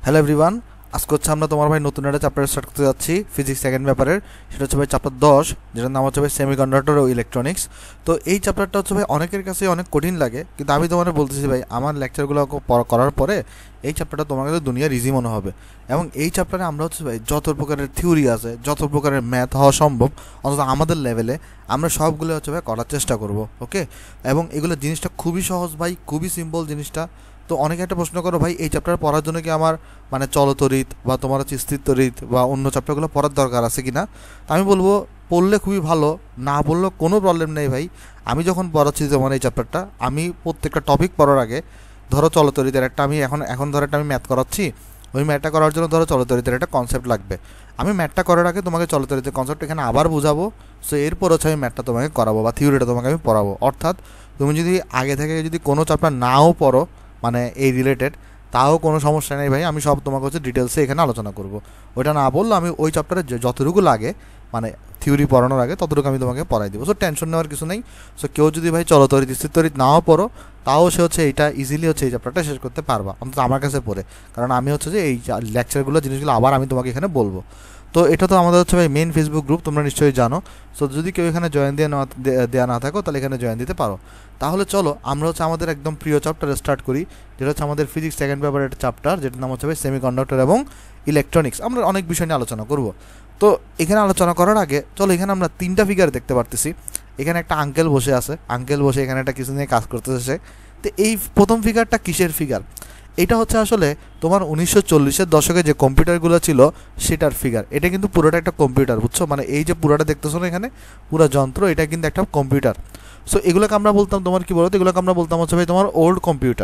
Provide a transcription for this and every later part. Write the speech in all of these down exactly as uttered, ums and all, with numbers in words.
Hello everyone, আজকে হচ্ছে আমরা তোমার ভাই নতুন একটা চ্যাপ্টার স্টার্ট করতে যাচ্ছি ফিজিক্স সেকেন্ড পেপারের। সেটা হচ্ছে ভাই চ্যাপ্টার দশ, যেটার নাম হচ্ছে ভাই সেমিকন্ডাক্টর ও ইলেকট্রনিক্স। তো এই চ্যাপ্টারটা হচ্ছে ভাই অনেকের কাছে অনেক কঠিন লাগে, কিন্তু আমি তোমার বলতেছি ভাই আমার লেকচারগুলো করার পরে এই চ্যাপ্টারটা তোমার কাছে দুনিয়ার ইজি মনে হবে। এবং এই চ্যাপ্টারে আমরা হচ্ছে ভাই যত প্রকারের থিওরি আছে, যত প্রকারের ম্যাথ হওয়া সম্ভব অন্তত আমাদের লেভেলে আমরা সবগুলো হচ্ছে ভাই করার চেষ্টা করব। ওকে, এবং এগুলো জিনিসটা খুবই সহজ ভাই, খুবই সিম্পল জিনিসটা। তো অনেকে একটা প্রশ্ন করো, ভাই এই চ্যাপ্টার পড়ার জন্য কি আমার মানে চলতরিৎ বা তোমার হচ্ছে স্থিরতরিৎ বা অন্য চ্যাপ্টারগুলো পড়ার দরকার আছে কি না? আমি বলবো পড়লে খুবই ভালো, না পড়লেও কোনো প্রবলেম নেই ভাই। আমি যখন পড়াচ্ছি তোমার এই চ্যাপ্টারটা, আমি প্রত্যেকটা টপিক পড়ার আগে ধরো চলতরিতের একটা আমি এখন এখন ধরো একটা আমি ম্যাথ করাচ্ছি, ওই ম্যাথটা করার জন্য ধরো চলতরিতের একটা কনসেপ্ট লাগবে। আমি ম্যাথটা করার আগে তোমাকে চলতরিতের কনসেপ্ট এখানে আবার বোঝাবো। সো এরপর হচ্ছে আমি ম্যাথটা তোমাকে করাবো বা থিওরিটা তোমাকে আমি পড়াবো। অর্থাৎ তুমি যদি আগে থেকে যদি কোনো চ্যাপ্টার নাও পড়ো মানে এই রিলেটেড, তাও কোনো সমস্যা নেই ভাই, আমি সব তোমাকে হচ্ছে ডিটেলসে এখানে আলোচনা করব। ওইটা না বললো আমি ওই চ্যাপ্টারে যতটুকু লাগে মানে থিওরি পড়ানোর আগে ততটুকু আমি তোমাকে পড়াই দেবো। সো টেনশন নেওয়ার কিছু নেই। সো কেউ যদি ভাই চলতরিৎ স্থিরতরিৎ নাও পড়ো, তাও সে হচ্ছে এইটা ইজিলি হচ্ছে এই চ্যাপ্টারটা শেষ করতে পারবা, অন্তত আমার কাছে পড়ে। কারণ আমি হচ্ছে যে এই লেকচারগুলো জিনিসগুলো আবার আমি তোমাকে এখানে বলবো। তো এটা তো আমাদের হচ্ছে ভাই মেন ফেসবুক গ্রুপ, তোমরা নিশ্চয়ই জানো। সো যদি কেউ এখানে জয়েন দিয়ে না দেওয়া না থাকো, তাহলে এখানে জয়েন দিতে পারো। তাহলে চলো আমরা হচ্ছে আমাদের একদম প্রিয় চ্যাপ্টার স্টার্ট করি, যেটা হচ্ছে আমাদের ফিজিক্স সেকেন্ড পেপারের একটা চ্যাপ্টার, যেটার নাম হচ্ছে ভাই সেমিকন্ডাক্টর এবং ইলেকট্রনিক্স। আমরা অনেক বিষয় নিয়ে আলোচনা করব। তো এখানে আলোচনা করার আগে চলো, এখানে আমরা তিনটা ফিগার দেখতে পারতেছি। এখানে একটা আঙ্কেল বসে আছে, আঙ্কেল বসে এখানে একটা কিছু নিয়ে কাজ করতেছে। তো এই প্রথম ফিগারটা কিসের ফিগার? এটা হচ্ছে আসলে তোমার উনিশশো চল্লিশের দশকে যে কম্পিউটারগুলো ছিল সেটার ফিগার। এটা কিন্তু পুরোটা একটা কম্পিউটার, বুঝছো? মানে এই যে পুরোটা দেখতেছো না এখানে, পুরো যন্ত্র, এটা কিন্তু একটা কম্পিউটার। সো এগুলোকে আমরা বলতাম তোমার কি বলতো, এগুলোকে আমরা বলতাম হচ্ছে ভাই তোমার ওল্ড কম্পিউটার।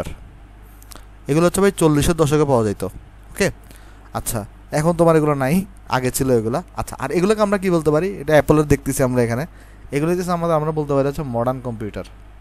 এগুলো হচ্ছে ভাই চল্লিশের দশকে পাওয়া যেত। ওকে, আচ্ছা এখন তোমার এগুলো নাই, আগে ছিল এগুলো। আচ্ছা, আর এগুলোকে আমরা কি বলতে পারি? এটা অ্যাপলের দেখতেছি আমরা এখানে, এগুলো হচ্ছে আমাদের আমরা বলতে পারি হচ্ছে মডার্ন কম্পিউটার।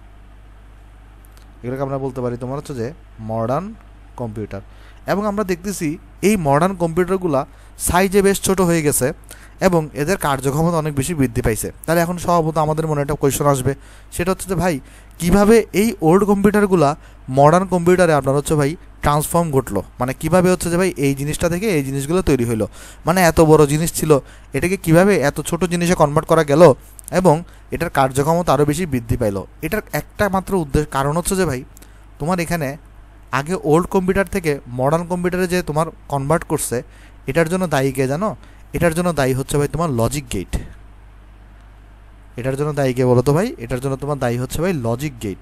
এগুলোকে আমরা বলতে পারি তোমার হচ্ছে যে মডার্ন কম্পিউটার। এবং আমরা দেখতেছি এই মডার্ন কম্পিউটারগুলো সাইজে বেশ ছোট হয়ে গেছে এবং এদের কার্যক্ষমতা অনেক বেশি বৃদ্ধি পাইছে। তাহলে এখন স্বভাবত আমাদের মনে একটা কোয়েশ্চন আসবে, সেটা হচ্ছে যে ভাই কিভাবে এই ওল্ড কম্পিউটারগুলো মডার্ন কম্পিউটারে আপনার হচ্ছে ভাই ট্রান্সফর্ম ঘটলো, মানে কিভাবে হচ্ছে যে ভাই এই জিনিসটা থেকে এই জিনিসগুলো তৈরি হলো। মানে এত বড় জিনিস ছিল, এটাকে কিভাবে এত ছোট জিনিসে কনভার্ট করা গেল এবং এটার কার্যক্ষমতা আরও বেশি বৃদ্ধি পাইলো। এটার একটা মাত্র উদ্দেশ্য কারণ হচ্ছে যে ভাই তোমার এখানে আগে ওল্ড কম্পিউটার থেকে মডার্ন কম্পিউটারে যে তোমার কনভার্ট করছে, এটার জন্য দায়ী কে জানো? এটার জন্য দায়ী হচ্ছে ভাই তোমার লজিক গেট। এটার জন্য দায়ী কে বলো তো ভাই? এটার জন্য তোমার দায়ী হচ্ছে ভাই logic gate.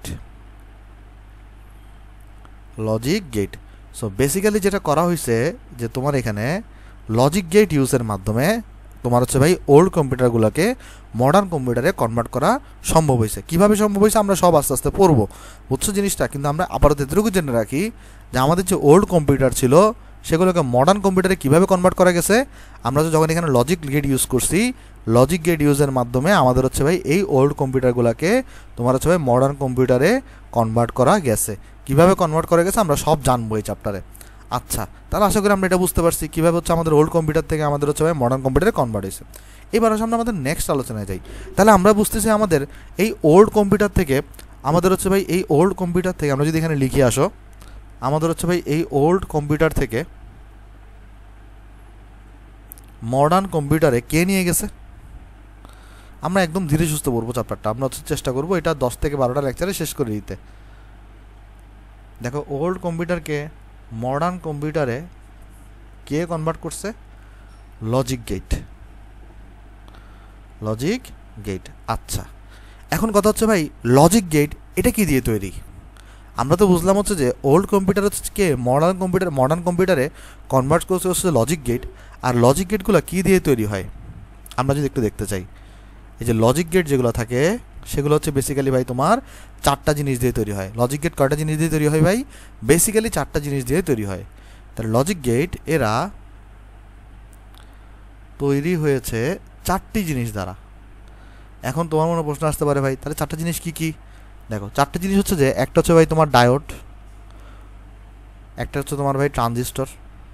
Logic gate. So basically যেটা করা হয়েছে যে তোমার এখানে লজিক গেট ইউজের মাধ্যমে তোমার হচ্ছে ভাই ওল্ড কম্পিউটারগুলোকে মডার্ন কম্পিউটারে কনভার্ট করা সম্ভব হয়েছে। কীভাবে সম্ভব হয়েছে আমরা সব আস্তে আস্তে পড়বো, বুঝছো জিনিসটা? কিন্তু আমরা আপাতত এতটুকু জেনে রাখি যে আমাদের যে ওল্ড কম্পিউটার ছিল সেগুলোকে মডার্ন কম্পিউটারে কীভাবে কনভার্ট করা গেছে। আমরা তো যখন এখানে লজিক গেট ইউজ করছি, লজিক গেট ইউজের মাধ্যমে আমাদের হচ্ছে ভাই এই ওল্ড কম্পিউটারগুলোকে তোমার হচ্ছে ভাই মডার্ন কম্পিউটারে কনভার্ট করা গেছে। কীভাবে কনভার্ট করা গেছে আমরা সব জানবো এই চ্যাপ্টারে। আচ্ছা, তাহলে আশা করি আমরা এটা বুঝতে পারছি কীভাবে হচ্ছে আমাদের ওল্ড কম্পিউটার থেকে আমাদের হচ্ছে ভাই মডার্ন কম্পিউটারে কনভার্ট হয়েছে। এবার আসলে আমরা আমাদের নেক্সট আলোচনায় যাই। তাহলে আমরা বুঝতেছি আমাদের এই ওল্ড কম্পিউটার থেকে আমাদের হচ্ছে ভাই এই ওল্ড কম্পিউটার থেকে আমরা যদি এখানে লিখে আসো, আমাদের হচ্ছে ভাই এই ওল্ড কম্পিউটার থেকে মডার্ন কম্পিউটারে কে নিয়ে গেছে। আমরা একদম ধীরে সুস্থ পড়বো চ্যাপ্টারটা, আমরা হচ্ছে চেষ্টা করবো এটা দশ থেকে বারোটা লেকচারে শেষ করে দিতে। দেখো ওল্ড কম্পিউটারকে মডার্ন কম্পিউটারে কে কনভার্ট করছে? Logic gate. Logic gate. আচ্ছা, এখন কথা হচ্ছে ভাই লজিক গেট এটা কি দিয়ে তৈরি? আমরা তো বুঝলাম হচ্ছে যে ওল্ড কম্পিউটার হচ্ছে কে মডার্ন কম্পিউটার মডার্ন কম্পিউটারে কনভার্ট করছে হচ্ছে লজিক গেট। আর লজিক গেটগুলো কী দিয়ে তৈরি হয় আমরা যদি একটু দেখতে চাই, এই যে লজিক গেট যেগুলো থাকে সেগুলো হচ্ছে বেসিক্যালি ভাই তোমার চারটা জিনিস দিয়ে তৈরি হয়। লজিক গেট কয়টা জিনিস দিয়ে তৈরি হয় ভাই? বেসিক্যালি চারটা জিনিস দিয়ে তৈরি হয়। তাহলে লজিক গেট এরা তৈরি হয়েছে চারটি জিনিস দ্বারা। এখন তোমার মনে প্রশ্ন আসতে পারে, ভাই তাহলে চারটা জিনিস কি কি? দেখো চারটা জিনিস হচ্ছে যে একটা হচ্ছে ভাই তোমার ডায়োড, একটা হচ্ছে তোমার ভাই ট্রানজিস্টর,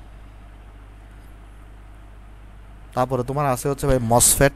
তারপরে তোমার আছে হচ্ছে ভাই মসফেট,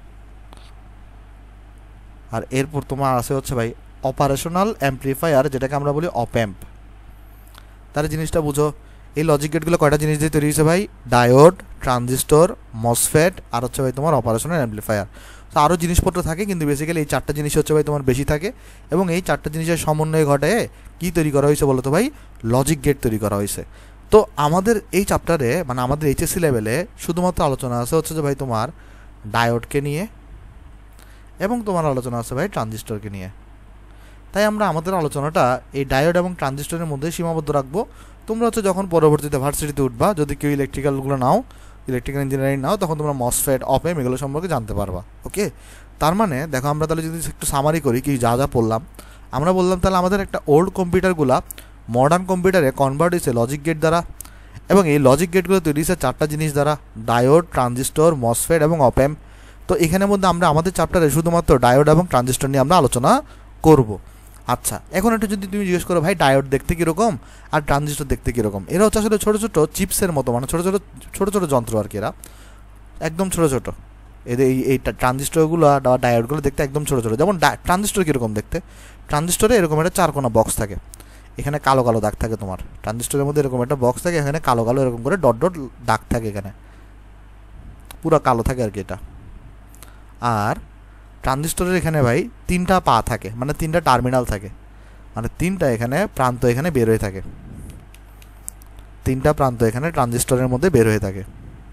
আর এরপর তোমার আছে হচ্ছে ভাই অপারেশনাল অ্যাম্প্লিফায়ার, যেটাকে আমরা বলি অপ অ্যাম্প। তাহলে জিনিসটা বুঝো, এই লজিক গেটগুলো কয়টা জিনিস দিয়ে তৈরি হয়েছে ভাই? ডায়োড, ট্রানজিস্টর, মসফেট আর হচ্ছে ভাই তোমার অপারেশনাল অ্যাম্প্লিফায়ার। তো আরও জিনিসপত্র থাকে, কিন্তু বেসিক্যালি এই চারটা জিনিস হচ্ছে ভাই তোমার বেশি থাকে, এবং এই চারটা জিনিসের সমন্বয়ে ঘটে কী তৈরি করা হয়েছে বলো তো ভাই? লজিক গেট তৈরি করা হয়েছে। তো আমাদের এই চ্যাপ্টারে মানে আমাদের এইচএসসি লেভেলে শুধুমাত্র আলোচনা আছে হচ্ছে যে ভাই তোমার ডায়োডকে নিয়ে, এবং তোমার আলোচনা আছে ভাই ট্রানজিস্টরকে নিয়ে। তাই আমরা আমাদের আলোচনাটা এই ডায়োড এবং ট্রানজিস্টরের মধ্যে সীমাবদ্ধ রাখবো। তোমরা হচ্ছে যখন পরবর্তীতে ভার্সিটিতে উঠবা, যদি কেউ ইলেকট্রিক্যালগুলো নাও, ইলেকট্রিক্যাল ইঞ্জিনিয়ারিং নাও, তখন তোমরা মসফেট, অপএম এগুলো সম্পর্কে জানতে পারবা। ওকে, তার মানে দেখো আমরা তাহলে যদি একটু সামারি করি কি যা যা পড়লাম, আমরা বললাম তাহলে আমাদের একটা ওল্ড কম্পিউটারগুলা মডার্ন কম্পিউটারে কনভার্ট হয়েছে লজিক গেট দ্বারা, এবং এই লজিক গেটগুলো তৈরি হয়েছে চারটা জিনিস দ্বারা: ডায়োড, ট্রানজিস্টর, মসফেট এবং অপএম। তো এখানের মধ্যে আমরা আমাদের চ্যাপ্টারে শুধুমাত্র ডায়োড এবং ট্রানজিস্টর নিয়ে আমরা আলোচনা করব। আচ্ছা, এখন একটু যদি তুমি জিজ্ঞেস করো ভাই ডায়োড দেখতে কীরকম আর ট্রানজিস্টর দেখতে কীরকম, এরা হচ্ছে আসলে ছোটো ছোটো চিপসের মতো, মানে ছোটো ছোটো ছোটো ছোটো যন্ত্র আর কি, এরা একদম ছোটো ছোটো। এদের এই এই ট্রানজিস্টরগুলো বা ডায়োডগুলো দেখতে একদম ছোটো ছোটো। যেমন ট্রানজিস্টর কীরকম দেখতে? ট্রানজিস্টরে এরকম একটা চারকোনা বক্স থাকে, এখানে কালো কালো দাগ থাকে। তোমার ট্রানজিস্টরের মধ্যে এরকম একটা বক্স থাকে, এখানে কালো কালো এরকম করে ডট ডট দাগ থাকে, এখানে পুরো কালো থাকে আর কি এটা। আর ট্রানজিস্টরের এখানে ভাই তিনটা পা থাকে, মানে তিনটা টার্মিনাল থাকে, মানে তিনটা এখানে প্রান্ত এখানে বের হয়ে থাকে, তিনটা প্রান্ত এখানে ট্রানজিস্টরের মধ্যে বের হয়ে থাকে।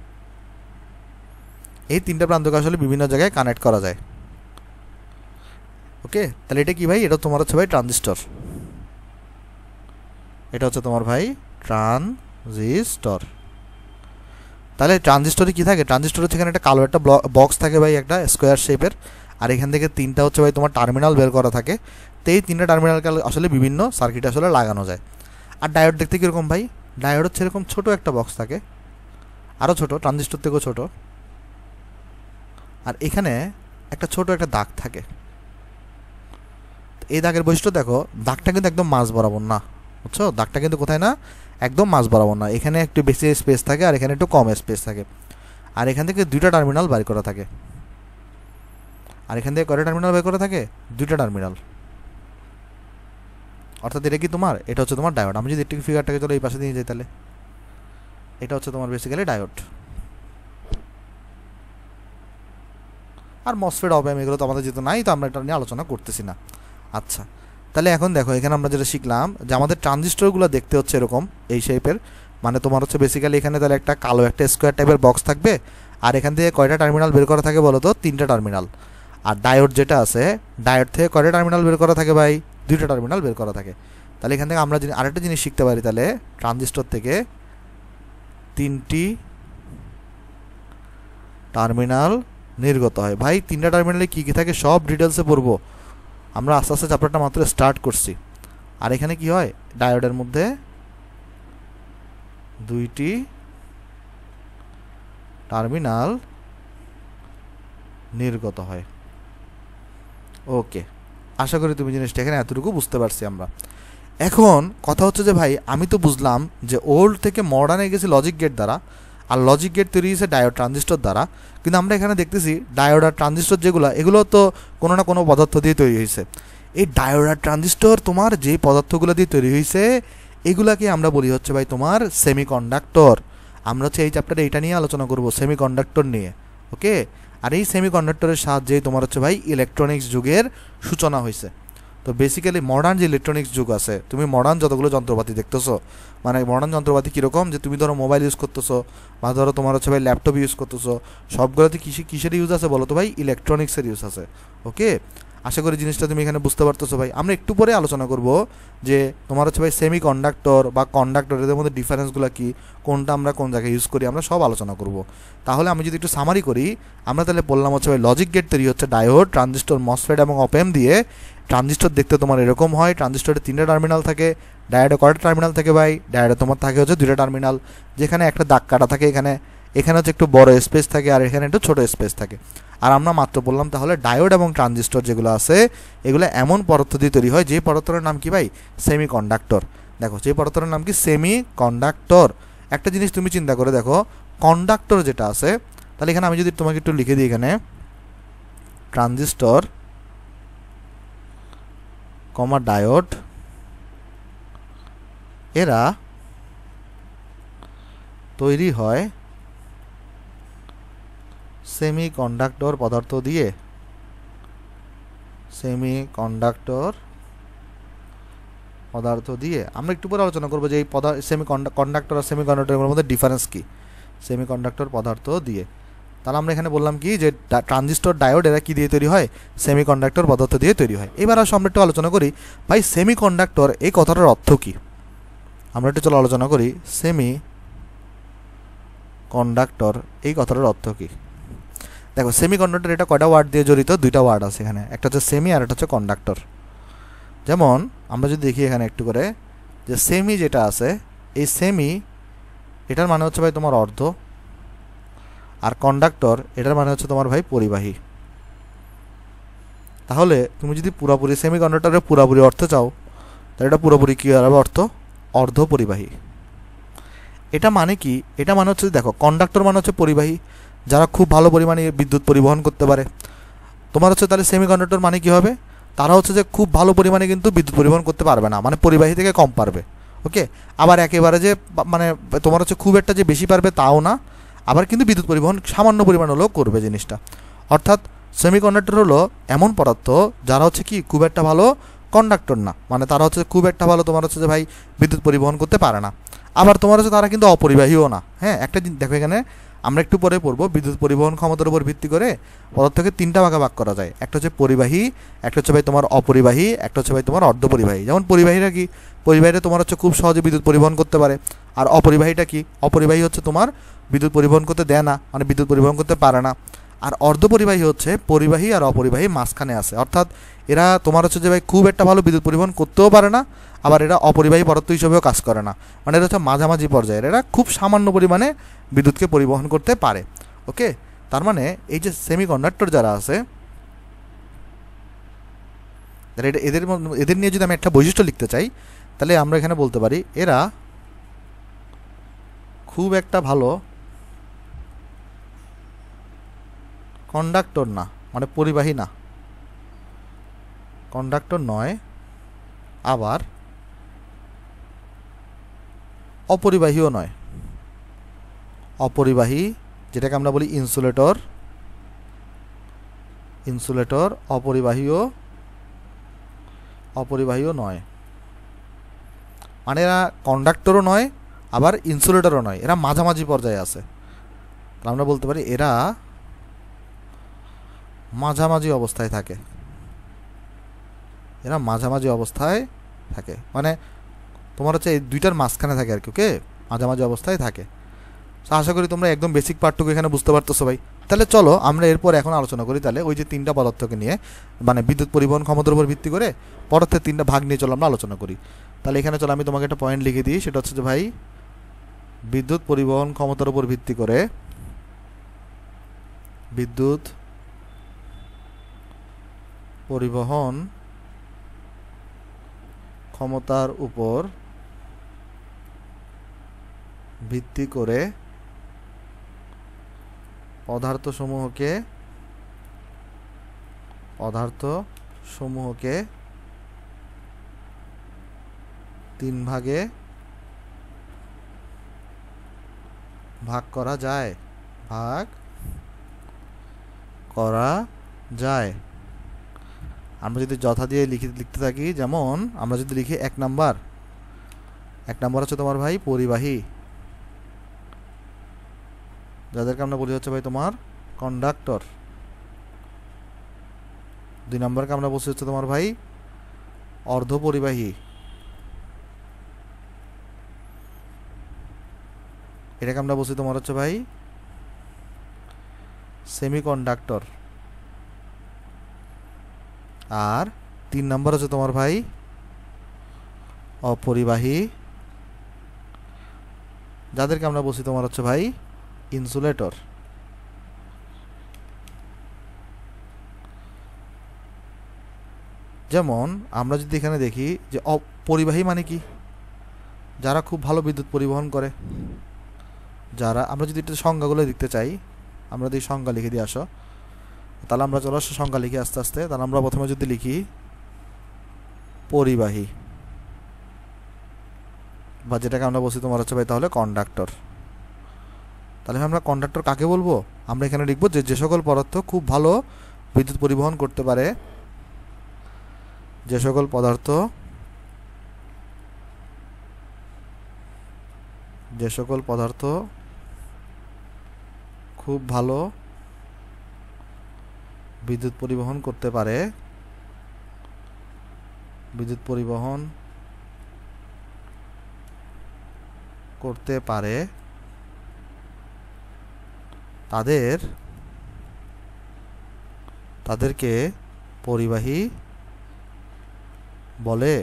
এই তিনটা প্রান্তকে আসলে বিভিন্ন জায়গায় কানেক্ট করা যায়। ওকে, তাহলে এটা কি ভাই? এটা তোমার হচ্ছে ভাই ট্রানজিস্টর, এটা হচ্ছে তোমার ভাই ট্রানজিস্টর। তাহলে ট্রানজিস্টরে কি থাকে? ট্রানজিস্টর হচ্ছে এখানে একটা কালো একটা বক্স থাকে ভাই, একটা স্কোয়ার শেপের, আর এখান থেকে তিনটা হচ্ছে ভাই তোমার টার্মিনাল বের করা থাকে। তো এই তিনটা টার্মিনালকে আসলে বিভিন্ন সার্কিটে আসলে লাগানো যায়। আর ডায়োড দেখতে কীরকম ভাই? ডায়োড হচ্ছে এরকম ছোটো একটা বক্স থাকে, আরও ছোটো, ট্রানজিস্টর থেকেও ছোটো, আর এখানে একটা ছোটো একটা দাগ থাকে। এই দাগের বৈশিষ্ট্য দেখো, দাগটা কিন্তু একদম মাঝ বরাবর না, বুঝছো? দাগটা কিন্তু কোথায় না, একদম মাঝ বরাবর না, এখানে একটু বেশি স্পেস থাকে আর এখানে একটু কম স্পেস থাকে। আর এখান থেকে দুইটা টার্মিনাল বের করা থাকে, আর এখান থেকে কয়টা টার্মিনাল বের করা থাকে? দুইটা টার্মিনাল। অর্থাৎ এটা কি তোমার, এটা হচ্ছে তোমার ডায়োড। আমি যদি একটু ফিগারটাকে চলো এই পাশে নিয়ে যাই, তাহলে এটা হচ্ছে তোমার বেসিক্যালি ডায়োড। আর মসফেট, অপএম এগুলো তো আমাদের যেহেতু নাই, তো আমরা এটা নিয়ে আলোচনা করতেছি না। আচ্ছা, তাহলে এখন দেখো এখানে আমরা যেটা শিখলাম যে আমাদের ট্রানজিস্টরগুলো দেখতে হচ্ছে এরকম এই শেপের, মানে তোমার হচ্ছে বেসিক্যালি এখানে তাহলে একটা কালো একটা স্কোয়ার টাইপের বক্স থাকবে, আর এখান থেকে কয়টা টার্মিনাল বের করা থাকে বলো তো? তিনটা টার্মিনাল। আর ডায়োড যেটা আছে, ডায়োড থেকে কয়টা টার্মিনাল বের করা থাকে ভাই? দুইটা টার্মিনাল বের করা থাকে। তাহলে এখান থেকে আমরা আরেকটা জিনিস শিখতে পারি, তাহলে ট্রানজিস্টর থেকে তিনটি টার্মিনাল নির্গত হয়। ভাই তিনটা টার্মিনালে কী কী থাকে সব ডিটেলসে পড়বো, আমরা আস্তে আস্তে চ্যাপ্টারটা মাত্র স্টার্ট করছি। আর এখানে কি হয়? ডায়োডের মধ্যে দুইটি টার্মিনাল নির্গত হয়। ওকে, আশা করি তুমি জিনিসটা এখানে এতটুকু বুঝতে পারছি আমরা। এখন কথা হচ্ছে যে ভাই আমি তো বুঝলাম যে ওল্ড থেকে মডার্নে গেছি লজিক গেট দ্বারা, আর লজিক গেট তৈরি হয়েছে ডায়োড ট্রানজিস্টর দ্বারা, কিন্তু আমরা এখানে দেখতেছি ডায়োড আর ট্রানজিস্টর যেগুলো, এগুলো তো কোনো না কোনো পদার্থ দিয়ে তৈরি হয়েছে। এই ডায়োড আর ট্রানজিস্টর তোমার যে পদার্থগুলো দিয়ে তৈরি হয়েছে, এগুলাকে আমরা বলি হচ্ছে ভাই তোমার সেমিকন্ডাক্টর। আমরা হচ্ছে এই চ্যাপ্টারে এটা নিয়ে আলোচনা করব, সেমিকন্ডাক্টর নিয়ে। ওকে, আর এই সেমিকন্ডাক্টরের সাহায্যে তোমার হচ্ছে ভাই ইলেকট্রনিক্স যুগের সূচনা হয়েছে। তো বেসিক্যালি মডার্ন যে ইলেকট্রনিক্স যুগ আছে, তুমি মডার্ন যতগুলো যন্ত্রপাতি দেখতেছো, মানে মডার্ন যন্ত্রপাতি কীরকম, যে তুমি ধরো মোবাইল ইউজ করতেছো, বা ধরো তোমার হচ্ছে ভাই ল্যাপটপ ইউজ করতেছো, সবগুলোতে কিসে কিসের ইউজ আছে বলো তো ভাই? ইলেকট্রনিক্সের ইউজ আছে। ওকে, আশা করি জিনিসটা তুমি এখানে বুঝতে পারতেছো ভাই। আমরা একটু পরে আলোচনা করব যে তোমার হচ্ছে ভাই সেমি কন্ডাক্টর বা কন্ডাক্টর, এদের মধ্যে ডিফারেন্সগুলো কী, কোনটা আমরা কোন জায়গায় ইউজ করি, আমরা সব আলোচনা করব। তাহলে আমি যদি একটু সামারি করি, আমরা তাহলে বললাম হচ্ছে ভাই লজিক গেট তৈরি হচ্ছে ডায়োড, ট্রানজিস্টর, মসফেট এবং অপএম দিয়ে। ট্রানজিস্টর দেখতে তোমার এরকম হয়, ট্রানজিস্টরে তিনটা টার্মিনাল থাকে। ডায়োডে কয়টা টার্মিনাল থাকে ভাই? ডায়োডে তোমার থাকে হচ্ছে দুইটা টার্মিনাল, যেখানে একটা দাগ কাটা থাকে, এখানে এখানে হচ্ছে একটু বড় স্পেস থাকে, আর এখানে একটু ছোটো স্পেস থাকে। আর আমরা মাত্র বললাম তাহলে ডায়োড এবং ট্রানজিস্টর যেগুলো আছে, এগুলো এমন পদার্থ দিয়ে তৈরি হয় যে পদার্থের নাম কি ভাই? Semiconductor. দেখো যে পদার্থের নাম কি? Semiconductor. একটা জিনিস তুমি চিন্তা করে দেখো, কন্ডাক্টর যেটা আছে, তাহলে এখানে আমি যদি তোমাকে একটু লিখে দিই, এখানে ট্রানজিস্টর কমা ডায়োড, এরা তৈরি হয় সেমিকন্ডাক্টর পদার্থ দিয়ে। সেমিকন্ডাক্টর পদার্থ দিয়ে আমরা একটু পরে আলোচনা করবো যে এই পদার্থ সেমি কন্ডাক্টর আর সেমিকন্ডাক্টরের মধ্যে ডিফারেন্স কী। সেমিকন্ডাক্টর পদার্থ দিয়ে, তাহলে আমরা এখানে বললাম কি যে ট্রানজিস্টর ডায়োড এরা কী দিয়ে তৈরি হয়, সেমিকন্ডাক্টর পদার্থ দিয়ে তৈরি হয়। এবার আসলে আমরা একটু আলোচনা করি ভাই সেমিকন্ডাক্টর এই কথাটার অর্থ কী। আমরা একটু চলো আলোচনা করি সেমি কন্ডাক্টর এই কথাটার অর্থ কী। দেখো সেমিকন্ডাক্টর এটা কয়টা ওয়ার্ড দিয়ে জড়িত, দুইটা ওয়ার্ড আছে এখানে, একটা হচ্ছে সেমি আর একটা হচ্ছে কন্ডাক্টর। যেমন আমরা যদি দেখি এখানে একটু করে যে সেমি যেটা আছে, এই সেমি এটার মানে হচ্ছে ভাই তোমার অর্ধ, আর কন্ডাক্টর এটার মানে হচ্ছে তোমার ভাই পরিবাহী। তাহলে তুমি যদি পুরোপুরি সেমিকন্ডাক্টরের পুরোপুরি অর্থ চাও তাহলে এটা পুরোপুরি কী হবে অর্থ, অর্ধ পরিবাহী। এটা মানে কি, এটা মানে হচ্ছে দেখো কন্ডাক্টর মানে হচ্ছে পরিবাহী, যারা খুব ভালো পরিমাণে বিদ্যুৎ পরিবহন করতে পারে। তোমার হচ্ছে তাহলে সেমিকন্ডাক্টর মানে কি হবে, তারা হচ্ছে যে খুব ভালো পরিমাণে কিন্তু বিদ্যুৎ পরিবহন করতে পারবে না, মানে পরিবাহী থেকে কম পারবে। ওকে, আবার একেবারে যে মানে তোমার হচ্ছে খুব একটা যে বেশি পারবে তাও না, আবার কিন্তু বিদ্যুৎ পরিবহন সামান্য পরিমাণ হলেও করবে জিনিসটা। অর্থাৎ সেমিকন্ডাক্টর হলো এমন পদার্থ যারা হচ্ছে কি খুব একটা ভালো কন্ডাক্টর না, মানে তারা হচ্ছে খুব একটা ভালো তোমার হচ্ছে যে ভাই বিদ্যুৎ পরিবহন করতে পারে না। আবার তোমার হচ্ছে তারা কিন্তু অপরিবাহীও না। হ্যাঁ, একটা দেখো এখানে আমরা একটু পরে পড়বো বিদ্যুৎ পরিবহন ক্ষমতার উপর ভিত্তি করে পদার্থকে তিনটা ভাগে ভাগ করা যায়। একটা হচ্ছে পরিবাহী, একটা হচ্ছে ভাই তোমার অপরিবাহী, একটা হচ্ছে ভাই তোমার অর্ধপরিবাহী। যেমন পরিবাহীরা কি, পরিবাহীরা তোমার হচ্ছে খুব সহজে বিদ্যুৎ পরিবহন করতে পারে। আর অপরিবাহীটা কি, অপরিবাহী হচ্ছে তোমার বিদ্যুৎ পরিবহন করতে দেয় না, মানে বিদ্যুৎ পরিবহন করতে পারে না। আর অর্ধপরিবাহী হচ্ছে পরিবাহী আর অপরিবাহী মাঝখানে আছে, অর্থাৎ এরা তোমার হচ্ছে যে ভাই খুব একটা ভালো বিদ্যুৎ পরিবহন করতেও পারে না, আবার এরা অপরিবাহী পদার্থ হিসেবেও কাজ করে না, মানে এরা হচ্ছে মাঝামাঝি পর্যায়ের, এরা খুব সামান্য পরিমাণে বিদ্যুৎকে পরিবহন করতে পারে। ওকে, তার মানে এই যে সেমিকন্ডাক্টর যারা আছে এটা এদের এদের নিয়ে যদি আমি একটা বৈশিষ্ট্য লিখতে চাই তাহলে আমরা এখানে বলতে পারি এরা খুব একটা ভালো কন্ডাক্টর না, মানে পরিবাহী না, কন্ডাক্টর নয়, আবার অপরিবাহীও নয়। অপরিবাহী যেটাকে আমরা বলি ইনসুলেটর, ইনসুলেটর অপরিবাহীও অপরিবাহীও নয়, মানে এরা কন্ডাক্টরও নয় আবার ইনসুলেটরও নয়, এরা মাঝামাঝি পর্যায়ে আছে। আমরা বলতে পারি এরা মাঝামাঝি অবস্থায় থাকে, এরা মাঝামাঝি অবস্থায় থাকে, মানে তোমার হচ্ছে এই দুইটার মাঝখানে থাকে আর কি। ওকে, মাঝামাঝি অবস্থায় থাকে। তো আশা করি তোমরা একদম বেসিক পার্টটুকু এখানে বুঝতে পারতেছো ভাই। তাহলে চলো আমরা এরপর এখন আলোচনা করি তাহলে ওই যে তিনটা পদার্থকে নিয়ে, মানে বিদ্যুৎ পরিবহন ক্ষমতার উপর ভিত্তি করে পদার্থের তিনটা ভাগ নিয়ে চলো আমরা আলোচনা করি। তাহলে এখানে চলো আমি তোমাকে একটা পয়েন্ট লিখে দিই, সেটা হচ্ছে যে ভাই বিদ্যুৎ পরিবহন ক্ষমতার উপর ভিত্তি করে, বিদ্যুৎ পরিবহন ক্ষমতার উপর ভিত্তি করে পদার্থসমূহকে পদার্থসমূহকে তিন ভাগে ভাগ করা যায় ভাগ করা যায় আমরা যদি যথা দিয়ে লিখে লিখতে থাকি, যেমন আমরা যদি লিখি এক নাম্বার এক নাম্বার হচ্ছে তোমার ভাই পরিবাহী, যাদেরকে আমরা বলি হচ্ছে ভাই তোমার কন্ডাক্টর। দুই নম্বরকে আমরা বলছি হচ্ছে তোমার ভাই অর্ধপরিবাহী, এটাকে আমরা বলছি তোমার হচ্ছে ভাই সেমিকন্ডাক্টর। আর তিন নম্বর হচ্ছে তোমার ভাই অপরিবাহী, যাদেরকে আমরা বলছি তোমার হচ্ছে ভাই ইনসুলেটর। যেমন আমরা যদি এখানে দেখি যে অপরিবাহী মানে কি, যারা খুব ভালো বিদ্যুৎ পরিবহন করে, যারা আমরা যদি একটু সংজ্ঞাগুলো লিখতে চাই, আমরা যদি সংজ্ঞা লিখে দিয়ে আসো, তাহলে আমরা চলো সংজ্ঞা লিখি আস্তে আস্তে। তাহলে আমরা প্রথমে যদি লিখি পরিবাহী, বা যেটাকে আমরা বলছি তোমার হচ্ছে ভাই তাহলে কন্ডাক্টর। তাহলে আমরা কন্ডাক্টর কাকে বলবো? আমরা এখানে লিখবো যে যে সকল পদার্থ খুব ভালো বিদ্যুৎ পরিবহন করতে পারে, যে সকল পদার্থ যে সকল পদার্থ খুব ভালো বিদ্যুৎ পরিবহন করতে পারে বিদ্যুৎ পরিবহন করতে পারে তাদের তাদেরকে পরিবাহী বলে।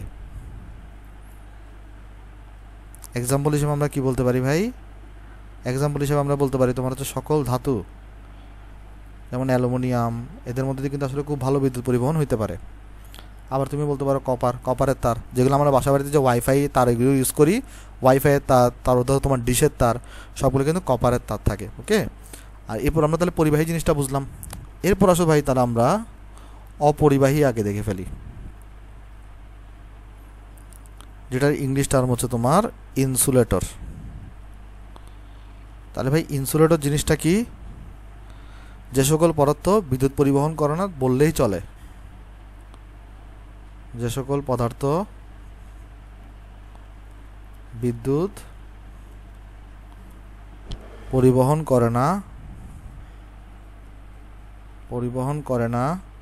এক্সাম্পল হিসেবে আমরা কি বলতে পারি ভাই? এক্সাম্পল হিসেবে আমরা বলতে পারি তোমার হচ্ছে সকল ধাতু, যেমন অ্যালুমিনিয়াম, এদের মধ্যে দিয়ে কিন্তু আসলে খুব ভালো বিদ্যুৎ পরিবহন হইতে পারে। আবার তুমি বলতে পারো কপার, কপারের তার, যেগুলো আমরা বাসা বাড়িতে যে ওয়াইফাই তার এগুলো ইউজ করি, ওয়াইফাইয়ের তার, তার ধরো তোমার ডিশের তার, সবগুলো কিন্তু কপারের তার থাকে। ওকে, আর এরপর আমরা তাহলে পরিবাহী জিনিসটা বুঝলাম। এরপর আসো ভাই তাহলে আমরা অপরিবাহী আগে দেখে ফেলি, যেটার ইংলিশ টার্ম হচ্ছে তোমার ইনসুলেটর। তাহলে ভাই ইনসুলেটর জিনিসটা কি? যে সকল পদার্থ বিদ্যুৎ পরিবহন করে না বললেই চলে, যে সকল পদার্থ বিদ্যুৎ পরিবহন করে না পরিবহন করে না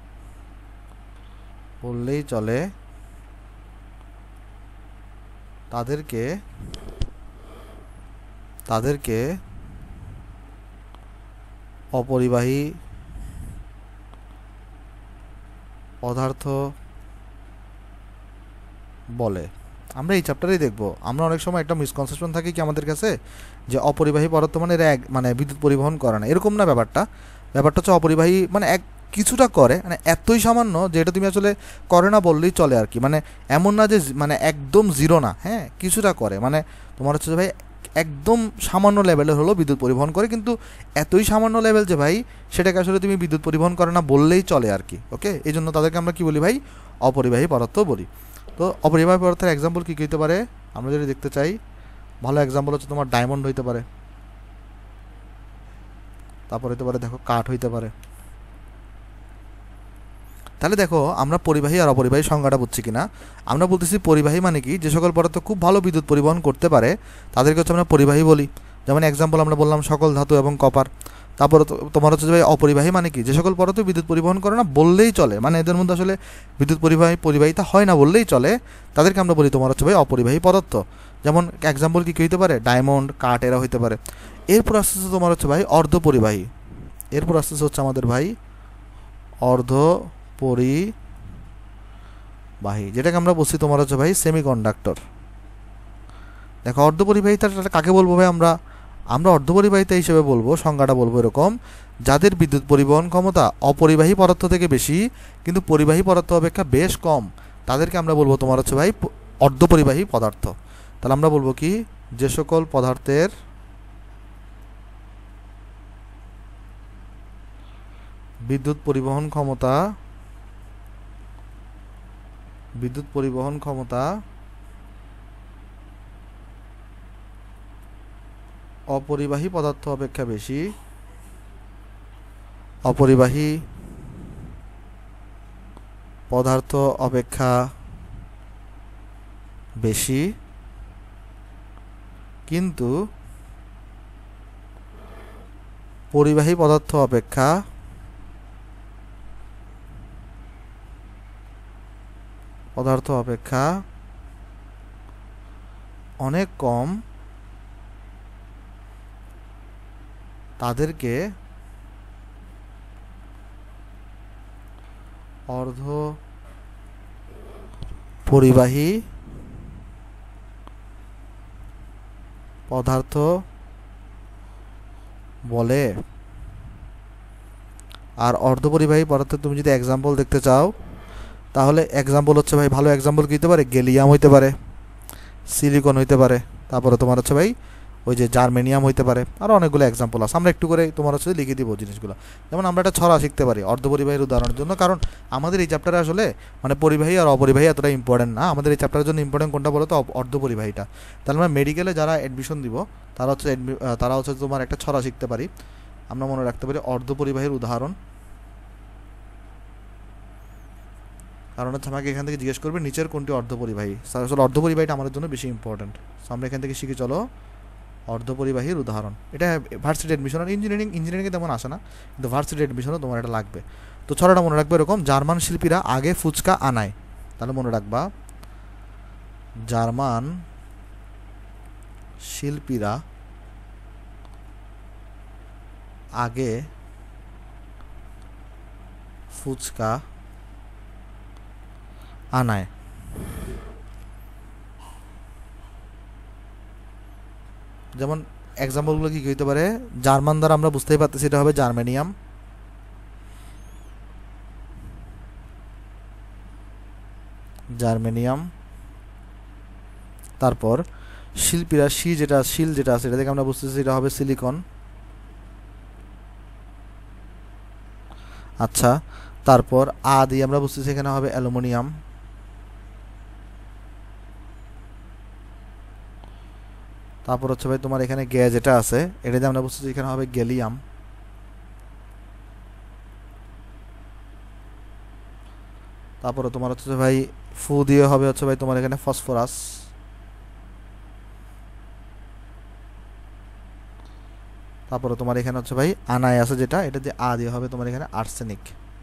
বললেই চলে, তাদেরকে তাদেরকে অপরিবাহী পদার্থ বলে। আমরা এই চ্যাপ্টারেই দেখব। আমরা অনেক সময় একটা মিসকনসেপশন থাকে কি আমাদের কাছে, যে অপরিবাহী পদার্থ মানে এরা এক মানে বিদ্যুৎ পরিবহন করে না, এরকম না ব্যাপারটা। ব্যাপারটা হচ্ছে অপরিবাহী মানে এক কিছুটা করে, মানে এতই সামান্য যে এটা তুমি আসলে করে না বললেই চলে আর কি। মানে এমন না যে মানে একদম জিরো না, হ্যাঁ কিছুটা করে, মানে তোমার হচ্ছে যে ভাই একদম সামান্য লেভেলের হলো বিদ্যুৎ পরিবহন করে, কিন্তু এতই সামান্য লেভেল যে ভাই সেটাকে আসলে তুমি বিদ্যুৎ পরিবহন করে না বললেই চলে আর কি। ওকে, এই জন্য তাদেরকে আমরা কি বলি ভাই? অপরিবাহী পদার্থ বলি। তো অপরিবাহী পদার্থের এক্সাম্পল কী কী হতে পারে আমরা যদি দেখতে চাই, ভালো এক্সাম্পল হচ্ছে তোমার ডায়মন্ড হইতে পারে, তারপর হইতে পারে দেখো কাঠ হইতে পারে। তাহলে দেখো আমরা পরিবাহী আর অপরিবাহী সংজ্ঞাটা বুঝছি কিনা। আমরা বলতেছি পরিবাহী মানে কি, যে সকল পদার্থ খুব ভালো বিদ্যুৎ পরিবহন করতে পারে তাদেরকে হচ্ছে আমরা পরিবাহী বলি। যেমন এক্সাম্পল আমরা বললাম সকল ধাতু এবং কপার। তারপর তোমার হচ্ছে ভাই অপরিবাহী মানে কি, যে সকল পদার্থ বিদ্যুৎ পরিবহন করে না বললেই চলে, মানে এদের মধ্যে আসলে বিদ্যুৎ পরিবাহী পরিবাহিতা হয় না বললেই চলে, তাদেরকে আমরা বলি তোমার হচ্ছে ভাই অপরিবাহী পদার্থ। যেমন এক্সাম্পল কী কী হইতে পারে? ডায়মন্ড, কাঠ, এরা হইতে পারে। এরপর আস্তে আস্তে তোমার হচ্ছে ভাই অর্ধপরিবাহী। এরপর আস্তে আস্তে হচ্ছে আমাদের ভাই অর্ধপরিবাহী, যেটাকে আমরা বলছি তোমার হচ্ছে ভাই সেমিকন্ডাক্টর। দেখো অর্ধপরিবাহিতা কাকে বলবো ভাই? আমরা আমরা অর্ধপরিবাহিতা হিসেবে বলবো, সংজ্ঞাটা বলবো এরকম, যাদের বিদ্যুৎ পরিবহন ক্ষমতা অপরিবাহী পদার্থ থেকে বেশি কিন্তু পরিবাহী পদার্থ অপেক্ষা বেশ কম, তাদেরকে আমরা বলবো তোমার হচ্ছে ভাই অর্ধপরিবাহী পদার্থ। তাহলে আমরা বলবো কি, যে সকল পদার্থের বিদ্যুৎ পরিবহন ক্ষমতা বিদ্যুৎ পরিবহন ক্ষমতা অপরিবাহী পদার্থ অপেক্ষা বেশি অপরিবাহী পদার্থ অপেক্ষা বেশি কিন্তু পরিবাহী পদার্থ অপেক্ষা পদার্থ অপেক্ষা অনেক কম, তাদেরকে অর্ধ পরিবাহী পদার্থ বলে। আর অর্ধপরিবাহী পদার্থের তুমি যদি এক্সাম্পল দেখতে চাও, তাহলে এক্সাম্পল হচ্ছে ভাই, ভালো এক্সাম্পল কী হতে পারে? গ্যালিয়াম হইতে পারে, সিলিকন হইতে পারে, তারপরে তোমার হচ্ছে ভাই ওই যে জার্মেনিয়াম হইতে পারে, আরও অনেকগুলো এক্সাম্পল আছে। আমরা একটু করে তোমার হচ্ছে লিখে দিব জিনিসগুলো। যেমন আমরা একটা ছড়া শিখতে পারি অর্ধপরিবাহীর উদাহরণের জন্য, কারণ আমাদের এই চ্যাপ্টারে আসলে মানে পরিবাহী আর অপরিবাহী এতটা ইম্পর্টেন্ট না। আমাদের এই চ্যাপ্টারের জন্য ইম্পর্টেন্ট কোনটা বলো তো? অর্ধপরিবাহীটা। তাহলে আমরা মেডিকেলে যারা অ্যাডমিশন দিব তারা হচ্ছে তারা হচ্ছে তোমার একটা ছড়া শিখতে পারি। আমরা মনে রাখতে পারি অর্ধপরিবাহীর উদাহরণ। কারণ হচ্ছে আমাকে এখান থেকে জিজ্ঞেস করবে নিচের কোনটি অর্ধপরিবাহী। আসলে অর্ধপরিবাহীটা আমাদের জন্য বেশি ইম্পর্টেন্ট। সো আমরা এখান থেকে শিখে চলো অর্ধপরিবাহীর উদাহরণ। এটা ভার্সিটি অ্যাডমিশন আর ইঞ্জিনিয়ারিং ইঞ্জিনিয়ারিংয়ে তেমন আসে না, কিন্তু ভার্সিটি অ্যাডমিশনও তোমার এটা লাগবে। তো ছড়াটা মনে রাখবে এরকম, জার্মান শিল্পীরা আগে ফুচকা আনায়। তাহলে মনে রাখবা জার্মান শিল্পীরা আগে ফুচকা আনায়। যেমন এক্সাম্পলগুলো কী কী হতে পারে? জার্মান দ্বারা আমরা বুঝতেই পারতেছি এটা হবে জার্মেনিয়াম। জার্মেনিয়াম তারপর শিল্পীরা শি যেটা শিল যেটা আছে এটা থেকে আমরা বুঝতেছি এটা হবে সিলিকন। আচ্ছা, তারপর আ দিয়ে আমরা বুঝতেছি এখানে হবে অ্যালুমিনিয়াম। তারপর হচ্ছে ভাই তোমার এখানে গ্যাস যেটা আছে এটা দিয়ে আমরা বুঝতেছি এখানে হবে গ্যালিয়াম। তারপরে তোমার হচ্ছে ভাই ফু দিয়ে হবে হচ্ছে ভাই তোমার এখানে ফসফরাস। তারপরে তোমার এখানে হচ্ছে ভাই আনায় আছে যেটা, এটা দিয়ে আ দিয়ে হবে তোমার এখানে আর্সেনিক।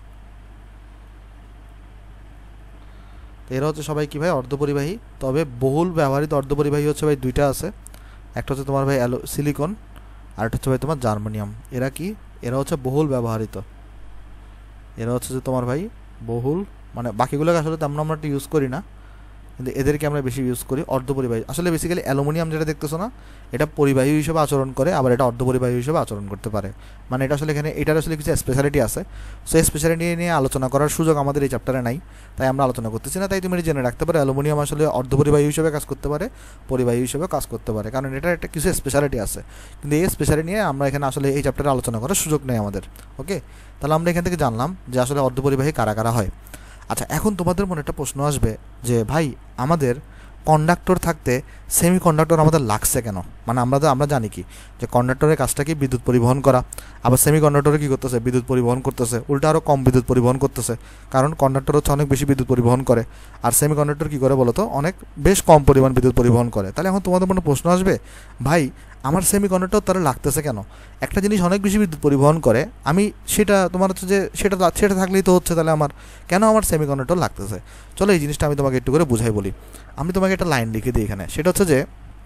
এরা হচ্ছে সবাই কি ভাই অর্ধপরিবাহী। তবে বহুল ব্যবহৃত অর্ধপরিবাহী হচ্ছে ভাই দুইটা আছে, একটা হচ্ছে তোমার ভাই অ্যালো সিলিকন আর একটা হচ্ছে ভাই তোমার জার্মেনিয়াম। এরা কি? এরা হচ্ছে বহুল ব্যবহৃত। এরা হচ্ছে যে তোমার ভাই বহুল, মানে বাকিগুলোকে আসলে তেমন আমরা একটা ইউজ করি না, কিন্তু এদেরকে আমরা বেশি ইউজ করি অর্ধপরিবাহী। আসলে বেসিক্যালি অ্যালুমিনিয়াম যেটা দেখতেছো না, এটা পরিবাহী হিসেবে আচরণ করে, আবার এটা অর্ধপরিবাহী হিসেবে আচরণ করতে পারে। মানে এটা আসলে এখানে এটার আসলে কিছু স্পেশালিটি আছে। সো এই স্পেশালিটি নিয়ে আলোচনা করার সুযোগ আমাদের এই চ্যাপ্টারে নাই, তাই আমরা আলোচনা করতেছি না। তাই তুমি জেনে রাখতে পারো অ্যালুমিনিয়াম আসলে অর্ধপরিবাহী হিসেবে কাজ করতে পারে, পরিবাহী হিসেবে কাজ করতে পারে, কারণ এটার একটা কিছু স্পেশালিটি আছে। কিন্তু এই স্পেশালিটি নিয়ে আমরা এখানে আসলে এই চ্যাপ্টারে আলোচনা করার সুযোগ নেই আমাদের। ওকে, তাহলে আমরা এখান থেকে জানলাম যে আসলে অর্ধপরিবাহী কারা কারা হয়। আচ্ছা, এখন তোমাদের মনে একটা প্রশ্ন আসবে যে ভাই আমাদের কন্ডাক্টর থাকতে সেমি কন্ডাক্টর আমাদের লাগছে কেন? মানে আমরা তো আমরা জানি কি যে কন্ডাক্টরের কাজটা কি বিদ্যুৎ পরিবহন করা, আবার সেমি কন্ডাক্টরে কী করতেছে? বিদ্যুৎ পরিবহন করতেছে, উল্টা আরও কম বিদ্যুৎ পরিবহন করতেছে, কারণ কন্ডাক্টর হচ্ছে অনেক বেশি বিদ্যুৎ পরিবহন করে, আর সেমি কন্ডাক্টর কী করে বলো তো? অনেক বেশ কম পরিমাণ বিদ্যুৎ পরিবহন করে। তাহলে এখন তোমাদের মনে প্রশ্ন আসবে ভাই আমার সেমি কন্ডাক্টর তারা লাগতেছে কেন? একটা জিনিস অনেক বেশি বিদ্যুৎ পরিবহন করে, আমি সেটা তোমার হচ্ছে যে সেটা সেটা থাকলেই তো হচ্ছে, তাহলে আমার কেন আমার সেমি কন্ডাক্টর লাগতেছে? চলো এই জিনিসটা আমি তোমাকে একটু করে বুঝাই বলি। আমি তোমাকে একটা লাইন লিখে দিই এখানে, সেটা হচ্ছে যে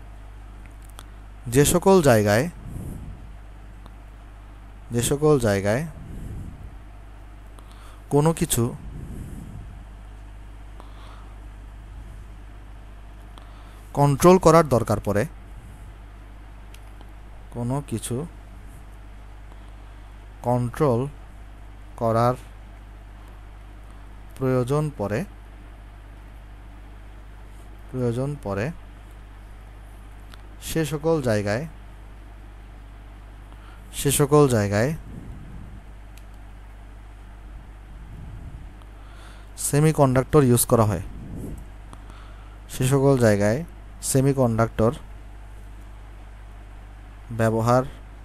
যে সকল জায়গায় যে সকল জায়গায় কোনো কিছু কন্ট্রোল করার দরকার পড়ে, কোনো কিছু কন্ট্রোল করার প্রয়োজন পড়ে প্রয়োজন পড়ে সে সকল জায়গায় সে সকল জায়গায় সেমিকন্ডাক্টর ইউজ করা হয় সে সকল জায়গায় সেমিকন্ডাক্টর ব্যবহার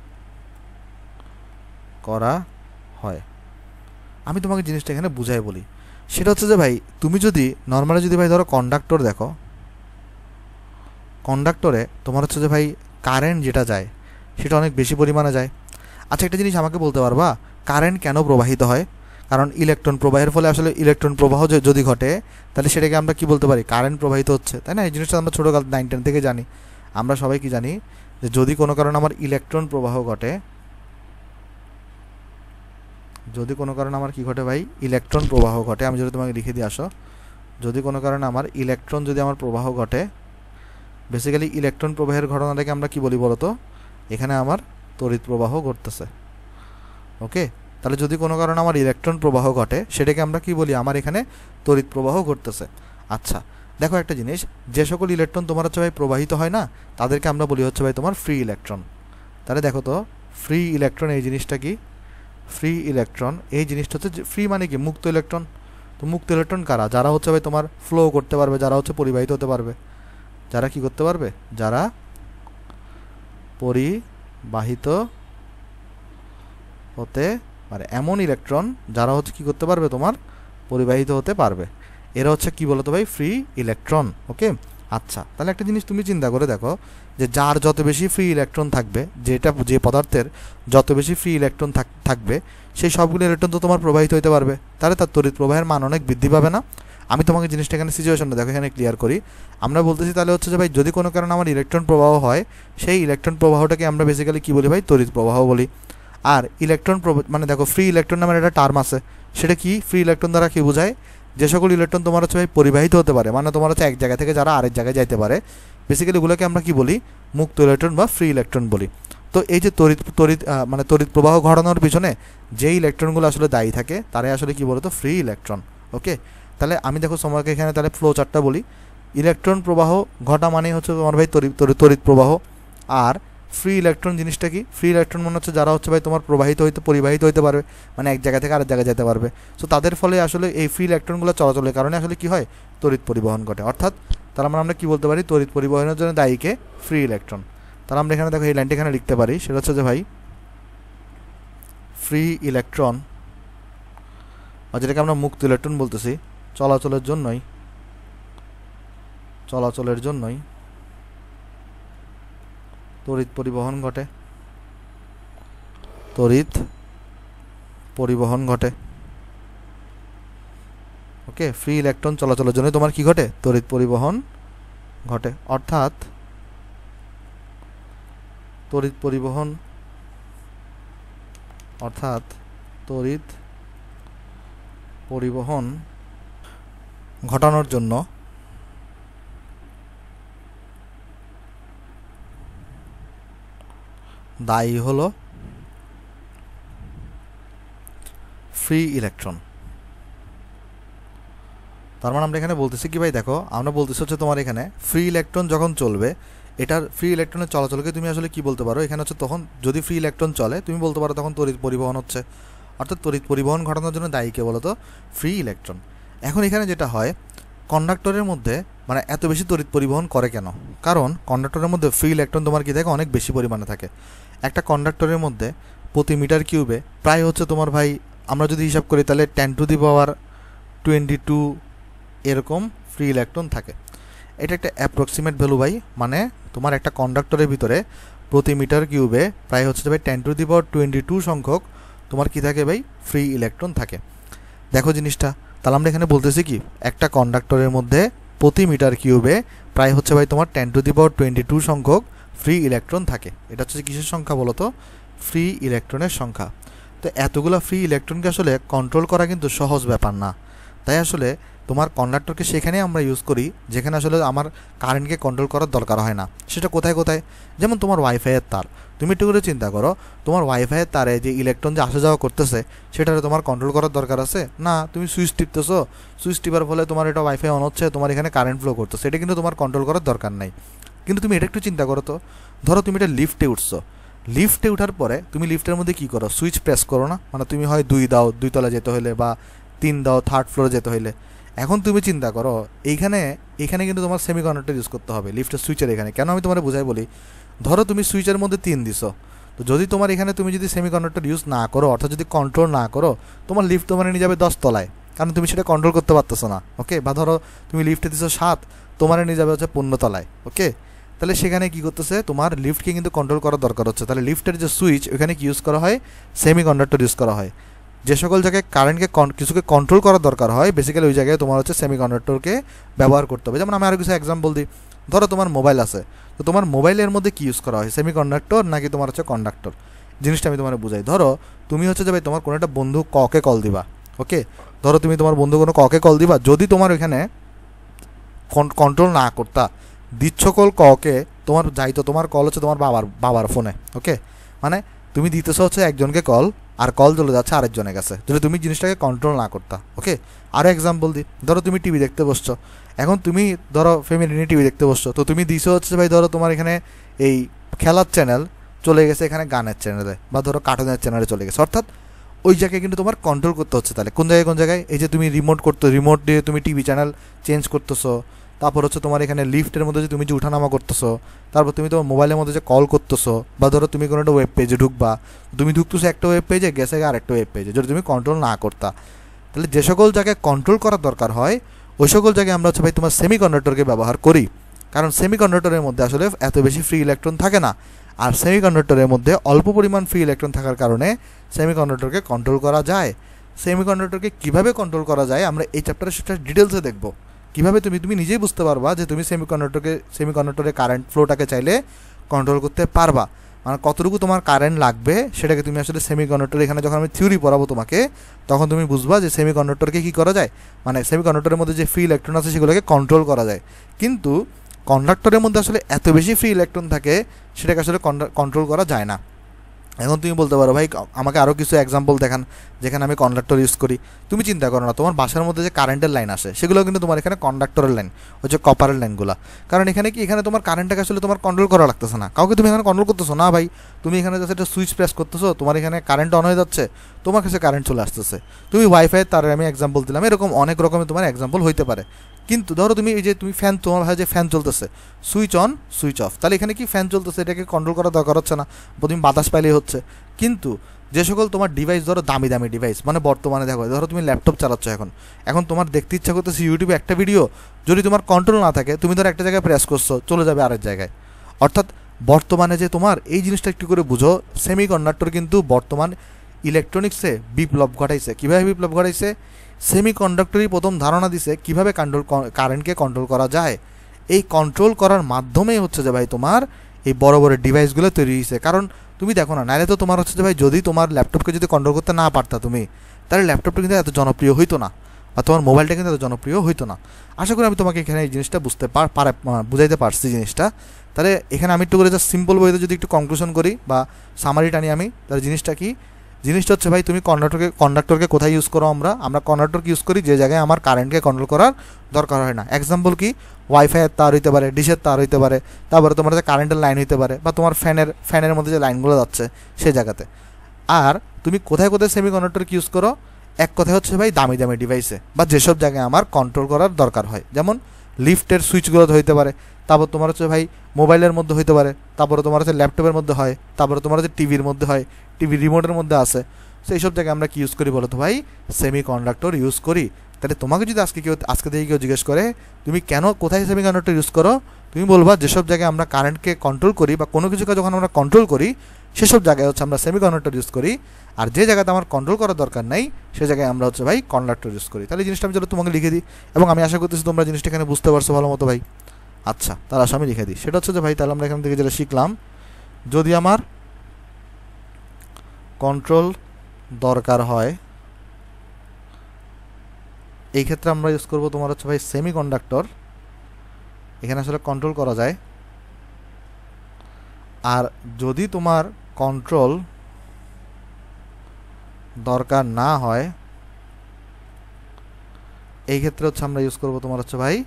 করা হয়। আমি তোমাকে জিনিসটা এখানে বুঝাই বলি, সেটা হচ্ছে যে ভাই তুমি যদি নর্মালি যদি ভাই ধরো কন্ডাক্টর দেখো, কন্ডাক্টরে তোমার হচ্ছে যে ভাই কারেন্ট যেটা যায় সেটা অনেক বেশি পরিমাণে যায়। আচ্ছা, একটা জিনিস আমাকে বলতে পারবা কারেন্ট কেন প্রবাহিত হয়? কারণ ইলেকট্রন প্রবাহের ফলে আসলে ইলেকট্রন প্রবাহ যদি ঘটে তাহলে সেটাকে আমরা কি বলতে পারি? কারেন্ট প্রবাহিত হচ্ছে, তাই না? এই জিনিসটা আমরা ছোটোকাল নাইন টেন থেকে জানি। আমরা সবাই কি জানি যে যদি কোনো কারণে আমার ইলেকট্রন প্রবাহ ঘটে, যদি কোনো কারণে আমার কি ঘটে ভাই? ইলেকট্রন প্রবাহ ঘটে। আমি যদি তোমাকে লিখে দিয়ে আসো, যদি কোনো কারণে আমার ইলেকট্রন যদি আমার প্রবাহ ঘটে, বেসিক্যালি ইলেকট্রন প্রবাহের ঘটনাটাকে আমরা কি বলি বলতো? এখানে আমার তড়িৎ প্রবাহ ঘটতেছে। ওকে, তাহলে যদি কোনো কারণে আমার ইলেকট্রন প্রবাহ ঘটে সেটাকে আমরা কি বলি? আমার এখানে তড়িৎ প্রবাহ ঘটতেছে। আচ্ছা, দেখো একটা জিনিস, যে সকল ইলেকট্রন তোমার হচ্ছে ভাই প্রবাহিত হয় না তাদেরকে আমরা বলি হচ্ছে ভাই তোমার ফ্রি ইলেকট্রন। তাহলে দেখো তো ফ্রি ইলেকট্রন এই জিনিসটা কি, ফ্রি ইলেকট্রন এই জিনিসটা হচ্ছে ফ্রি মানে কি মুক্ত ইলেকট্রন। তো মুক্ত ইলেকট্রন কারা, যারা হচ্ছে ভাই তোমার ফ্লো করতে পারবে, যারা হচ্ছে পরিবাহিত হতে পারবে, যারা কি করতে পারবে, যারা পরিবাহিত হতে পারে, এমন ইলেকট্রন যারা হচ্ছে কি করতে পারবে তোমার পরিবাহিত হতে পারবে, এরা হচ্ছে কি বলতো ভাই ফ্রি ইলেকট্রন। ওকে, আচ্ছা তাহলে একটা জিনিস তুমি চিন্তা করে দেখো যে যার যত বেশি ফ্রি ইলেকট্রন থাকবে, যেটা যে পদার্থের যত বেশি ফ্রি ইলেকট্রন থাকবে সেই সবগুলো ইলেকট্রন তো তোমার প্রবাহিত হতে পারবে, তাহলে তার তড়িৎ প্রবাহের মান অনেক বৃদ্ধি পাবে না। আমি তোমাকে জিনিসটা এখানে সিচুয়েশনটা দেখো এখানে ক্লিয়ার করি। আমরা বলতেছি তাহলে হচ্ছে যে ভাই যদি কোনো কারণে আমার ইলেকট্রন প্রবাহ হয়, সেই ইলেকট্রন প্রবাহটাকে আমরা বেসিক্যালি কী বলি ভাই তড়িৎ প্রবাহ বলি। আর ইলেকট্রন মানে দেখো ফ্রি ইলেকট্রন নামের একটা টার্ম আছে, সেটা কি ফ্রি ইলেকট্রন দ্বারা কী বোঝায়, যে সকল ইলেকট্রন তোমার হচ্ছে ভাই পরিবাহিত হতে পারে, মানে তোমার হচ্ছে এক জায়গা থেকে যারা আরেক জায়গায় যাইতে পারে, বেসিক্যালি এগুলোকে আমরা কি বলি মুক্ত ইলেকট্রন বা ফ্রি ইলেকট্রন বলি। তো এই যে তড়িৎ তড়িৎ মানে তড়িৎ প্রবাহ ঘটানোর পিছনে যে ইলেকট্রনগুলো আসলে দায়ী থাকে তারাই আসলে কি বলতো ফ্রি ইলেকট্রন। ওকে, তাহলে আমি দেখো তোমাকে এখানে তাহলে ফ্লো চার্টটা বলি। ইলেকট্রন প্রবাহ ঘটা মানে হচ্ছে তোমার ভাই তড়িৎ তড়িৎ প্রবাহ। আর ফ্রি ইলেকট্রন জিনিসটা কি, ফ্রি ইলেকট্রন মনে হচ্ছে যারা হচ্ছে ভাই তোমার প্রবাহিত হইতে পরিবাহিত হইতে পারবে, মানে এক জায়গা থেকে আরেক জায়গায় যেতে পারবে। সো তাদের ফলে আসলে এই ফ্রি ইলেকট্রনগুলো চলাচলের কারণে আসলে কি হয় তড়িৎ পরিবহন ঘটে, অর্থাৎ তার মানে আমরা কি বলতে পারি তড়িৎ পরিবহনের জন্য দায়ীকে ফ্রি ইলেকট্রন। তাহলে আমরা এখানে দেখো এই লাইনটা এখানে লিখতে পারি, সেটা হচ্ছে যে ভাই ফ্রি ইলেকট্রন বা যেটাকে আমরা মুক্ত ইলেকট্রন বলতেছি চলাচলের জন্যই চলাচলের জন্যই তড়িৎ পরিবহন ঘটে, তড়িৎ পরিবহন ঘটে। ওকে, ফ্রি ইলেকট্রন চলাচলের জন্য তোমার কি ঘটে তড়িৎ পরিবহন ঘটে, অর্থাৎ তড়িৎ পরিবহন অর্থাৎ তড়িৎ পরিবহন ঘটানোর জন্য দায়ী হলো ফ্রি ইলেকট্রন। তার মানে আমরা এখানে বলতেছি কি ভাই দেখো আমরা বলতেছি হচ্ছে তোমার এখানে ফ্রি ইলেকট্রন যখন চলবে, এটার ফ্রি ইলেকট্রনের চলাচলকে তুমি আসলে কি বলতে পারো, এখানে হচ্ছে তখন যদি ফ্রি ইলেকট্রন চলে তুমি বলতে পারো তখন তড়িৎ পরিবহন হচ্ছে, অর্থাৎ তড়িৎ পরিবহন ঘটানোর জন্য দায়ী কে বলতো ফ্রি ইলেকট্রন। এখন এখানে যেটা হয় কন্ডাক্টরের মধ্যে মানে এত বেশি তড়িৎ পরিবহন করে কেন, কারণ কন্ডাক্টরের মধ্যে ফ্রি ইলেকট্রন তোমার কি থাকে অনেক বেশি পরিমাণে থাকে। একটা কন্ডাক্টরের মধ্যে প্রতি মিটার কিউবে প্রায় হচ্ছে তোমার ভাই আমরা যদি হিসাব করি তাহলে ten to the power twenty two এরকম ফ্রি ইলেকট্রন থাকে। এটা একটা অ্যাপ্রক্সিমেট ভ্যালু ভাই, মানে তোমার একটা কন্ডাক্টরের ভিতরে প্রতি মিটার কিউবে প্রায় হচ্ছে ভাই ten to the power twenty two সংখ্যক তোমার কি থাকে ভাই ফ্রি ইলেকট্রন থাকে। দেখো জিনিসটা তাহলে আমরা এখানে বলতেছি কি একটা কন্ডাক্টরের মধ্যে প্রতি মিটার কিউবে প্রায় হচ্ছে ভাই তোমার ten to the power twenty two সংখ্যক ফ্রি ইলেকট্রন থাকে। এটা হচ্ছে কিসের সংখ্যা বলো তো, ফ্রি ইলেকট্রনের সংখ্যা। তো এতগুলো ফ্রি ইলেকট্রনকে আসলে কন্ট্রোল করা কিন্তু সহজ ব্যাপার না, তাই আসলে তোমার কন্ডাক্টরকে সেখানে আমরা ইউজ করি যেখানে আসলে আমার কারেন্টকে কন্ট্রোল করার দরকার হয় না। সেটা কোথায় কোথায়, যেমন তোমার ওয়াইফাইয়ের তার, তুমি একটু করে চিন্তা করো তোমার ওয়াইফাইয়ের তারে যে ইলেকট্রন যে আসা যাওয়া করতেছে সেটারে তোমার কন্ট্রোল করার দরকার আছে না, তুমি সুইচ টিপতেছো, সুইচ টিপার ফলে তোমার এটা ওয়াইফাই অন হচ্ছে, তোমার এখানে কারেন্ট ফ্লো করতেছে, এটা কিন্তু তোমার কন্ট্রোল করার দরকার নাই। কিন্তু তুমি এটা একটু চিন্তা করো তো, ধরো তুমি এটা লিফটে উঠছো, লিফটে ওঠার পরে তুমি লিফটের মধ্যে কী করো সুইচ প্রেস করো না, মানে তুমি হয় দুই দাও দুই তলা যেতে হলে বা তিন দাও থার্ড ফ্লোরে যেতে হইলে। এখন তুমি চিন্তা করো এইখানে এখানে কিন্তু তোমার সেমি কন্ডাক্টর ইউজ করতে হবে লিফটের সুইচের এখানে। কেন আমি তোমার বোঝাই বলি, ধরো তুমি সুইচের মধ্যে তিন দিছো, তো যদি তোমার এখানে তুমি যদি সেমি কন্ডাক্টর ইউজ না করো অর্থাৎ যদি কন্ট্রোল না করো, তোমার লিফট তোমার নিয়ে যাবে দশ তলায়, কারণ তুমি সেটা কন্ট্রোল করতে পারতেছো না। ওকে, বা ধরো তুমি লিফটে দিছো সাত, তোমার নিয়ে যাবে হচ্ছে পনেরো তলায়। ওকে, তাহলে সেখানে কি করতেছে তোমার লিফটকে কিন্তু কন্ট্রোল করার দরকার হচ্ছে। তাহলে লিফটের যে সুইচ ওখানে কি ইউজ করা হয়, সেমি কন্ডাক্টর ইউজ করা হয়। যে সকল জায়গায় কারেন্টকে কিছুকে কন্ট্রোল করার দরকার হয় বেসিক্যালি ওই জায়গায় তোমার হচ্ছে সেমি কন্ডাক্টরকে ব্যবহার করতে হবে। যেমন আমি আরও কিছু এক্সাম্পল দিই, ধরো তোমার মোবাইল আছে, তো তোমার মোবাইলের মধ্যে কি ইউজ করা হয় সেমি কন্ডাক্টর নাকি তোমার হচ্ছে কন্ডাক্টর, জিনিসটা আমি তোমার বুঝাই। ধরো তুমি হচ্ছে যাবে তোমার কোনো একটা বন্ধু ককে কল দিবা। ওকে, ধরো তুমি তোমার বন্ধু কোনো ককে কল দিবা, যদি তোমার ওইখানে কন্ট্রোল না করতা দিচ্ছ কল ককে, তোমার যাইতো তোমার কল হচ্ছে তোমার বাবার বাবার ফোনে। ওকে, মানে তুমি দিতেছো হচ্ছে একজনকে কল আর কল চলে যাচ্ছে আরেকজনের কাছে, যদি তুমি জিনিসটাকে কন্ট্রোল না করতা। ওকে, আরও এক্সাম্পল দিই, ধরো তুমি টিভি দেখতে বসছো, এখন তুমি ধরো ফ্যামিলি নিয়ে টিভি দেখতে বসছো, তো তুমি দিছো হচ্ছে ভাই ধরো তোমার এখানে এই খেলার চ্যানেল চলে গেছে এখানে গানের চ্যানেলে, বা ধরো কার্টুনের চ্যানেলে চলে গেছে, অর্থাৎ ওই জায়গায় কিন্তু তোমার কন্ট্রোল করতে হচ্ছে। তাহলে কোন জায়গায় কোন জায়গায়, এই যে তুমি রিমোট করতো, রিমোট দিয়ে তুমি টিভি চ্যানেল চেঞ্জ করতেছো, তারপর হচ্ছে তোমার এখানে লিফটের মধ্যে যে তুমি যে উঠানামা করতেছো, তারপর তুমি তোমার মোবাইলের মধ্যে যে কল করতেছো, বা ধরো তুমি কোনো একটা ওয়েব পেজে ঢুকবা, তুমি ঢুকতেছো একটা ওয়েব পেজে, গেছে আর একটা ওয়েব পেজে, যদি তুমি কন্ট্রোল না করতা। তাহলে যে সকল জায়গায় কন্ট্রোল করার দরকার হয় ওই সকল জায়গায় আমরা হচ্ছে ভাই তোমার সেমিকন্ডাক্টরকে ব্যবহার করি, কারণ সেমিকন্ডাক্টরের মধ্যে আসলে এত বেশি ফ্রি ইলেকট্রন থাকে না, আর সেমিকন্ডাক্টরের মধ্যে অল্প পরিমাণ ফ্রি ইলেকট্রন থাকার কারণে সেমিকন্ডাক্টরকে কন্ট্রোল করা যায়। সেমিকন্ডাক্টরকে কীভাবে কন্ট্রোল করা যায় আমরা এই চ্যাপ্টারে সেটা ডিটেলসে দেখব, কীভাবে তুমি তুমি নিজেই বুঝতে পারবা যে তুমি সেমিকন্ডাক্টরকে সেমিকন্ডাক্টরের কারেন্ট ফ্লোটাকে চাইলে কন্ট্রোল করতে পারবা, মানে কতটুকু তোমার কারেন্ট লাগবে সেটাকে তুমি আসলে সেমিকন্ডাক্টর এখানে যখন আমি থিওরি পড়াবো তোমাকে, তখন তুমি বুঝবা যে সেমিকন্ডাক্টরকে কী করা যায়, মানে সেমিকন্ডাক্টরের মধ্যে যে ফ্রি ইলেকট্রন আছে সেগুলোকে কন্ট্রোল করা যায়। কিন্তু কন্ডাক্টরের মধ্যে আসলে এত বেশি ফ্রি ইলেকট্রন থাকে সেটাকে আসলে কন্ট্রোল করা যায় না। এখন তুমি বলতে পারো ভাই আমাকে আরও কিছু এক্সাম্পল দেখান যেখানে আমি কন্ডাক্টর ইউজ করি। তুমি চিন্তা করো না, তোমার বাসার মধ্যে যে কারেন্টের লাইন আসে সেগুলো কিন্তু তোমার এখানে কন্ডাক্টরের লাইন, ওই যে কপারের লাইনগুলো, কারণ এখানে কি এখানে তোমার কারেন্টটাকে আসলে তোমার কন্ট্রোল করা লাগতেছে না, কাউকে তুমি এখানে কন্ট্রোল করতেছো না ভাই, তুমি এখানে জাস্ট একটা সুইচ প্রেস করতেছো, তোমার এখানে কারেন্ট অন হয়ে যাচ্ছে, তোমার কাছে কারেন্ট চলে আসতেছে। তুমি ওয়াইফাই তার আমি এক্সাম্পল দিলাম, এরকম অনেক রকমের তোমার এক্সাম্পল হইতে পারে। কিন্তু ধরো তুমি এই যে তুমি ফ্যান, তোমার হয় যে ফ্যান চলতেছে, সুইচ অন সুইচ অফ, তাহলে এখানে কি ফ্যান চলতেছে এটাকে কন্ট্রোল করা দরকার হচ্ছে না, তুমি বাতাস পাইলেই হচ্ছে। কিন্তু যে সকল তোমার ডিভাইস ধরো দামি দামি ডিভাইস, মানে বর্তমানে দেখো ধরো তুমি ল্যাপটপ চালাচ্ছ, এখন এখন তোমার দেখতে ইচ্ছা করতেছে ইউটিউবে একটা ভিডিও, যদি তোমার কন্ট্রোল না থাকে তুমি ধরো একটা জায়গায় প্রেস করছো, চলে যাবে আরেক জায়গায়। অর্থাৎ বর্তমানে যে তোমার এই জিনিসটা একটু করে বুঝো, সেমিকন্ডাক্টর কিন্তু বর্তমান ইলেকট্রনিক্সে বিপ্লব ঘটাইছে। কীভাবে বিপ্লব ঘটাইছে? সেমিকন্ডাক্টরই প্রথম ধারণা দিছে কীভাবে কন্ট্রোল কারেন্টকে কন্ট্রোল করা যায়। এই কন্ট্রোল করার মাধ্যমেই হচ্ছে যে ভাই তোমার এই বড় বড় ডিভাইসগুলো তৈরি হয়েছে। কারণ তুমি দেখো না, নাহলে তো তোমার হচ্ছে যে ভাই যদি তোমার ল্যাপটপকে যদি কন্ট্রোল করতে না পারতা তুমি, তাহলে ল্যাপটপটা কিন্তু এত জনপ্রিয় হইতো না, বা তোমার মোবাইলটা কিন্তু এত জনপ্রিয় হইতো না। আশা করি আমি তোমাকে এখানে এই জিনিসটা বুঝতে পার পারে বুঝাইতে পারছি জিনিসটা। তাহলে এখানে আমি একটু করে জাস্ট সিম্পল বইতে যদি একটু কনক্লুশন করি বা সামারি টানি আমি, তাহলে জিনিসটা কি? জিনিসটা হচ্ছে ভাই তুমি কন্ডাক্টরকে কন্ডাক্টরকে কোথায় ইউজ করো? আমরা আমরা কন্ডাক্টরকে ইউজ করি যে জায়গায় আমার কারেন্টকে কন্ট্রোল করার দরকার হয় না। এক্সাম্পল কি? ওয়াইফাইয়ের তার হইতে পারে, ডিশের তার হইতে পারে, তারপরে তোমার যে কারেন্টের লাইন হইতে পারে, বা তোমার ফ্যানের ফ্যানের মধ্যে যে লাইনগুলো যাচ্ছে সেই জায়গাতে। আর তুমি কোথায় কোথায় সেমি কন্ডাক্টরকে ইউজ করো? এক কথায় হচ্ছে ভাই দামি দামি ডিভাইসে, বা যেসব জায়গায় আমার কন্ট্রোল করার দরকার হয়, যেমন লিফটের সুইচগুলোতে হইতে পারে, তারপর তোমার হচ্ছে ভাই মোবাইলের মধ্যে হইতে পারে, তারপরে তোমার হচ্ছে ল্যাপটপের মধ্যে হয়, তারপরে তোমার হচ্ছে টিভির মধ্যে হয়, টিভি রিমোটের মধ্যে আছে। সেই সব জায়গায় আমরা কি ইউজ করি বলো তো ভাই? সেমি কন্ডাক্টর ইউজ করি। তাহলে তোমাকে যদি আজকে কেউ আজকে থেকে কেউ জিজ্ঞেস করে তুমি কেন কোথায় সেমি কন্ডাক্টর ইউজ করো, তুমি বলবা যেসব জায়গায় আমরা কারেন্টকে কন্ট্রোল করি বা কোনো কিছুকে যখন আমরা কন্ট্রোল করি সেসব জায়গায় হচ্ছে আমরা সেমি কন্ডাক্টর ইউজ করি, আর যে জায়গাতে আমার কন্ট্রোল করার দরকার নাই সে জায়গায় আমরা হচ্ছে ভাই কন্ডাক্টর ইউজ করি। তাহলে জিনিসটা আমি চলো তোমাকে লিখে দিই, এবং আমি আশা করতেছি তোমরা জিনিসটা এখানে বুঝতে পারছো ভালো মতো ভাই। আচ্ছা, তাহলে আসলে আমি লিখে দিই। সেটা হচ্ছে যে ভাই তাহলে আমরা এখান থেকে যেটা শিখলাম, যদি আমার কন্ট্রোল দরকার হয় এই ক্ষেত্রে আমরা ইউজ করবো তোমার হচ্ছে ভাই সেমি কন্ডাক্টর, এখানে আসলে কন্ট্রোল করা যায়। আর যদি তোমার কন্ট্রোল দরকার না হয় এই ক্ষেত্রে হচ্ছে আমরা ইউজ করবো তোমার হচ্ছে ভাই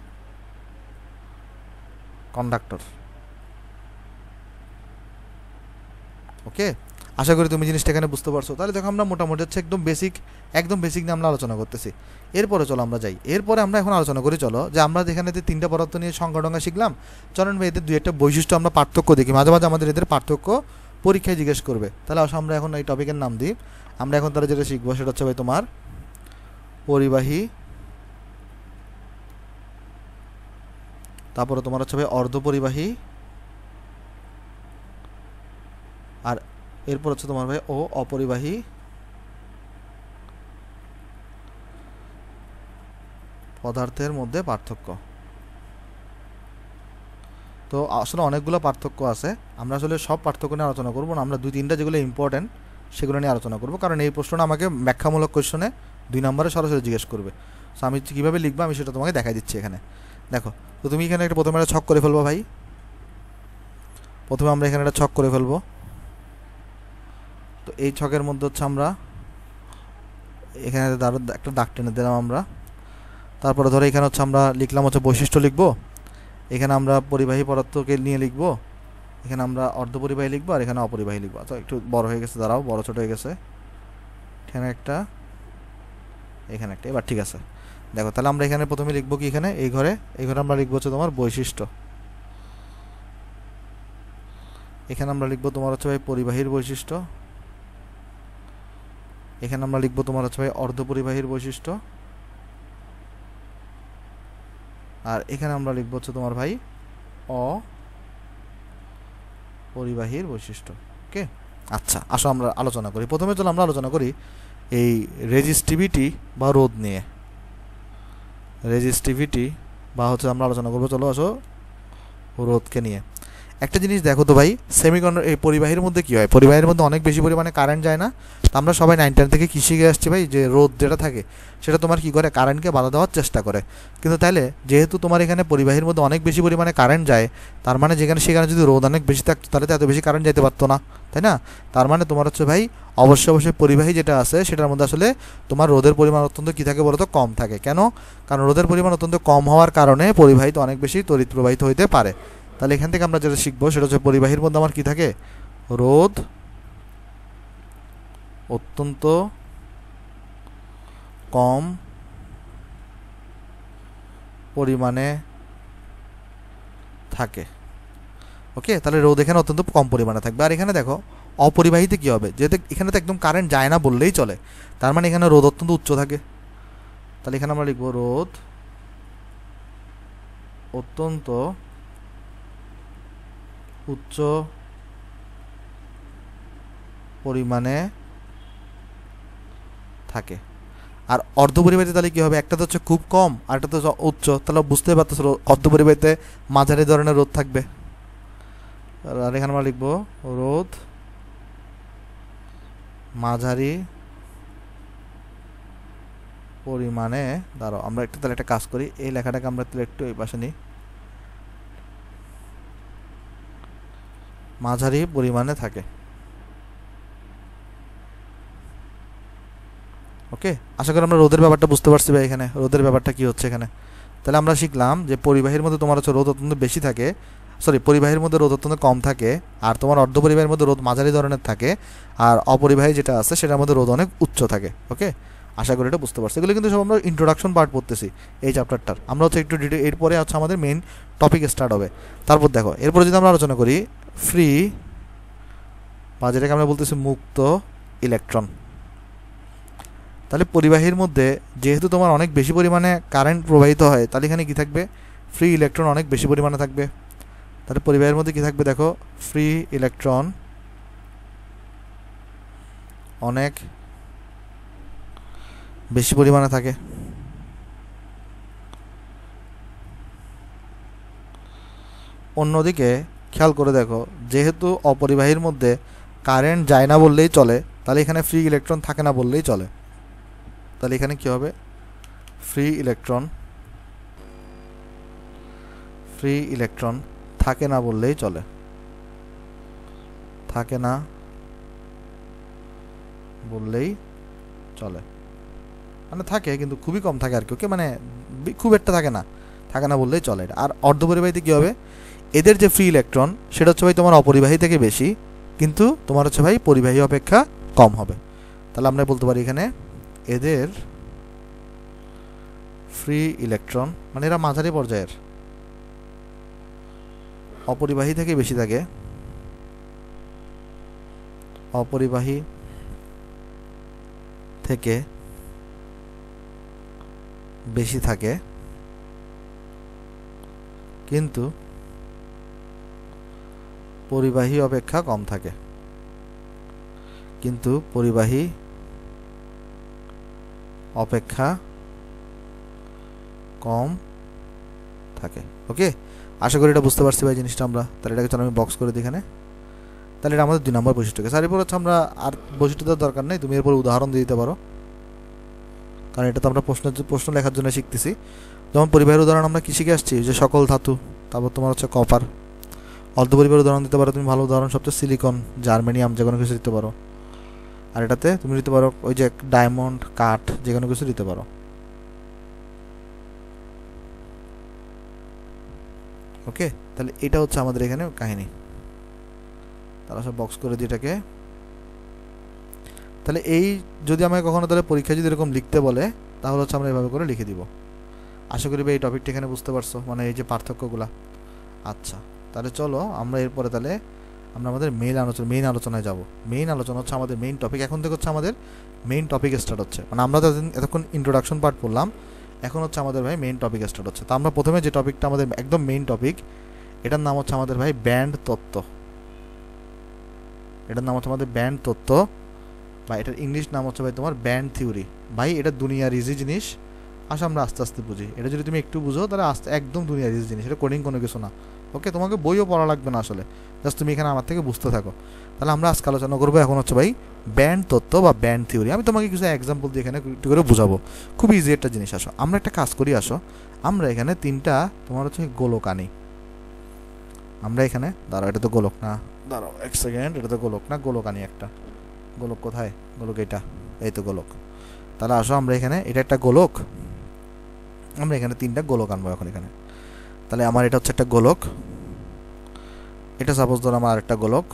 কন্ডাক্টর। ওকে, আশা করি তুমি জিনিসটা এখানে বুঝতে পারছো। তাহলে দেখো আমরা মোটামুটি হচ্ছে একদম বেসিক একদম বেসিক নিয়ে আমরা আলোচনা করতেছি। এরপরে চলো আমরা যাই, এরপরে আমরা এখন আলোচনা করি চলো যে আমরা যেখানে তিনটা পদার্থ নিয়ে সংখ্যাডঙ্গা শিখলাম, চলেন ভাই এদের দুই একটা বৈশিষ্ট্য আমরা পার্থক্য দেখি, মাঝে মাঝে আমাদের এদের পার্থক্য পরীক্ষায় জিজ্ঞেস করবে। তাহলে আসলে আমরা এখন এই টপিকের নাম দিই, আমরা এখন তারা যেটা শিখবো সেটা হচ্ছে ভাই তোমার পরিবাহী, তারপরে তোমার হচ্ছে ভাই অর্ধপরিবাহী, আর এরপর হচ্ছে তোমার ভাই ও অপরিবাহী পদার্থের মধ্যে পার্থক্য। তো আসলে অনেকগুলো পার্থক্য আছে, আমরা আসলে সব পার্থক্য নিয়ে আলোচনা করবো না, আমরা দুই তিনটা যেগুলো ইম্পর্টেন্ট সেগুলো নিয়ে আলোচনা করবো, কারণ এই প্রশ্নটা আমাকে ব্যাখ্যামূলক কোশ্চেনে দুই নম্বরে সরাসরি জিজ্ঞেস করবে। সো আমি কীভাবে লিখবো আমি সেটা তোমাকে দেখাই দিচ্ছি এখানে। দেখো, তো তুমি এখানে একটা প্রথমে একটা ছক করে ফেলবো ভাই, প্রথমে আমরা এখানে একটা ছক করে ফেলবো, তো এই ছকের মধ্যে হচ্ছে আমরা এখানে দাঁড়ো একটা দাগ টেনে দিলাম আমরা। তারপরে ধরো এখানে হচ্ছে আমরা লিখলাম হচ্ছে বৈশিষ্ট্য লিখব, এখানে আমরা পরিবাহী পদার্থকে নিয়ে লিখব, এখানে আমরা অর্ধপরিবাহী লিখবো আর এখানে অপরিবাহী লিখবো। আচ্ছা একটু বড় হয়ে গেছে, দাঁড়াও, বড় ছোট হয়ে গেছে, এখানে একটা এখানে একটা। এবার ঠিক আছে, দেখো তাহলে আমরা এখানে প্রথমে লিখবো কি, এখানে এই ঘরে এই ঘরে আমরা লিখবো হচ্ছে তোমার বৈশিষ্ট্য, এখানে আমরা লিখবো তোমার হচ্ছে ভাই পরিবাহীর বৈশিষ্ট্য, এখানে আমরা লিখবো তোমার হচ্ছে ভাই অর্ধপরিবাহীর বৈশিষ্ট্য, আর এখানে আমরা লিখবো হচ্ছে তোমার ভাই অপরিবাহীর বৈশিষ্ট্য। ওকে, আচ্ছা আসো আমরা আলোচনা করি। প্রথমে চলো আমরা আলোচনা করি এই রেজিস্টিভিটি বা রোধ নিয়ে। রেজিস্টিভিটি বা হচ্ছে আমরা আলোচনা করবো, চলো আসো রোধকে নিয়ে। একটা জিনিস দেখো তো ভাই, সেমিকন্ডাক্টর এই পরিবাহীর মধ্যে কী হয়, পরিবাহীর মধ্যে অনেক বেশি পরিমাণে কারেন্ট যায় না? তো আমরা সবাই নাইন টেন থেকে কী শিখে আসছি ভাই, যে রোধ যেটা থাকে সেটা তোমার কী করে, কারেন্টকে বাধা দেওয়ার চেষ্টা করে। কিন্তু তাহলে যেহেতু তোমার এখানে পরিবাহীর মধ্যে অনেক বেশি পরিমাণে কারেন্ট যায়, তার মানে যেখানে সেখানে যদি রোধ অনেক বেশি থাকতো তাহলে তো এত বেশি কারেন্ট যেতে পারতো না, তাই না? তার মানে তোমার হচ্ছে ভাই অবশ্যই অবশ্যই পরিবাহী যেটা আছে সেটার মধ্যে আসলে তোমার রোধের পরিমাণ অত্যন্ত কী থাকে বলো তো, কম থাকে। কেন? কারণ রোধের পরিমাণ অত্যন্ত কম হওয়ার কারণে পরিবাহিত অনেক বেশি তড়িৎ প্রবাহিত হইতে পারে। তাহলে এখান থেকে আমরা যেটা শিখবো সেটা হচ্ছে পরিবাহীর মধ্যে আমার কি থাকে, রোধ অত্যন্ত কম পরিমাণে থাকে। ওকে, তাহলে রোধ এখানে অত্যন্ত কম পরিমাণে থাকবে। আর এখানে দেখো অপরিবাহীতে কি হবে, যেহেতু এখানে তো একদম কারেন্ট যায় না বললেই চলে, তার মানে এখানে রোধ অত্যন্ত উচ্চ থাকে। তাহলে এখানে আমরা লিখবো রোধ অত্যন্ত উচ্চ পরিমাণে থাকে। আর অর্ধপরিবাহীতে তাহলে কি হবে, একটা তো হচ্ছে খুব কম আর একটা তো উচ্চ, তাহলে বুঝতে পারতেছ অর্ধপরিবাহীতে মাঝারি ধরনের রোধ থাকবে। আর এখানে আমরা লিখবো রোধ মাঝারি পরিমাণে, দাঁড়াও আমরা একটু তাহলে একটা কাজ করি, এই লেখাটাকে আমরা তাহলে একটু এই পাশে নিই, মাঝারি পরিমাণে থাকে। ওকে, আশা করি আমরা রোধের ব্যাপারটা বুঝতে পারছি ভাই, এখানে রোধের ব্যাপারটা কি হচ্ছে এখানে। তাহলে আমরা শিখলাম যে পরিবাহীর মধ্যে তোমার হচ্ছে রোধ অত্যন্ত বেশি থাকে, সরি পরিবাহীর মধ্যে রোধ অত্যন্ত কম থাকে, আর তোমার অর্ধপরিবাহীর মধ্যে রোধ মাঝারি ধরনের থাকে, আর অপরিবাহী যেটা আছে সেটার মধ্যে রোধ অনেক উচ্চ থাকে। ওকে, আশা করি এটা বুঝতে পারছি। এগুলো কিন্তু সব আমরা ইন্ট্রোডাকশন পার্ট পড়তেছি এই চ্যাপ্টারটার, আমরা হচ্ছে একটু ডিটেল, এরপরে হচ্ছে আমাদের মেইন টপিক স্টার্ট হবে। তারপর দেখো এরপরে যদি আমরা আলোচনা করি ফ্রি বা যেটাকে আমরা বলতেছি মুক্ত ইলেকট্রন। তাহলে পরিবাহীর মধ্যে যেহেতু তোমার অনেক বেশি পরিমাণে কারেন্ট প্রবাহিত হয়, তাহলে এখানে কী থাকবে, ফ্রি ইলেকট্রন অনেক বেশি পরিমাণে থাকবে। তাহলে পরিবাহীর মধ্যে কী থাকবে, দেখো ফ্রি ইলেকট্রন অনেক বেশি পরিমাণে থাকে। অন্যদিকে খেয়াল করে দেখো, যেহেতু অপরিবাহীর মধ্যে কারেন্ট যায় না বললেই চলে, তাহলে এখানে ফ্রি ইলেকট্রন থাকে না বললেই চলে। তাহলে এখানে কি হবে, ফ্রি ইলেকট্রন ফ্রি ইলেকট্রন থাকে না বললেই চলে, থাকে না বললেই চলে, মানে থাকে কিন্তু খুবই কম থাকে আর কি। ওকে, মানে খুব একটা থাকে না, থাকে না বললেই চলে। আর অর্ধপরিবাহীতে কী হবে, এদের যে ফ্রি ইলেকট্রন সেটা হচ্ছে ভাই তোমার অপরিবাহী থেকে বেশি, কিন্তু তোমার হচ্ছে ভাই পরিবাহী অপেক্ষা কম হবে। তাহলে আমরা বলতে পারি এখানে এদের ফ্রি ইলেকট্রন মানে এরা মাঝারি পর্যায়ের, অপরিবাহী থেকে বেশি থাকে, অপরিবাহী থেকে বেশি থাকে, কিন্তু পরিবাহী অপেক্ষা কম থাকে, কিন্তু পরিবাহী অপেক্ষা কম থাকে। ওকে, আশা করি এটা বুঝতে পারছি ভাই জিনিসটা আমরা। তাহলে এটাকে চলো আমি বক্স করে দিই এখানে। তাহলে এটা আমাদের দুই নম্বর বৈশিষ্ট্য। স্যার এরপর হচ্ছে আমরা আর বৈশিষ্ট্য দেওয়ার দরকার নেই, তুমি এরপর উদাহরণ দিয়ে দিতে পারো, কারণ এটা তো আমরা প্রশ্ন প্রশ্ন লেখার জন্য শিখতেছি। যেমন পরিবাহের উদাহরণ আমরা কী শিখে আসছি, যে সকল ধাতু, তারপর তোমার হচ্ছে কপার। অর্ধপরিবাহের উদাহরণ দিতে পারো তুমি, ভালো উদাহরণ সবচেয়ে সিলিকন, জার্মেনিয়াম, যে কোনো কিছু দিতে পারো। আর এটাতে তুমি দিতে পারো ওই যে ডায়মন্ড, কাঠ, যে কোনো কিছু দিতে পারো। ওকে, তাহলে এটা হচ্ছে আমাদের এখানে কাহিনী। তারা সব বক্স করে দিই এটাকে। তাহলে এই যদি আমাকে কখনো তাহলে পরীক্ষায় যদি এরকম লিখতে বলে তাহলে হচ্ছে আমরা এভাবে করে লিখে দিব। আশা করি এই টপিকটা এখানে বুঝতে পারছো, মানে এই যে পার্থক্যগুলা। আচ্ছা, তাহলে চলো আমরা এরপরে তাহলে আমরা আমাদের মেইন আলোচনা মেইন আলোচনায় যাব। মেইন আলোচনা হচ্ছে আমাদের মেইন টপিক। এখন থেকে হচ্ছে আমাদের মেইন টপিক স্টার্ট হচ্ছে, মানে আমরা তো এতক্ষণ ইন্ট্রোডাকশন পার্ট পড়লাম, এখন হচ্ছে আমাদের ভাই মেইন টপিক স্টার্ট হচ্ছে। তো আমরা প্রথমে যে টপিকটা আমাদের একদম মেইন টপিক, এটার নাম হচ্ছে আমাদের ভাই ব্যান্ড তত্ত্ব। এটার নাম হচ্ছে আমাদের ব্যান্ড তত্ত্ব, বা এটার ইংলিশ নাম হচ্ছে ভাই তোমার ব্যান্ড থিওরি। ভাই এটা দুনিয়ার ইজি জিনিস, আসা আমরা আস্তে আস্তে বুঝি। এটা যদি তুমি একটু বুঝো তাহলে আস্তে একদম দুনিয়ার ইজি জিনিস, এটা কোডিং কোনো কিছু না। ওকে, তোমাকে বইও পড়া লাগবে না আসলে, জাস্ট তুমি এখানে আমার থেকে বুঝতে থাকো। তাহলে আমরা আজকে আলোচনা করবো এখন হচ্ছে ভাই ব্যান্ড তত্ত্ব বা ব্যান্ড থিওরি। আমি তোমাকে কিছু এক্সাম্পল দিয়ে এখানে একটু করে বুঝাবো, খুব ইজি একটা জিনিস। আসো আমরা একটা কাজ করি, আসো আমরা এখানে তিনটা তোমার হচ্ছে গোলক আনি। আমরা এখানে দাঁড়াও, এটা তো গোলক না, দাঁড়াও এক সেকেন্ড, এটা তো গোলক না, গোলক আনি একটা। গোলক কোথায়? গোলক এটা, এই তো গোলক। তাহলে আসো আমরা এখানে, এটা একটা গোলক, আমরা এখানে তিনটা গোলক আনবো এখন এখানে। তাহলে আমার এটা হচ্ছে একটা গোলক, এটা সাপোজ ধরো আমার আরেকটা গোলক,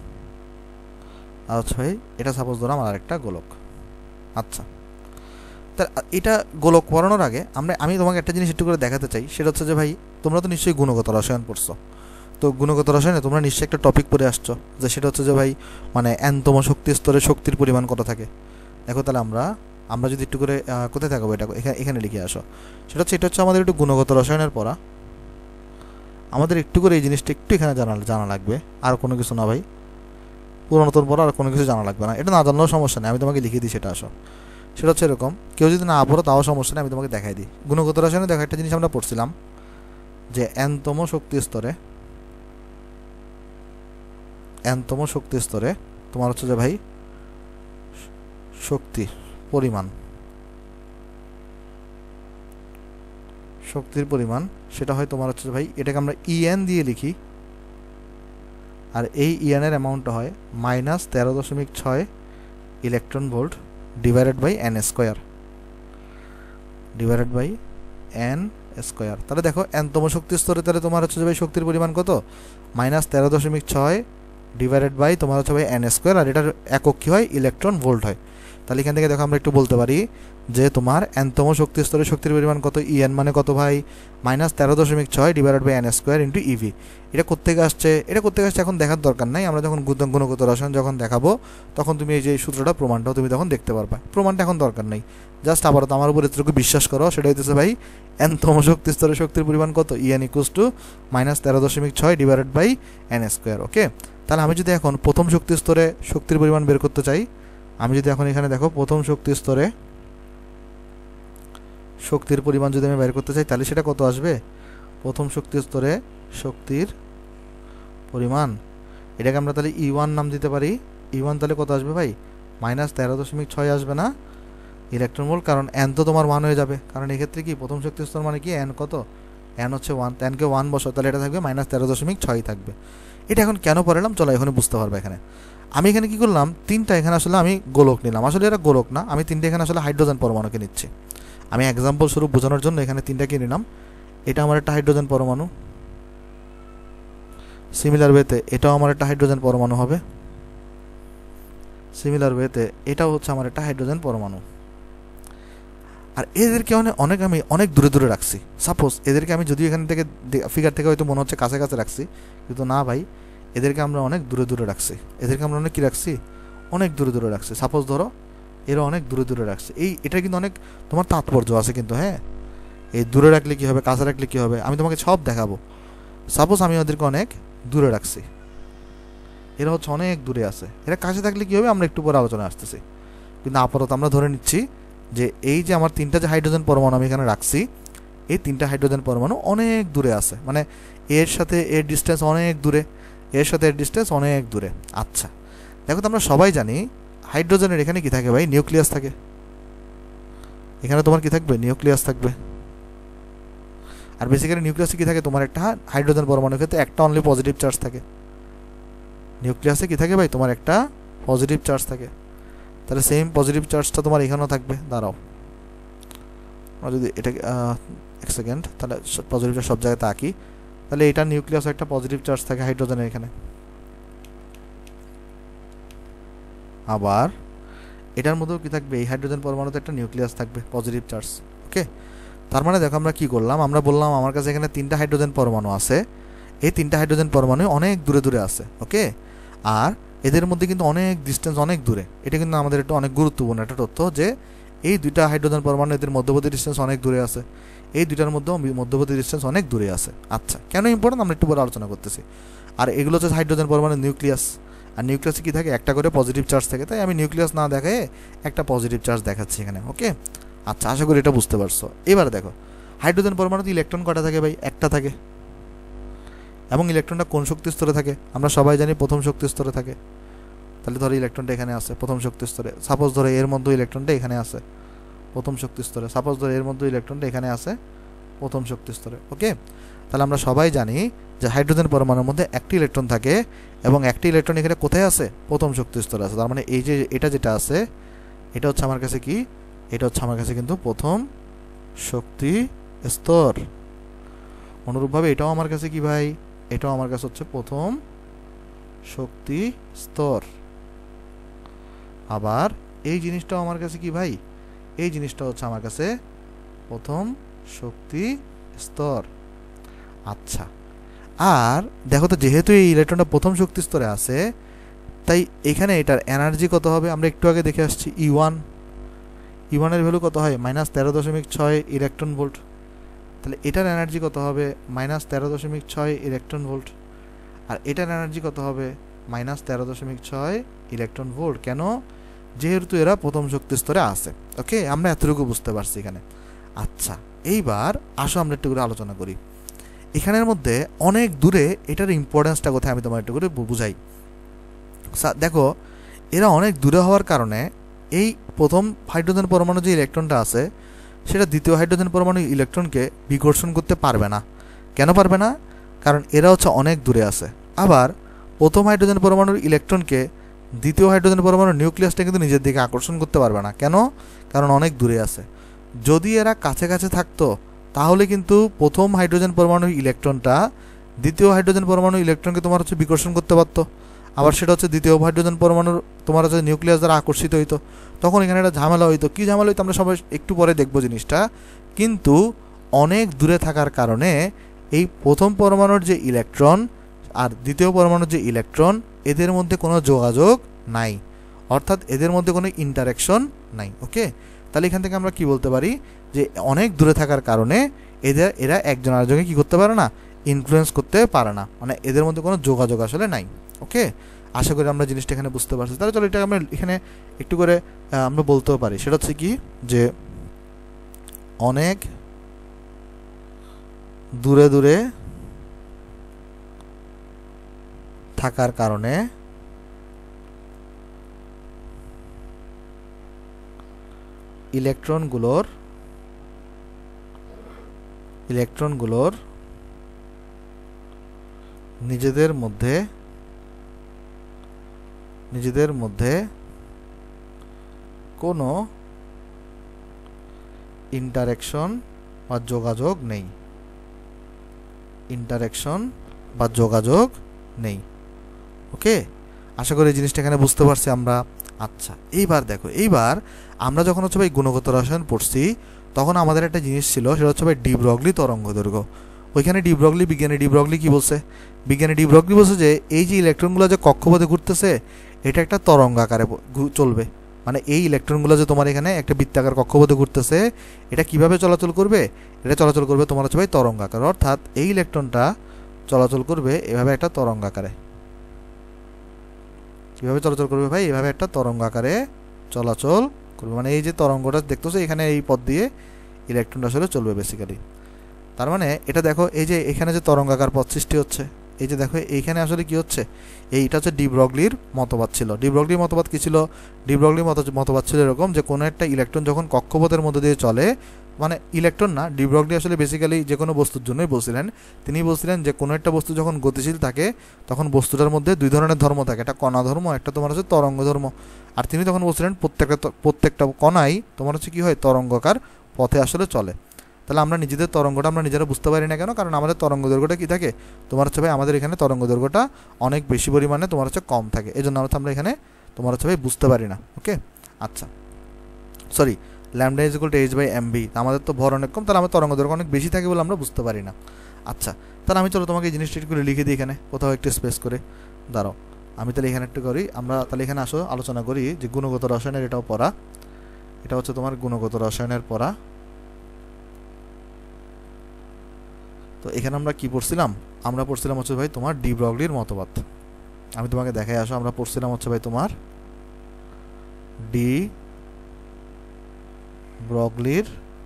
আর হচ্ছে ভাই এটা সাপোজ ধরো আমার আরেকটা গোলক। আচ্ছা, তা এটা গোলক পড়ানোর আগে আমরা আমি তোমাকে একটা জিনিস একটু করে দেখাতে চাই, সেটা হচ্ছে যে ভাই তোমরা তো নিশ্চয়ই গুণগত রসায়ন পড়ছো। তো গুণগত রসায়নে তোমরা নিশ্চয়ই একটা টপিক পড়ে আসছো, যে সেটা হচ্ছে যে ভাই মানে এনতম শক্তি স্তরে শক্তির পরিমাণ কত থাকে। দেখো তাহলে আমরা আমরা যদি একটু করে কোথায় থাকবো, এটা এখানে এখানে লিখে আসো। সেটা হচ্ছে এটা হচ্ছে আমাদের একটু গুণগত রসায়নের পড়া, আমাদের একটু করে এই জিনিসটা একটু এখানে জানা জানা লাগবে, আর কোনো কিছু না ভাই, পুরাতন পড়া আর কোনো কিছু জানা লাগবে না। এটা না জানলেও সমস্যা নেই, আমি তোমাকে লিখে দিই। সেটা আসো, সেটা হচ্ছে এরকম, কেউ যদি না পড়ো তাও সমস্যা নেই, আমি তোমাকে দেখাই দিই। গুণগত রসায়নে দেখো একটা জিনিস আমরা পড়ছিলাম, যে এনতম শক্তি স্তরে এনতম শক্তি স্তরে তোমার হচ্ছে যে ভাই শক্তির পরিমাণ শক্তির পরিমাণ সেটা হয় তোমার হচ্ছে ভাই, এটাকে আমরা ইএন দিয়ে লিখি, আর এই ইএনের অ্যামাউন্টটা হয় মাইনাস তেরো দশমিক ছয় electron volt divided by n square divided by n square. তাহলে দেখো এনতম শক্তি স্তরে তাহলে তোমার হচ্ছে ভাই শক্তির পরিমাণ কত? মাইনাস তেরো দশমিক ছয় ডিভাইডেড বাই তোমার হচ্ছে ভাই এন স্কোয়ার, আর এটার একক কী হয়? ইলেকট্রন ভোল্ট হয়। তাহলে এখান থেকে দেখো আমরা একটু বলতে পারি যে তোমার এনতম শক্তি স্তরে শক্তির পরিমাণ কত? ইএন মানে কত ভাই? মাইনাস তেরো দশমিক ছয় divided by n square into eV. এটা কোত্থেকে আসছে? এটা কোত্থেকে আসছে এখন দেখার দরকার নাই, আমরা যখন গুণগত রসায়ন যখন দেখাবো তখন তুমি এই যে সূত্রটা প্রমাণটাও তুমি তখন দেখতে পারবে। প্রমাণটা এখন দরকার নেই, জাস্ট আপাতত আমার উপর এতটুকু বিশ্বাস করো, সেটা হইতেছে ভাই এনতম শক্তি স্তরে শক্তির পরিমাণ কত? ইএন ইকুয়ালস টু মাইনাস তেরো দশমিক ছয় divided by n square. Okay, তাহলে আমি যদি এখন প্রথম শক্তি স্তরে শক্তির পরিমাণ বের করতে চাই, আমি যদি এখন এখানে দেখো প্রথম শক্তি স্তরে শক্তির পরিমাণ যদি আমি বের করতে চাই, তাহলে সেটা কত আসবে? প্রথম শক্তি স্তরে শক্তির পরিমাণ, এটাকে আমরা তাহলে ই ওয়ান নাম দিতে পারি। ই ওয়ান তাহলে কত আসবে ভাই? মাইনাস তেরো দশমিক ছয় আসবে না ইলেকট্রন ভোল্ট, কারণ এন তো তোমার ওয়ান হয়ে যাবে, কারণ এক্ষেত্রে কি প্রথম শক্তি স্তর মানে কি এন কত? এন হচ্ছে ওয়ান, এনকে ওয়ান বসো, তাহলে এটা থাকবে মাইনাস তেরো দশমিক ছয় থাকবে। এটা এখন কেন পড়ালাম চলো এখানে বুঝতে পারবে। এখানে আমি এখানে কি করলাম? তিনটা এখানে আসলে আমি গোলক নিলাম, আসলে এটা গোলক না, আমি তিনটা এখানে আসলে হাইড্রোজেন পরমাণুকে নিচ্ছি। আমি এক্সাম্পল স্বরূপ বোঝানোর জন্য এখানে তিনটাকে নিলাম। এটা আমার একটা হাইড্রোজেন পরমাণু, সিমিলার ওয়েতে এটাও আমার একটা হাইড্রোজেন পরমাণু হবে, সিমিলার ওয়েতে এটাও হচ্ছে আমার একটা হাইড্রোজেন পরমাণু। আর এদেরকে অনেক অনেক আমি অনেক দূরে দূরে রাখছি। সাপোজ এদেরকে আমি যদিও এখান থেকে ফিগার থেকে হয়তো মনে হচ্ছে কাছে কাছে রাখছি, কিন্তু না ভাই, এদেরকে আমরা অনেক দূরে দূরে রাখছি। এদেরকে আমরা অনেক কী রাখছি? অনেক দূরে দূরে রাখছি। সাপোজ ধরো এরা অনেক দূরে দূরে রাখছে, এই এটা কিন্তু অনেক তোমার তাৎপর্য আছে কিন্তু। হ্যাঁ, এই দূরে রাখলে কী হবে, কাছে রাখলে কী হবে, আমি তোমাকে সব দেখাবো। সাপোজ আমি ওদেরকে অনেক দূরে রাখছি, এরা হচ্ছে অনেক দূরে আছে। এরা কাছে থাকলে কী হবে আমরা একটু পরে আলোচনা আসতেছি, কিন্তু আপাতত আমরা ধরে নিচ্ছি যে এই যে আমার তিনটা যে হাইড্রোজেন পরমাণু আমি এখানে রাখছি, এই তিনটা হাইড্রোজেন পরমাণু অনেক দূরে আছে, মানে এর সাথে এর ডিস্টেন্স অনেক দূরে, এর সাথে এর ডিস্টেন্স অনেক দূরে। আচ্ছা দেখো তো আমরা সবাই জানি হাইড্রোজেনের এখানে কি থাকে ভাই? নিউক্লিয়াস থাকে। এখানে তোমার কি থাকবে? নিউক্লিয়াস থাকবে। আর বেসিক্যালি নিউক্লিয়াসে কি থাকে? তোমার একটা হাইড্রোজেন পরমাণুর ক্ষেত্রে একটা অনলি পজিটিভ চার্জ থাকে। নিউক্লিয়াসে কি থাকে ভাই? তোমার একটা পজিটিভ চার্জ থাকে। তাহলে সেম পজিটিভ চার্জটা তোমার এখানেও থাকবে। দাঁড়াও, আমরা যদি এটাকে এক সেকেন্ড, তাহলে পজিটিভ চার্জ সব জায়গাতে আঁকি। তাহলে এটা নিউক্লিয়াস একটা পজিটিভ চার্জ থাকে হাইড্রোজেনের এখানে। আবার এটার মধ্যেও কি থাকবে, এই হাইড্রোজেন পরমাণুতে একটা নিউক্লিয়াস থাকবে পজিটিভ চার্জ। ওকে, তার মানে দেখো আমরা কি করলাম, আমরা বললাম আমার কাছে এখানে তিনটা হাইড্রোজেন পরমাণু আছে, এই তিনটা হাইড্রোজেন পরমাণু অনেক দূরে দূরে আছে। ওকে, আর এদের মধ্যে কিন্তু অনেক ডিস্টেন্স অনেক দূরে। এটা কিন্তু আমাদের একটা অনেক গুরুত্বপূর্ণ একটা তথ্য যে এই দুইটা হাইড্রোজেন পরমাণু এদের মধ্যবর্তী ডিস্টেন্স অনেক দূরে আছে, এই দুইটার মধ্যেও মধ্যবর্তী ডিস্টেন্স অনেক দূরে আছে। আচ্ছা, কেন ইম্পর্টেন্ট আমরা একটু পরে আলোচনা করতেছি। আর এগুলো হচ্ছে হাইড্রোজেন পরমাণু নিউক্লিয়াস, আর নিউক্লিয়াসে কী থাকে, একটা করে পজিটিভ চার্জ থাকে, তাই আমি নিউক্লিয়াস না দেখায় একটা পজিটিভ চার্জ দেখাচ্ছি এখানে। ওকে, আচ্ছা, আশা করি এটা বুঝতে পারছো। এবার দেখো হাইড্রোজেন পরমাণুতে ইলেকট্রন কটা থাকে ভাই, একটা থাকে। এবং ইলেকট্রনটা কোন শক্তি স্তরে থাকে, আমরা সবাই জানি প্রথম শক্তি স্তরে থাকে। তাহলে ধরো ইলেকট্রনটা এখানে আছে প্রথম শক্তি স্তরে, সাপোজ ধরো এর মধ্যে ইলেকট্রনটা এখানে আছে প্রথম শক্তি স্তরে, সাপোজ ধরো এর মধ্যে ইলেকট্রনটা এখানে আছে প্রথম শক্তি স্তরে। ওকে, তাহলে আমরা সবাই জানি যে হাইড্রোজেন পরমাণুর মধ্যে একটি ইলেকট্রন থাকে এবং একটি ইলেকট্রন এখানে কোথায় আছে, প্রথম শক্তি স্তরে আছে। তার মানে এই যে এটা যেটা আছে এটা হচ্ছে আমার কাছে কি, এটা হচ্ছে আমার কাছে কিন্তু প্রথম শক্তি স্তর। অনুরূপভাবে এটাও আমার কাছে কি ভাই, এটাও আমার কাছে হচ্ছে প্রথম শক্তি স্তর। আবার এই জিনিসটাও আমার কাছে কি ভাই, এই জিনিসটা হচ্ছে আমার কাছে প্রথম শক্তি স্তর। আচ্ছা, আর দেখো তো যেহেতু এই ইলেকট্রনটা প্রথম শক্তি স্তরে আছে, তাই এখানে এটার এনার্জি কত হবে, আমরা একটু আগে দেখে আসছি ই ওয়ান। ই ওয়ানের ভ্যালু কত হয়, মাইনাস তেরো দশমিক ছয় ইলেকট্রন ভোল্ট। তাহলে এটার এনার্জি কত হবে, মাইনাস তেরো দশমিক ছয় ইলেকট্রন ভোল্ট। আর এটার এনার্জি কত হবে, মাইনাস তেরো দশমিক ছয় ইলেকট্রন ভোল্ট। কেন, যেহেতু এরা প্রথম শক্তি স্তরে আছে। ওকে, আমরা এতটুকু বুঝতে পারছি এখানে। আচ্ছা, এইবার আসো আমরা একটু করে আলোচনা করি এখানের মধ্যে অনেক দূরে এটার ইম্পর্টেন্সটা কোথায় আমি তোমার একটু করে বুঝাই। দেখো এরা অনেক দূরে হওয়ার কারণে এই প্রথম হাইড্রোজেন পরমাণু যে ইলেকট্রনটা আছে সেটা দ্বিতীয় হাইড্রোজেন পরমাণু ইলেকট্রনকে বিকর্ষণ করতে পারবে না। কেন পারবে না, কারণ এরা হচ্ছে অনেক দূরে আছে। আবার প্রথম হাইড্রোজেন পরমাণুর ইলেকট্রনকে দ্বিতীয় হাইড্রোজেন পরমাণুর নিউক্লিয়াসটা কিন্তু নিজের দিকে আকর্ষণ করতে পারবে না। কেন, কারণ অনেক দূরে আছে। যদি এরা কাছে কাছে থাকতো তাহলে কিন্তু প্রথম হাইড্রোজেন পরমাণুর ইলেকট্রনটা দ্বিতীয় হাইড্রোজেন পরমাণুর ইলেকট্রনকে তোমার হচ্ছে বিকর্ষণ করতে পারতো। আবার সেটা হচ্ছে দ্বিতীয় হাইড্রোজেন পরমাণুর তোমার হচ্ছে নিউক্লিয়াস দ্বারা আকর্ষিত হইতো। তখন এখানে একটা ঝামেলা হইতো। কী ঝামেলা হইতো আমরা সবাই একটু পরে দেখবো জিনিসটা। কিন্তু অনেক দূরে থাকার কারণে এই প্রথম পরমাণুর যে ইলেকট্রন আর দ্বিতীয় পরমাণুর যে ইলেকট্রন এদের মধ্যে কোনো যোগাযোগ নাই, অর্থাৎ এদের মধ্যে কোনো ইন্টারাকশন নাই। ওকে, তাহলে এখান থেকে আমরা কি বলতে পারি যে অনেক দূরে থাকার কারণে এদের এরা একজন আরেকজনকে কী করতে পারে না, ইনফ্লুয়েন্স করতে পারে না, মানে এদের মধ্যে কোনো যোগাযোগ আসলে নাই। ওকে, আশা করি আমরা জিনিসটা এখানে বুঝতে পারছি। তাহলে চলো এটা আমরা এখানে একটু করে আমরা বলতেও পারি, সেটা হচ্ছে কি যে অনেক দূরে দূরে থাকার কারণে ইলেকট্রনগুলোর ইলেকট্রনগুলোর নিজেদের মধ্যে নিজেদের মধ্যে কোনো ইন্টারাকশন বা যোগাযোগ নেই ইন্টারাকশন বা যোগাযোগ নেই ওকে, আশা করি এই জিনিসটা এখানে বুঝতে পারছি আমরা। আচ্ছা, এইবার দেখো, এইবার আমরা যখন হচ্ছে ভাই গুণগত রসায়ন পড়ছি তখন আমাদের একটা জিনিস ছিল, সেটা হচ্ছে ভাই ডি ব্রগলি তরঙ্গ দৈর্ঘ্য। ওইখানে ডি ব্রগলি বিজ্ঞানী ডি ব্রগলি কী বলছে, বিজ্ঞানী ডি ব্রগলি বলছে যে এই যে ইলেকট্রনগুলো যে কক্ষপথে ঘুরতেছে এটা একটা তরঙ্গ আকারে চলবে। মানে এই ইলেকট্রনগুলো যে তোমার এখানে একটা বৃত্তাকার কক্ষপথে ঘুরতেছে এটা কিভাবে চলাচল করবে, এটা চলাচল করবে তোমার হচ্ছে ভাই তরঙ্গ আকারে। অর্থাৎ এই ইলেকট্রনটা চলাচল করবে এভাবে একটা তরঙ্গ আকারে। কীভাবে চলাচল করবে ভাই, এভাবে একটা তরঙ্গ আকারে চলাচল করবে। মানে এই যে তরঙ্গটা দেখতেছো এখানে এই পথ দিয়ে ইলেকট্রনটা আসলে চলবে বেসিক্যালি। তার মানে এটা দেখো, এই যে এখানে যে তরঙ্গাকার পথ সৃষ্টি হচ্ছে, এই যে দেখো এইখানে আসলে কি হচ্ছে, এইটা হচ্ছে ডি ব্রগলির মতবাদ ছিল। ডি ব্রগলির মতবাদ কী ছিল, ডি ব্রগলির মত মতবাদ ছিল এরকম যে কোনো একটা ইলেকট্রন যখন কক্ষপথের মধ্যে দিয়ে চলে মানে ইলেকট্রন না, ডি ব্রগলি আসলে বেসিক্যালি যে কোনো বস্তুর জন্যই বলছিলেন। তিনি বলছিলেন যে কোনো একটা বস্তু যখন গতিশীল থাকে তখন বস্তুটার মধ্যে দুই ধরনের ধর্ম থাকে, একটা কণা ধর্ম, একটা তোমার হচ্ছে তরঙ্গ ধর্ম। আর তিনি তখন বলছিলেন প্রত্যেকটা প্রত্যেকটা কণাই তোমার হচ্ছে কী হয়, তরঙ্গাকার পথে আসলে চলে। তাহলে আমরা নিজেদের তরঙ্গটা আমরা নিজেরা বুঝতে পারি না কেন? কারণ আমাদের তরঙ্গ দৈর্ঘ্যটা কী থাকে, তোমার হচ্ছে ভাই আমাদের এখানে তরঙ্গ দৈর্ঘ্যটা অনেক বেশি পরিমাণে তোমার হচ্ছে কম থাকে, এই জন্য আমরা এখানে তোমার হচ্ছে ভাই বুঝতে পারি না। ওকে, আচ্ছা, sorry, lambda is equal to h by m v, আমাদের তো ভর অনেক কম, তাহলে আমার তরঙ্গ দৈর্ঘ্য অনেক বেশি থাকে বলে আমরা বুঝতে পারি না। আচ্ছা, তাহলে আমি চলো তোমাকে এই জিনিসটা একটু করে লিখে দিই এখানে কোথাও একটু স্পেস করে, দাঁড়াও আমি তাহলে এখানে একটু করি। আমরা তাহলে এখানে আসো আলোচনা করি যে গুণগত রসায়নের এটাও পড়া, এটা হচ্ছে তোমার গুণগত রসায়নের পড়া। তো এখানে আমরা কি পড়ছিলাম, আমরা পড়ছিলাম হচ্ছে ভাই তোমার ডি ব্রগলির মতবাদ। আমি তোমাকে দেখাই আসো, আমরা পড়ছিলাম হচ্ছে ভাই তোমার ডি ব্রগলির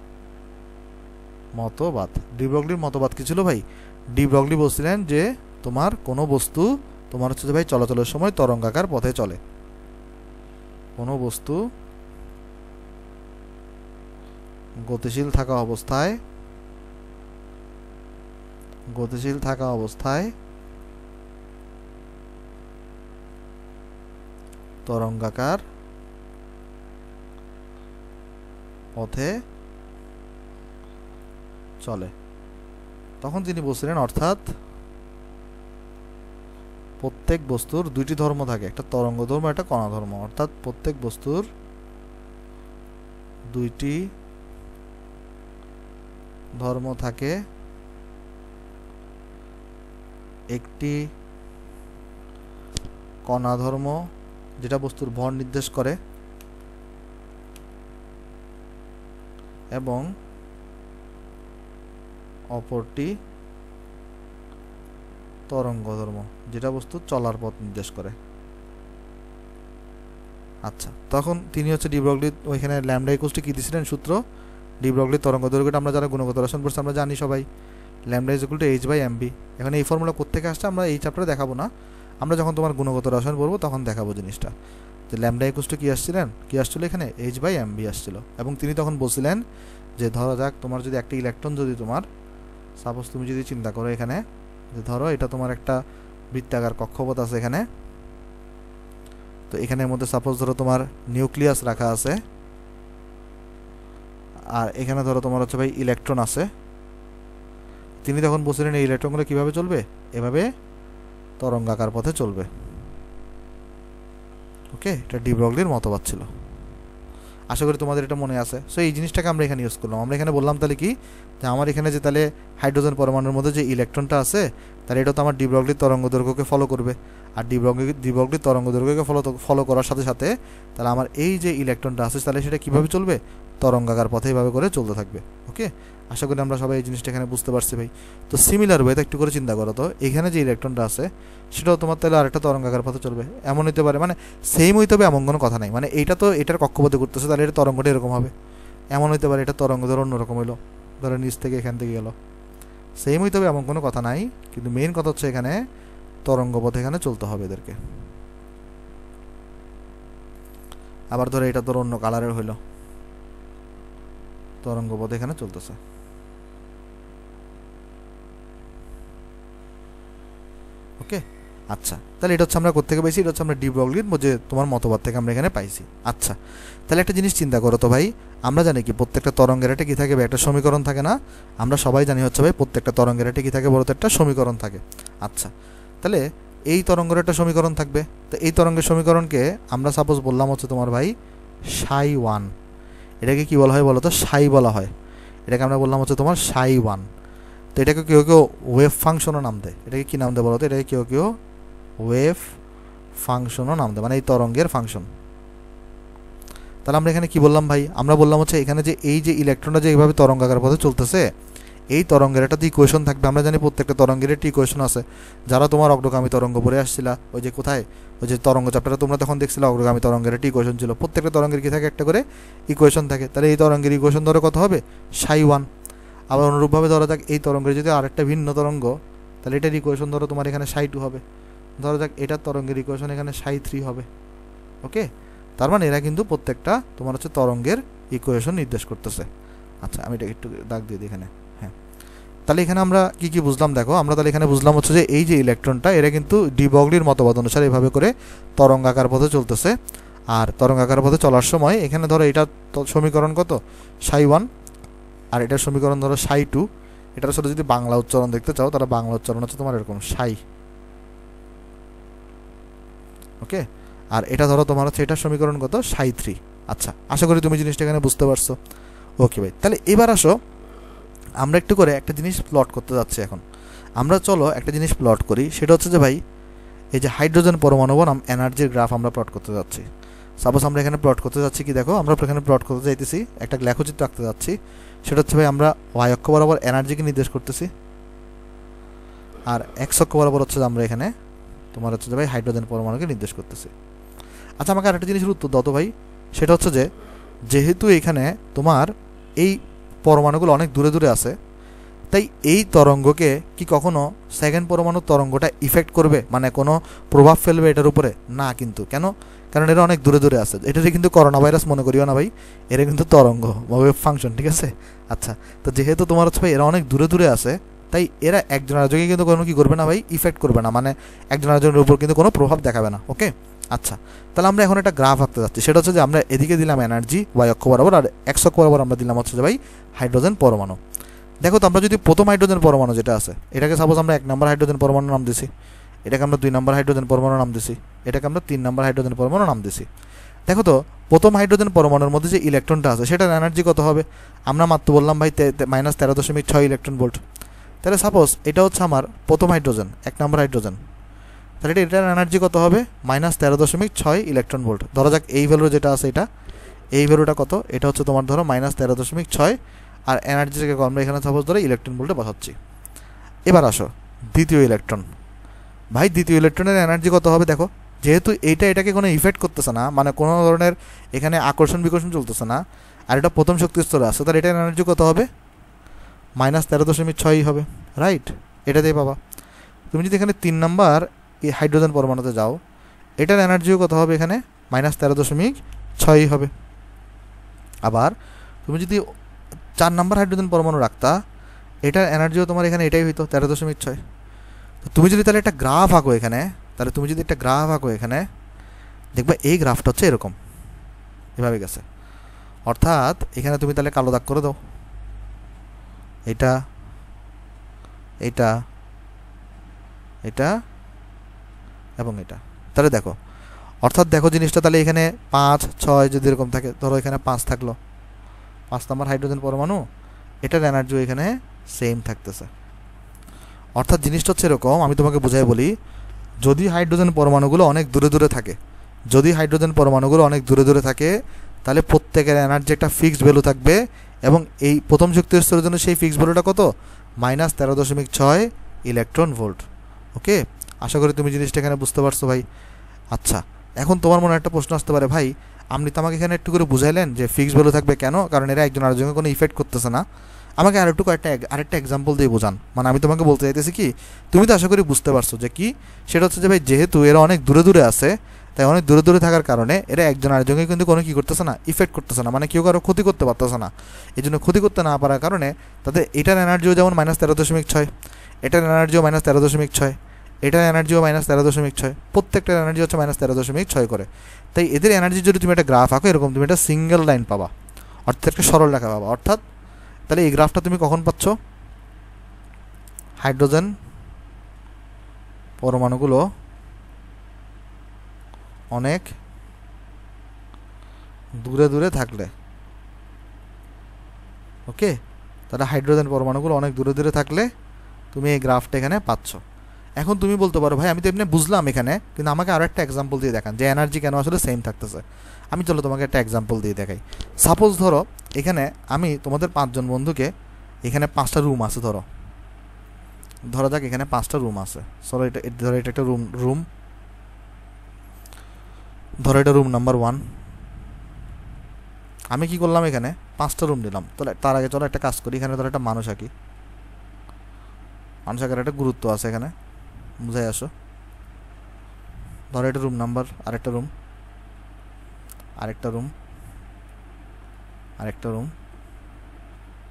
মতবাদ। ডি ব্রগলির মতবাদ কি ছিল ভাই? ডি ব্রগলি বলছিলেন যে তোমার কোনো বস্তু তোমার হচ্ছে ভাই চলাচলের সময় তরঙ্গাকার পথে চলে, কোনো বস্তু গতিশীল থাকা অবস্থায় গতিশীল থাকা অবস্থায় তরঙ্গাকার পথে চলে। তখন তিনি বলছিলেন অর্থাৎ প্রত্যেক বস্তুর দুইটি ধর্ম থাকে, একটা তরঙ্গ ধর্ম, একটা কণা ধর্ম। অর্থাৎ প্রত্যেক বস্তুর দুইটি ধর্ম থাকে, একটি কণা ধর্ম যেটা বস্তুর ভর নির্দেশ করে এবং অপরটি তরঙ্গ ধর্ম যেটা বস্তু চলার পথ নির্দেশ করে। আচ্ছা, তখন তিনি হচ্ছে ডি ব্রগলি ওইখানে ল্যামডা ইকুয়ালস টু কি দিয়েছিলেন সূত্র, ডি ব্রগলি তরঙ্গ দৈর্ঘ্যটা আমরা যারা গুণগত রসায়ন পড়ছি আমরা জানি সবাই, lambda is equal to h by m b. এখন এই ফর্মুলা কোত্থেকে আসছে আমরা এই চ্যাপ্টারে দেখাবো না, আমরা যখন তোমার গুণগত রসায়ন পড়বো তখন দেখাবো জিনিসটা, যে ল্যামডা ইকুয়ালস টু কি আসছিলেন, কি আসছিল এখানে এইচ বাই এম বি আসছিল। এবং তিনি তখন বলছিলেন যে ধরো যাক তোমার যদি একটা ইলেকট্রন যদি তোমার সাপোজ তুমি যদি চিন্তা করো এখানে যে ধরো এটা তোমার একটা বৃত্তাকার কক্ষপথ আছে এখানে, তো এখানের মধ্যে সাপোজ ধরো তোমার নিউক্লিয়াস রাখা আছে, আর এখানে ধরো তোমার হচ্ছে ভাই ইলেকট্রন আছে। তিনি তখন বলছিলেন এই ইলেকট্রনগুলো কীভাবে চলবে, এভাবে তরঙ্গাকার পথে চলবে। ওকে, এটা ডি ব্রগলির মতবাদ ছিল, আশা করি তোমাদের এটা মনে আছে। সো এই জিনিসটাকে আমরা এখানে ইউজ করলাম। আমরা এখানে বললাম তাহলে কি, যে আমার এখানে যে তাহলে হাইড্রোজেন পরমাণুর মধ্যে যে ইলেকট্রনটা আছে তাহলে এটা তো আমার ডি ব্রগলির তরঙ্গ দৈর্ঘ্যকে ফলো করবে, আর ডি ব্রগলি ডি ব্রগলির তরঙ্গ দৈর্ঘ্যকে ফলো ফলো করার সাথে সাথে তাহলে আমার এই যে ইলেকট্রনটা আছে তাহলে সেটা কীভাবে চলবে, তরঙ্গাকার পথে এইভাবে করে চলতে থাকবে। ওকে, আশা করি আমরা সবাই এই জিনিসটা এখানে বুঝতে পারছি ভাই। তো সিমিলার ওয়েতে একটু করে চিন্তা করো তো, এখানে যে ইলেকট্রনটা আছে সেটাও তোমার তাহলে আরেকটা তরঙ্গাকার পথে চলবে, এমন হইতে পারে, মানে সেম হইতে হবে এমন কোনো কথা নাই, মানে এইটা তো এটার কক্ষপথে ঘুরতেছে তাহলে এটা তরঙ্গটা এরকম হবে, এমন হইতে পারে এটা তরঙ্গ ধরো অন্যরকম হইলো, ধরো নিচ থেকে এখান থেকে গেল, সেম হইতে হবে এমন কোনো কথা নাই, কিন্তু মেইন কথা হচ্ছে এখানে তরঙ্গ পথে এখানে চলতে হবে এদেরকে। আবার ধরো এটা ধরো অন্য কালারের হইলো, তরঙ্গ পথে এখানে চলতেছে। ওকে, আচ্ছা, তাহলে এটা হচ্ছে আমরা কোত্থেকে পাইছি, এটা হচ্ছে আমরা ডি ব্রগলির যে তোমার মতবাদ থেকে আমরা এখানে পাইছি। আচ্ছা, তাহলে একটা জিনিস চিন্তা করো তো ভাই, আমরা জানি কি প্রত্যেকটা তরঙ্গের একটা কী থাকে, একটা সমীকরণ থাকে না, আমরা সবাই জানি হচ্ছে ভাই প্রত্যেকটা তরঙ্গের একটা কী থাকে, বড় একটা সমীকরণ থাকে। আচ্ছা, তাহলে এই তরঙ্গের একটা সমীকরণ থাকবে, তো এই তরঙ্গের সমীকরণকে আমরা সাপোজ বললাম হচ্ছে তোমার ভাই সাই ওয়ান, এটাকে কি বলা হয় বলো তো, সাই বলা হয়, এটাকে আমরা বললাম হচ্ছে তোমার সাই ওয়ান। তো এটাকে কেউ কেউ ওয়েভ ফাংশনও নাম দেয়, এটাকে কী নাম দেয় বলো তো, এটাকে কেউ কেউ ওয়েভ ফাংশনও নাম দেয়, মানে এই তরঙ্গের ফাংশন। তাহলে আমরা এখানে কি বললাম ভাই, আমরা বললাম হচ্ছে এখানে যে এই যে ইলেকট্রনটা যে এইভাবে তরঙ্গাকার পথে চলতেছে, এই তরঙ্গের একটা ইকুয়েশন থাকবে, আমরা জানি প্রত্যেকটা তরঙ্গের একটি ইকুয়েশন আছে, যারা তোমার অগ্রগামী তরঙ্গ পড়ে আসছিলা ওই যে কোথায়, ওই যে তরঙ্গ চ্যাপ্টারে তোমরা তখন দেখছিলা অগ্রগামী তরঙ্গের একটি ইকুয়েশন ছিল, প্রত্যেকটা তরঙ্গের কি থাকে, একটা করে ইকুয়েশন থাকে। তাহলে এই তরঙ্গের ইকুয়েশন ধরে কত হবে, সাই ওয়ান। আবার অনুরূপভাবে ধরা যাক এই তরঙ্গের যদি আরেকটা ভিন্ন তরঙ্গ, তাহলে এটার ইকুয়েশন ধরো তোমার এখানে সাই টু হবে, ধরা যাক এটার তরঙ্গের ইকুয়েশন এখানে সাই থ্রি হবে। ওকে, তার মানে এরা কিন্তু প্রত্যেকটা তোমার হচ্ছে তরঙ্গের ইকুয়েশন নির্দেশ করতেছে। আচ্ছা আমি এটা একটু দাগ দিয়ে দিই এখানে। হ্যাঁ, তাহলে এখানে আমরা কি কি বুঝলাম দেখো, আমরা তাহলে এখানে বুঝলাম হচ্ছে যে এই যে ইলেকট্রনটা এরা কিন্তু ডি ব্রগলির মতবাদ অনুসারে এভাবে করে তরঙ্গাকার পথে চলতেছে। আর তরঙ্গাকার পথে চলার সময় এখানে ধরো এটা সমীকরণ কত সাই ওয়ান, আর এটার সমীকরণ ধরো সাই টু। এটার সাথে যদি বাংলা উচ্চারণ দেখতে চাও তাহলে বাংলা উচ্চারণ হচ্ছে তোমার এরকম সাই, ওকে। আর এটা ধরো তোমার হচ্ছে এটার সমীকরণ কত সাই থ্রি। আচ্ছা, আশা করি তুমি জিনিসটা এখানে বুঝতে পারছো। ওকে ভাই, তাহলে এবার আসো আমরা একটু করে একটা জিনিস প্লট করতে যাচ্ছি। এখন আমরা চলো একটা জিনিস প্লট করি, সেটা হচ্ছে যে ভাই এই যে হাইড্রোজেন পরমাণু বনাম এনার্জির গ্রাফ আমরা প্লট করতে যাচ্ছি। সাপোজ আমরা এখানে প্লট করতে যাচ্ছি কি দেখো, আমরা এখানে প্লট করতে যাইতেছি একটা লেখচিত্র রাখতে যাচ্ছি। সেটা হচ্ছে ভাই আমরা ওয়াই অক্ষ বরাবর এনার্জিকে নির্দেশ করতেছি, আর এক্স অক্ষ বরাবর হচ্ছে আমরা এখানে তোমার হচ্ছে যে ভাই হাইড্রোজেন পরমাণুকে নির্দেশ করতেছি। আচ্ছা, আমাকে আরেকটা জিনিসের উত্তর দাও তো ভাই, সেটা হচ্ছে যে যেহেতু এখানে তোমার এই পরমাণুগুলো অনেক দূরে দূরে আছে, তাই এই তরঙ্গকে কি কখনো সেকেন্ড পরমাণুর তরঙ্গটা ইফেক্ট করবে, মানে কোনো প্রভাব ফেলবে এটার উপরে? না কিন্তু। কেন? কারণ এরা অনেক দূরে দূরে আছে। এটাকে কিন্তু করোনা ভাইরাস মনে করিও না ভাই, এরা কিন্তু তরঙ্গ বা ওয়েভ ফাংশন, ঠিক আছে? আচ্ছা, তো যেহেতু তোমার হচ্ছে ভাই এরা অনেক দূরে দূরে আছে, তাই এরা একজন আরেকজনকে কিন্তু কোনো কি করবে না ভাই, ইফেক্ট করবে না, মানে একজন আরেকজনের উপর কিন্তু কোনো প্রভাব দেখাবে না, ওকে। আচ্ছা, তাহলে আমরা এখন একটা গ্রাফ আঁকতে যাচ্ছি। সেটা হচ্ছে যে আমরা এদিকে দিলাম এনার্জি ওয়াই অক্ষ বরাবর, আর এক্স অক্ষ বরাবর আমরা দিলাম হচ্ছে যে ভাই হাইড্রোজেন পরমাণু। দেখো তো আমরা যদি প্রথম হাইড্রোজেন পরমাণু যেটা আছে এটাকে সাপোজ আমরা এক নম্বর হাইড্রোজেন পরমাণু নাম দিছি, এটাকে আমরা দুই নম্বর হাইড্রোজেন পরমাণু নাম দিছি, এটাকে আমরা তিন নম্বর হাইড্রোজেন পরমাণু নাম দিছি। দেখো তো প্রথম হাইড্রোজেন পরমাণুর মধ্যে যে ইলেকট্রনটা আছে সেটার এনার্জি কত হবে? আমরা মাত্র বললাম ভাই মাইনাস তেরো দশমিক ছয় ইলেকট্রন ভোল্ট। তাহলে সাপোজ এটা হচ্ছে আমার প্রথম হাইড্রোজেন, এক নম্বর হাইড্রোজেন, তাহলে এটা এটার এনার্জি কত হবে? মাইনাস তেরো দশমিক ছয় ইলেকট্রন ভোল্ট। ধরা যাক এই ভ্যালু যেটা আছে এটা, এই ভ্যালুটা কত? এটা হচ্ছে তোমার ধরো মাইনাস তেরো দশমিক ছয়, আর এনার্জিটাকে আমরা এখানে সাপোজ ধরে ইলেকট্রন ভোল্টে বসাচ্ছি। এবার আসো দ্বিতীয় ইলেকট্রন। ভাই দ্বিতীয় ইলেকট্রনের এনার্জি কত হবে? দেখো যেহেতু এইটা এটাকে কোনো ইফেক্ট করতেছে না, মানে কোনো ধরনের এখানে আকর্ষণ বিকর্ষণ চলতেছে না, আর এটা প্রথম শক্তি স্তরে আছে, তাহলে এটার এনার্জি কত হবে? মাইনাস তেরো দশমিক ছয়ই হবে, রাইট? এটাতেই পাবা। তুমি যদি এখানে তিন নাম্বার এই হাইড্রোজেন পরমাণুতে যাও, এটার এনার্জিও কত হবে? এখানে মাইনাস তেরো দশমিক ছয়ই হবে। আবার তুমি যদি চার নাম্বার হাইড্রোজেন পরমাণু রাখতা, এটার এনার্জিও তোমার এখানে এটাই হইতো, তেরো দশমিক ছয়। তো তুমি যদি তাহলে একটা গ্রাফ আঁকো এখানে, তাহলে তুমি যদি একটা গ্রাফ আঁকো এখানে, দেখবা এই গ্রাফটা হচ্ছে এরকম, এভাবে গেছে। অর্থাৎ এখানে তুমি তাহলে কালো দাগ করে দাও, এটা এটা এটা এবং এটা। তাহলে দেখো, অর্থাৎ দেখো জিনিসটা তাহলে এখানে পাঁচ ছয় যদি এরকম থাকে, ধরো এখানে পাঁচ থাকলো, পাঁচ নম্বর হাইড্রোজেন পরমাণু, এটার এনার্জিও এখানে সেম থাকতেছে। অর্থাৎ জিনিসটা হচ্ছে এরকম, আমি তোমাকে বুঝাই বলি, যদি হাইড্রোজেন পরমাণুগুলো অনেক দূরে দূরে থাকে, যদি হাইড্রোজেন পরমাণুগুলো অনেক দূরে দূরে থাকে, তাহলে প্রত্যেকের এনার্জি একটা ফিক্সড ভ্যালু থাকবে, এবং এই প্রথম শক্তি স্তরের জন্য সেই ফিক্সড ভ্যালুটা কত? মাইনাস তেরো দশমিক ছয় ইলেকট্রন ভোল্ট, ওকে। আশা করি তুমি জিনিসটা এখানে বুঝতে পারছো ভাই। আচ্ছা, এখন তোমার মনে একটা প্রশ্ন আসতে পারে, ভাই আপনি তো আমাকে এখানে একটু করে বুঝাইলেন যে ফিক্সড ভ্যালু থাকবে কেন, কারণ এরা একজন আরেকজনকে কোনো ইফেক্ট করতেছে না। আমাকে আরেকটু কয়েকটা আরেকটা এক্সাম্পল দিয়ে বোঝান। মানে আমি তোমাকে বলতে চাইতেছি কি, তুমি তো আশা করি বুঝতে পারছো যে কি, সেটা হচ্ছে যে ভাই যেহেতু এরা অনেক দূরে দূরে আছে, তাই অনেক দূরে দূরে থাকার কারণে এরা একজন আরেকজনকে কিন্তু কোনো কী করতেছে না, ইফেক্ট করতেছে না, মানে কেউ কারো ক্ষতি করতে পারতেছে না। এই জন্য ক্ষতি করতে না পারার কারণে তাদের এটার এনার্জিও যেমন মাইনাস তেরো দশমিক ছয়, এটার এনার্জিও মাইনাস তেরো দশমিক ছয়, এটার এনার্জিও মাইনাস তেরো দশমিক ছয়, প্রত্যেকটার এনার্জি হচ্ছে মাইনাস তেরো দশমিক ছয় করে। তাই এদের এনার্জি যদি তুমি একটা গ্রাফ আঁকো এরকম, তুমি একটা সিঙ্গেল লাইন পাবা, অর্থাৎ একটা সরল রেখা পাবা। অর্থাৎ তাহলে এই গ্রাফটা তুমি কখন পাচ্ছ? হাইড্রোজেন পরমাণুগুলো অনেক দূরে দূরে থাকলে, ওকে। তাহলে হাইড্রোজেন পরমাণুগুলো অনেক দূরে দূরে থাকলে তুমি এই গ্রাফটা এখানে পাচ্ছ। এখন তুমি বলতে পারো, ভাই আমি তো এমনি বুঝলাম এখানে, কিন্তু আমাকে আরও একটা এক্সাম্পল দিয়ে দেখান যে এনার্জি কেন আসলে সেম থাকতেছে। আমি চলো তোমাকে একটা এক্সাম্পল দিয়ে দেখাই। সাপোজ ধরো এখানে আমি তোমাদের পাঁচজন বন্ধুকে, এখানে পাঁচটা রুম আছে, ধরো ধরা যাক এখানে পাঁচটা রুম আছে। সরো এটা ধরো এটা একটা রুম রুম ধরো এটা রুম নাম্বার ওয়ান। আমি কি করলাম, এখানে পাঁচটা রুম দিলাম। তাহলে তার আগে চলো একটা কাজ করি, এখানে ধরো একটা মানুষ আঁকি। মানুষ আঁকার একটা গুরুত্ব আছে এখানে, বুঝাই আসো। ধরো এটা রুম নাম্বার, আরেকটা রুম, আরেকটা রুম, আরেকটা রুম,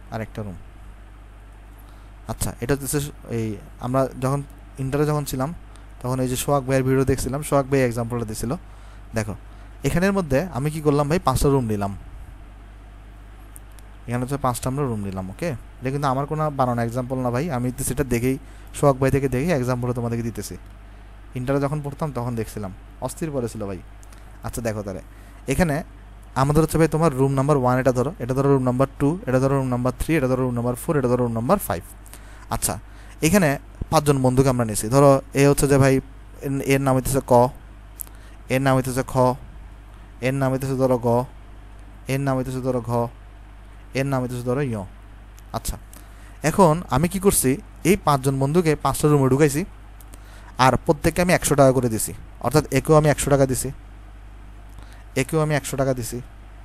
আর একটা রুম। আচ্ছা, এটা হচ্ছে এই আমরা যখন ইন্টারে যখন ছিলাম তখন এই যে সোহাগ ভাইয়ের ভিডিও দেখছিলাম, সোহাগ ভাই এক্সাম্পলটা দিয়েছিল। দেখো এখানের মধ্যে আমি কি করলাম ভাই, পাঁচটা রুম নিলাম। এখানে হচ্ছে পাঁচটা আমরা রুম নিলাম। ওকে, এটা কিন্তু আমার কোনো বানানো এক্সাম্পল না ভাই, আমি সেটা দেখেই সোহাগ ভাই থেকে দেখেই এক্সাম্পলটা তোমাদেরকে দিতেছি। ইন্টারে যখন পড়তাম তখন দেখছিলাম, অস্থির পড়েছিল ভাই। আচ্ছা দেখো তাহলে এখানে আমাদের হচ্ছে ভাই তোমার রুম নাম্বার ওয়ান এটা ধরো, এটা ধরো রুম নাম্বার টু, এটা ধরো রুম নাম্বার থ্রি, এটা ধরো রুম নাম্বার ফোর, এটা ধরো রুম নাম্বার ফাইভ। আচ্ছা এখানে পাঁচজন বন্ধুকে আমরা নিয়েছি। ধরো এ হচ্ছে যে ভাই এর নাম হইতেছে ক, এর নাম হইতেছে খ, এর নাম হইতেছে ধরো গ, এর নাম হইতেছে ধরো ঘ, এর নাম হইতেছে ধরো ইয়। আচ্ছা এখন আমি কি করছি, এই পাঁচজন বন্ধুকে পাঁচটা রুমে ঢুকাইছি, আর প্রত্যেককে আমি একশো টাকা করে দিছি। অর্থাৎ একেও আমি একশো টাকা দিছি, একেও আমি একশো টাকা দিছি,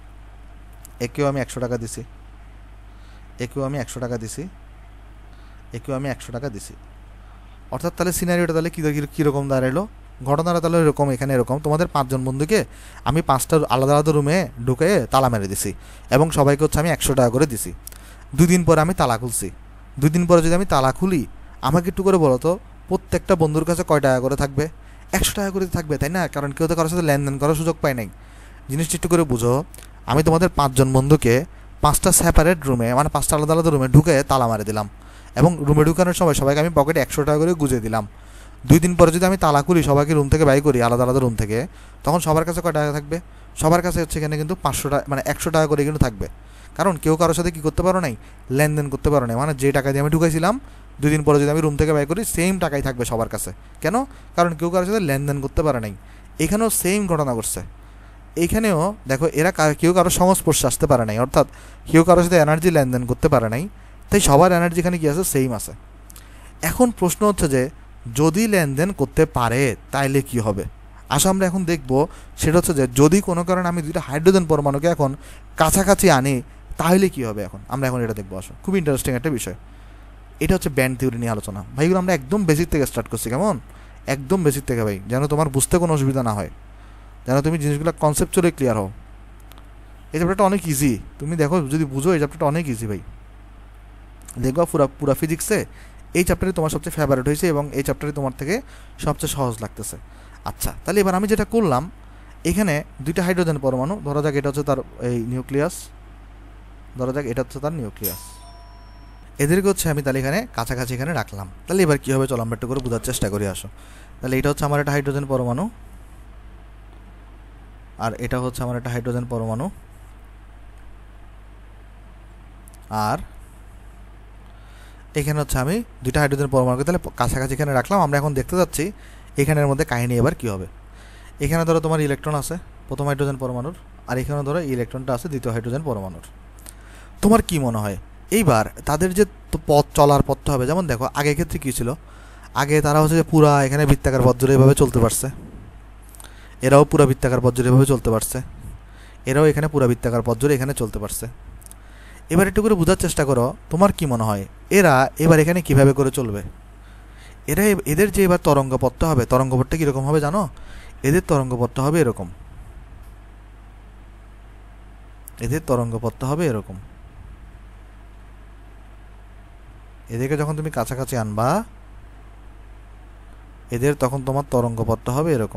একেও আমি একশো টাকা দিছি, একেও আমি একশো টাকা দিছি, একেও আমি একশো টাকা দিছি। অর্থাৎ তাহলে সিনারিওটা তাহলে কী কীরকম দাঁড়াইলো, ঘটনাটা তাহলে এরকম, এখানে এরকম তোমাদের পাঁচজন বন্ধুকে আমি পাঁচটা আলাদা আলাদা রুমে ঢুকে তালা মেরে দিছি এবং সবাইকে হচ্ছে আমি একশো টাকা করে দিছি। দুই দিন পরে আমি তালা খুলছি। দুই দিন পরে যদি আমি তালা খুলি, আমাকে একটু করে বলো তো প্রত্যেকটা বন্ধুর কাছে কয় টাকা করে থাকবে? একশো টাকা করে থাকবে, তাই না? কারণ কেউ তো কারোর সাথে লেনদেন করার সুযোগ পায় নাই। জিনিসটা একটু করে বুঝো, আমি তোমাদের পাঁচজন বন্ধুকে পাঁচটা সেপারেট রুমে, মানে পাঁচটা আলাদা আলাদা রুমে ঢুকে তালা মারে দিলাম এবং রুমে ঢুকানোর সময় সবাইকে আমি পকেটে একশো টাকা করে গুঁজে দিলাম। দুই দিন পরে যদি আমি তালা খুলি, সবাইকে রুম থেকে বাই করি আলাদা আলাদা রুম থেকে, তখন সবার কাছে কয় টাকা থাকবে? সবার কাছে হচ্ছে এখানে কিন্তু পাঁচশো টাকা, মানে একশো টাকা করে কিন্তু থাকবে। কারণ কেউ কারোর সাথে কী করতে পারো নাই, লেনদেন করতে পারো নাই। মানে যে টাকা দিয়ে আমি ঢুকাইছিলাম, দুই দিন পরে যদি আমি রুম থেকে বাই করি, সেম টাকাই থাকবে সবার কাছে। কেন? কারণ কেউ কারোর সাথে লেনদেন করতে পারে নাই। এখানেও সেম ঘটনা ঘটছে। এইখানেও দেখো এরা কেউ কারোর সংস্পর্শে আসতে পারে নাই, অর্থাৎ কেউ কারোর সাথে এনার্জি লেনদেন করতে পারে নাই, তাই সবার এনার্জি এখানে কী আছে, সেম আছে। এখন প্রশ্ন হচ্ছে যে যদি লেনদেন করতে পারে তাইলে কি হবে? আসো আমরা এখন দেখব। সেটা হচ্ছে যে যদি কোনো কারণে আমি দুইটা হাইড্রোজেন পরমাণুকে এখন কাছাকাছি আনি তাহলে কি হবে? এখন আমরা এখন এটা দেখবো। আসো, খুব ইন্টারেস্টিং একটা বিষয়। এটা হচ্ছে ব্যান্ড থিওরি নিয়ে আলোচনা। ভাইগুলো আমরা একদম বেসিক থেকে স্টার্ট করছি, কেমন? একদম বেসিক থেকে ভাই, যেন তোমার বুঝতে কোনো অসুবিধা না হয়, যেন তুমি জিনিসগুলো কনসেপচুয়ালি ক্লিয়ার হও। এই চ্যাপ্টারটা অনেক ইজি, তুমি দেখো যদি বুঝো এই চ্যাপ্টারটা অনেক ইজি ভাই। দেখবা পুরা পুরা ফিজিক্সে এই চ্যাপ্টারে তোমার সবচেয়ে ফেভারিট হয়েছে এবং এই চ্যাপ্টারে তোমার থেকে সবচেয়ে সহজ লাগতেছে। আচ্ছা তাহলে এবার আমি যেটা করলাম, এখানে দুইটা হাইড্রোজেন পরমাণু, ধরা যাক এটা হচ্ছে তার এই নিউক্লিয়াস, ধরা যাক এটা হচ্ছে তার নিউক্লিয়াস, এদেরকে হচ্ছে আমি তাহলে এখানে কাছাকাছি এখানে রাখলাম। তাহলে এবার কী হবে চলো আমরা একটু করে বোঝার চেষ্টা করি। আসো, তাহলে এটা হচ্ছে আমার একটা হাইড্রোজেন পরমাণু, আর এটা হচ্ছে আমার একটা হাইড্রোজেন পরমাণু, আর এখানে হচ্ছে আমি দুইটা হাইড্রোজেন পরমাণুকে তাহলে কাছাকাছি এখানে রাখলাম। আমরা এখন দেখতে যাচ্ছি এখানের মধ্যে কাহিনী এবার কী হবে। এখানে ধরো তোমার ইলেকট্রন আছে প্রথম হাইড্রোজেন পরমাণুর, আর এখানে ধরো ইলেকট্রনটা আছে দ্বিতীয় হাইড্রোজেন পরমাণুর। তোমার কি মনে হয় এইবার তাদের যে পথ চলার পথটা হবে? যেমন দেখো আগে ক্ষেত্রে কী ছিল, আগে তারা হচ্ছে যে পুরা এখানে বৃত্তাকার পথ জুড়ে এভাবে চলতে পারছে, এরাও পুরা বৃত্তাকার পথ জুড়ে এভাবে চলতে পারছে, এরাও এখানে পুরা বৃত্তাকার পথ জুড়ে এখানে চলতে পারছে। এবার একটু করে বোঝার চেষ্টা করো, তোমার কি মনে হয় এরা এবার এখানে কিভাবে করে চলবে? এরা এদের যে এবার তরঙ্গপথটা হবে, তরঙ্গপথটা কীরকম হবে জানো? এদের তরঙ্গপথটা হবে এরকম, এদের তরঙ্গপথটা হবে এরকম। এদেরকে যখন তুমি কাছাকাছি আনবা, এদের তখন তোমার তরঙ্গপথটা হবে এরকম।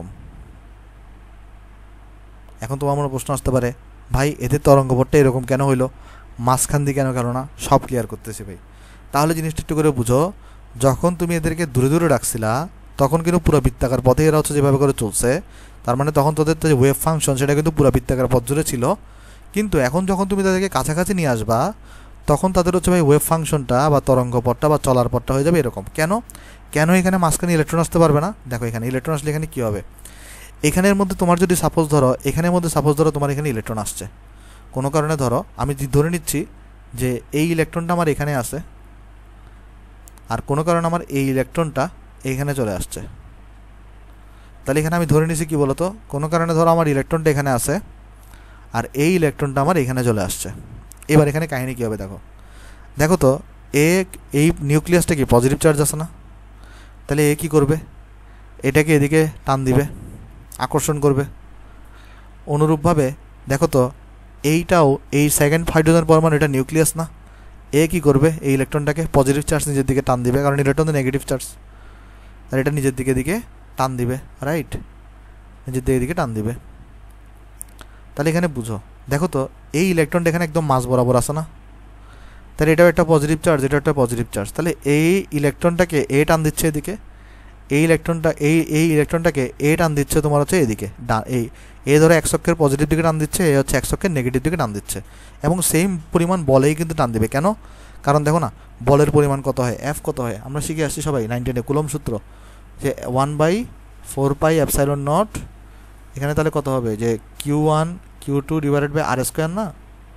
এখন তোমার মনে প্রশ্ন আসতে পারে, ভাই এদের তরঙ্গপথটা এরকম কেন হইলো, মাঝখান দিয়ে কেন গেল না? সব ক্লিয়ার করতেছি ভাই। তাহলে জিনিসটা একটু করে বুঝো, যখন তুমি এদেরকে দূরে দূরে রাখছিলা তখন কিন্তু পুরো বৃত্তাকার পথে এরা হচ্ছে যেভাবে করে চলছে, তার মানে তখন তোদের যে ওয়েভ ফাংশন সেটা কিন্তু পুরো বৃত্তাকার পথ জুড়ে ছিল। কিন্তু এখন যখন তুমি তাদেরকে কাছাকাছি নিয়ে আসবা, তখন তাদের হচ্ছে ভাই ওয়েভ ফাংশনটা বা তরঙ্গপথটা বা চলার পথটা হয়ে যাবে এরকম। কেন কেন এখানে মাঝখানে ইলেকট্রন আসতে পারবে না? দেখো এখানে ইলেকট্রন আসলে এখানে কী হবে, এখানের মধ্যে তোমার যদি সাপোজ ধরো এখানের মধ্যে সাপোজ ধরো তোমার এখানে ইলেকট্রন আসছে কোনো কারণে, ধরো আমি ধরে নিচ্ছি যে এই ইলেকট্রনটা আমার এখানে আছে, আর কোনো কারণে আমার এই ইলেকট্রনটা এইখানে চলে আসছে। তাহলে এখানে আমি ধরে নিচ্ছি কি বলতো, কোনো কারণে ধরো আমার ইলেকট্রনটা এখানে আছে আর এই ইলেকট্রনটা আমার এখানে চলে আসছে। এবার এখানে কাহিনী কী হবে দেখো, দেখো তো এ এই নিউক্লিয়াসটা কি পজিটিভ চার্জ আছে না? তাহলে এ কী করবে, এটাকে এদিকে টান দিবে, আকর্ষণ করবে। অনুরূপভাবে দেখো তো এইটাও এই সেকেন্ড হাইড্রোজেন পরমাণু, এটা নিউক্লিয়াস না, এ কী করবে, এই ইলেকট্রনটাকে পজিটিভ চার্জ নিজের দিকে টান দিবে, কারণ ইলেকট্রন তো নেগেটিভ চার্জ, আর এটা নিজের দিকে দিকে টান দিবে, রাইট, নিজের দিকে দিকে টান দিবে। তাহলে এখানে বুঝো, দেখো তো এই ইলেকট্রনটা এখানে একদম মাঝ বরাবর আছে না, তাহলে এটাও একটা পজিটিভ চার্জ, এটা একটা পজিটিভ চার্জ, তাহলে এই ইলেকট্রনটাকে এ টান দিচ্ছে এদিকে, এই ইলেকট্রনটা এই এই ইলেকট্রনটাকে এ টান দিচ্ছে তোমার হচ্ছে এদিকে, ডা এই এ ধরো এক অক্ষের পজিটিভ দিকে টান দিচ্ছে, এ হচ্ছে এক অক্ষের নেগেটিভ দিকে টান দিচ্ছে, এবং সেম পরিমাণ বলেই কিন্তু টান দিবে। কেন? কারণ দেখো না বলের পরিমাণ কত হয়, এফ কত হয়, আমরা শিখে আসছি সবাই নাইন টেনে কুলম সূত্র, যে one by four pi epsilon naught, এখানে তাহলে কত হবে, যে q one q two divided by r square না।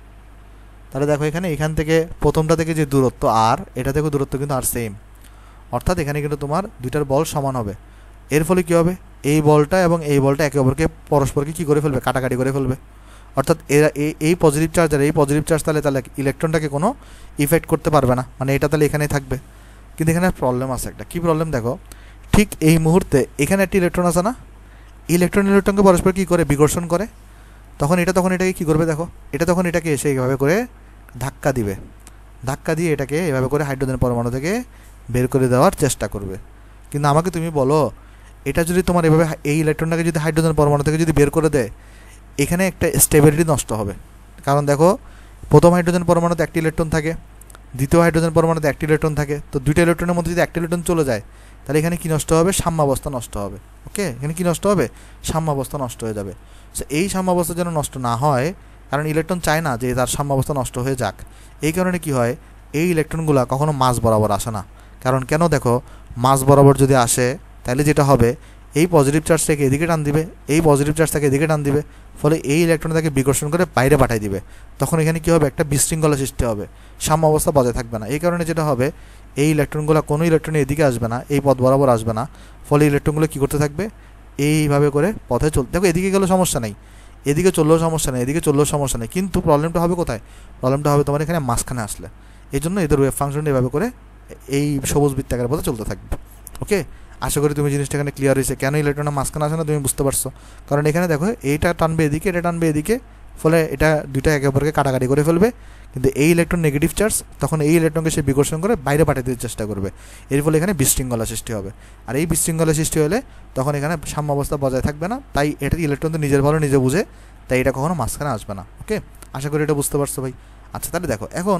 তাহলে দেখো এখানে এখান থেকে প্রথমটা থেকে যে দূরত্ব আর, এটা থেকে দূরত্ব কিন্তু আর সেম, অর্থাৎ এখানে কিন্তু তোমার দুইটার বল সমান হবে। এর ফলে কী হবে, এই বলটা এবং এই বলটা একে অপরকে পরস্পরকে কী করে ফেলবে, কাটাকাটি করে ফেলবে, অর্থাৎ এরা এই পজিটিভ চার্জ আর এই পজিটিভ চার্জ তাহলে তাহলে ইলেকট্রনটাকে কোনো ইফেক্ট করতে পারবে না, মানে এটা তাহলে এখানেই থাকবে। কিন্তু এখানে প্রবলেম আছে একটা, কী প্রবলেম দেখো, ঠিক এই মুহূর্তে এখানে একটি ইলেকট্রন আছে না, ইলেকট্রন ইলেকট্রনকে পরস্পর কী করে বিকর্ষণ করে, তখন এটা তখন এটাকে কী করবে দেখো, এটা তখন এটাকে এসে এইভাবে করে ধাক্কা দিবে, ধাক্কা দিয়ে এটাকে এভাবে করে হাইড্রোজেন পরমাণু থেকে বের করে দেওয়ার চেষ্টা করবে। কিন্তু আমাকে তুমি বলো, এটা যদি তোমার এভাবে এই ইলেকট্রনটাকে যদি হাইড্রোজেন পরমাণু থেকে যদি বের করে দেয়, এখানে একটা স্টেবিলিটি নষ্ট হবে। কারণ দেখো প্রথম হাইড্রোজেন পরমাণুতে একটি ইলেকট্রন থাকে, দ্বিতীয় হাইড্রোজেন পরমাণুতে একটি ইলেকট্রন থাকে, তো দুইটা ইলেকট্রনের মধ্যে যদি একটা ইলেকট্রন চলে যায়, তাহলে এখানে কী নষ্ট হবে, সাম্যাবস্থা নষ্ট হবে। ওকে, এখানে কী নষ্ট হবে, সাম্যাবস্থা নষ্ট হয়ে যাবে। সো এই সাম্যাবস্থা যেন নষ্ট না হয়, কারণ ইলেকট্রন চায় না যে তার সাম্যাবস্থা নষ্ট হয়ে যাক, এই কারণে কি হয়, এই ইলেকট্রনগুলো কখনো মাঝ বরাবর আসে না। কারণ কেন দেখো, মাঝ বরাবর যদি আসে তাহলে যেটা হবে, এই পজিটিভ চার্জটাকে এদিকে টান দিবে, এই পজিটিভ চার্জটাকে এদিকে টান দিবে, ফলে এই ইলেকট্রনটাকে বিকর্ষণ করে বাইরে পাঠিয়ে দিবে। তখন এখানে কী হবে, একটা বিশৃঙ্খলা সৃষ্টি হবে, সাম্য অবস্থা বজায় থাকবে না। এই কারণে যেটা হবে, এই ইলেকট্রনগুলো কোনো ইলেকট্রন এদিকে আসবে না, এই পথ বরাবর আসবে না, ফলে ইলেকট্রনগুলো কী করতে থাকবে, এইভাবে করে পথে চল, দেখো এদিকে গেলেও সমস্যা নেই, এদিকে চললেও সমস্যা নেই, এদিকে চললেও সমস্যা নেই, কিন্তু প্রবলেমটা হবে কোথায়, প্রবলেমটা হবে তোমার এখানে মাঝখানে আসলে। এই জন্য এদের ওয়েভ ফাংশনটা এভাবে করে এই সবুজ বৃত্তাকার পথে চলতে থাকবে। ওকে, আশা করি তুমি জিনিসটা এখানে ক্লিয়ার হয়েছে, কেন ইলেকট্রনের মাঝখানে আসে না তুমি বুঝতে পারছো। কারণ এখানে দেখো এইটা টানবে এদিকে, এটা টানবে এদিকে, ফলে এটা দুইটা একে অপরকে কাটাকাটি করে ফেলবে। কিন্তু এই ইলেকট্রন নেগেটিভ চার্জ, তখন এই ইলেকট্রনকে সে বিকর্ষণ করে বাইরে পাঠিয়ে দিতে চেষ্টা করবে, এর ফলে এখানে বিশৃঙ্খলা সৃষ্টি হবে। আর এই বিশৃঙ্খলা সৃষ্টি হলে তখন এখানে সাম্যাবস্থা বজায় থাকবে না, তাই এটা ইলেকট্রন তো নিজের ভালো নিজে বুঝে, তাই এটা কখনো মাঝখানে আসবে না। ওকে, আশা করি এটা বুঝতে পারছো ভাই। আচ্ছা, তাহলে দেখো এখন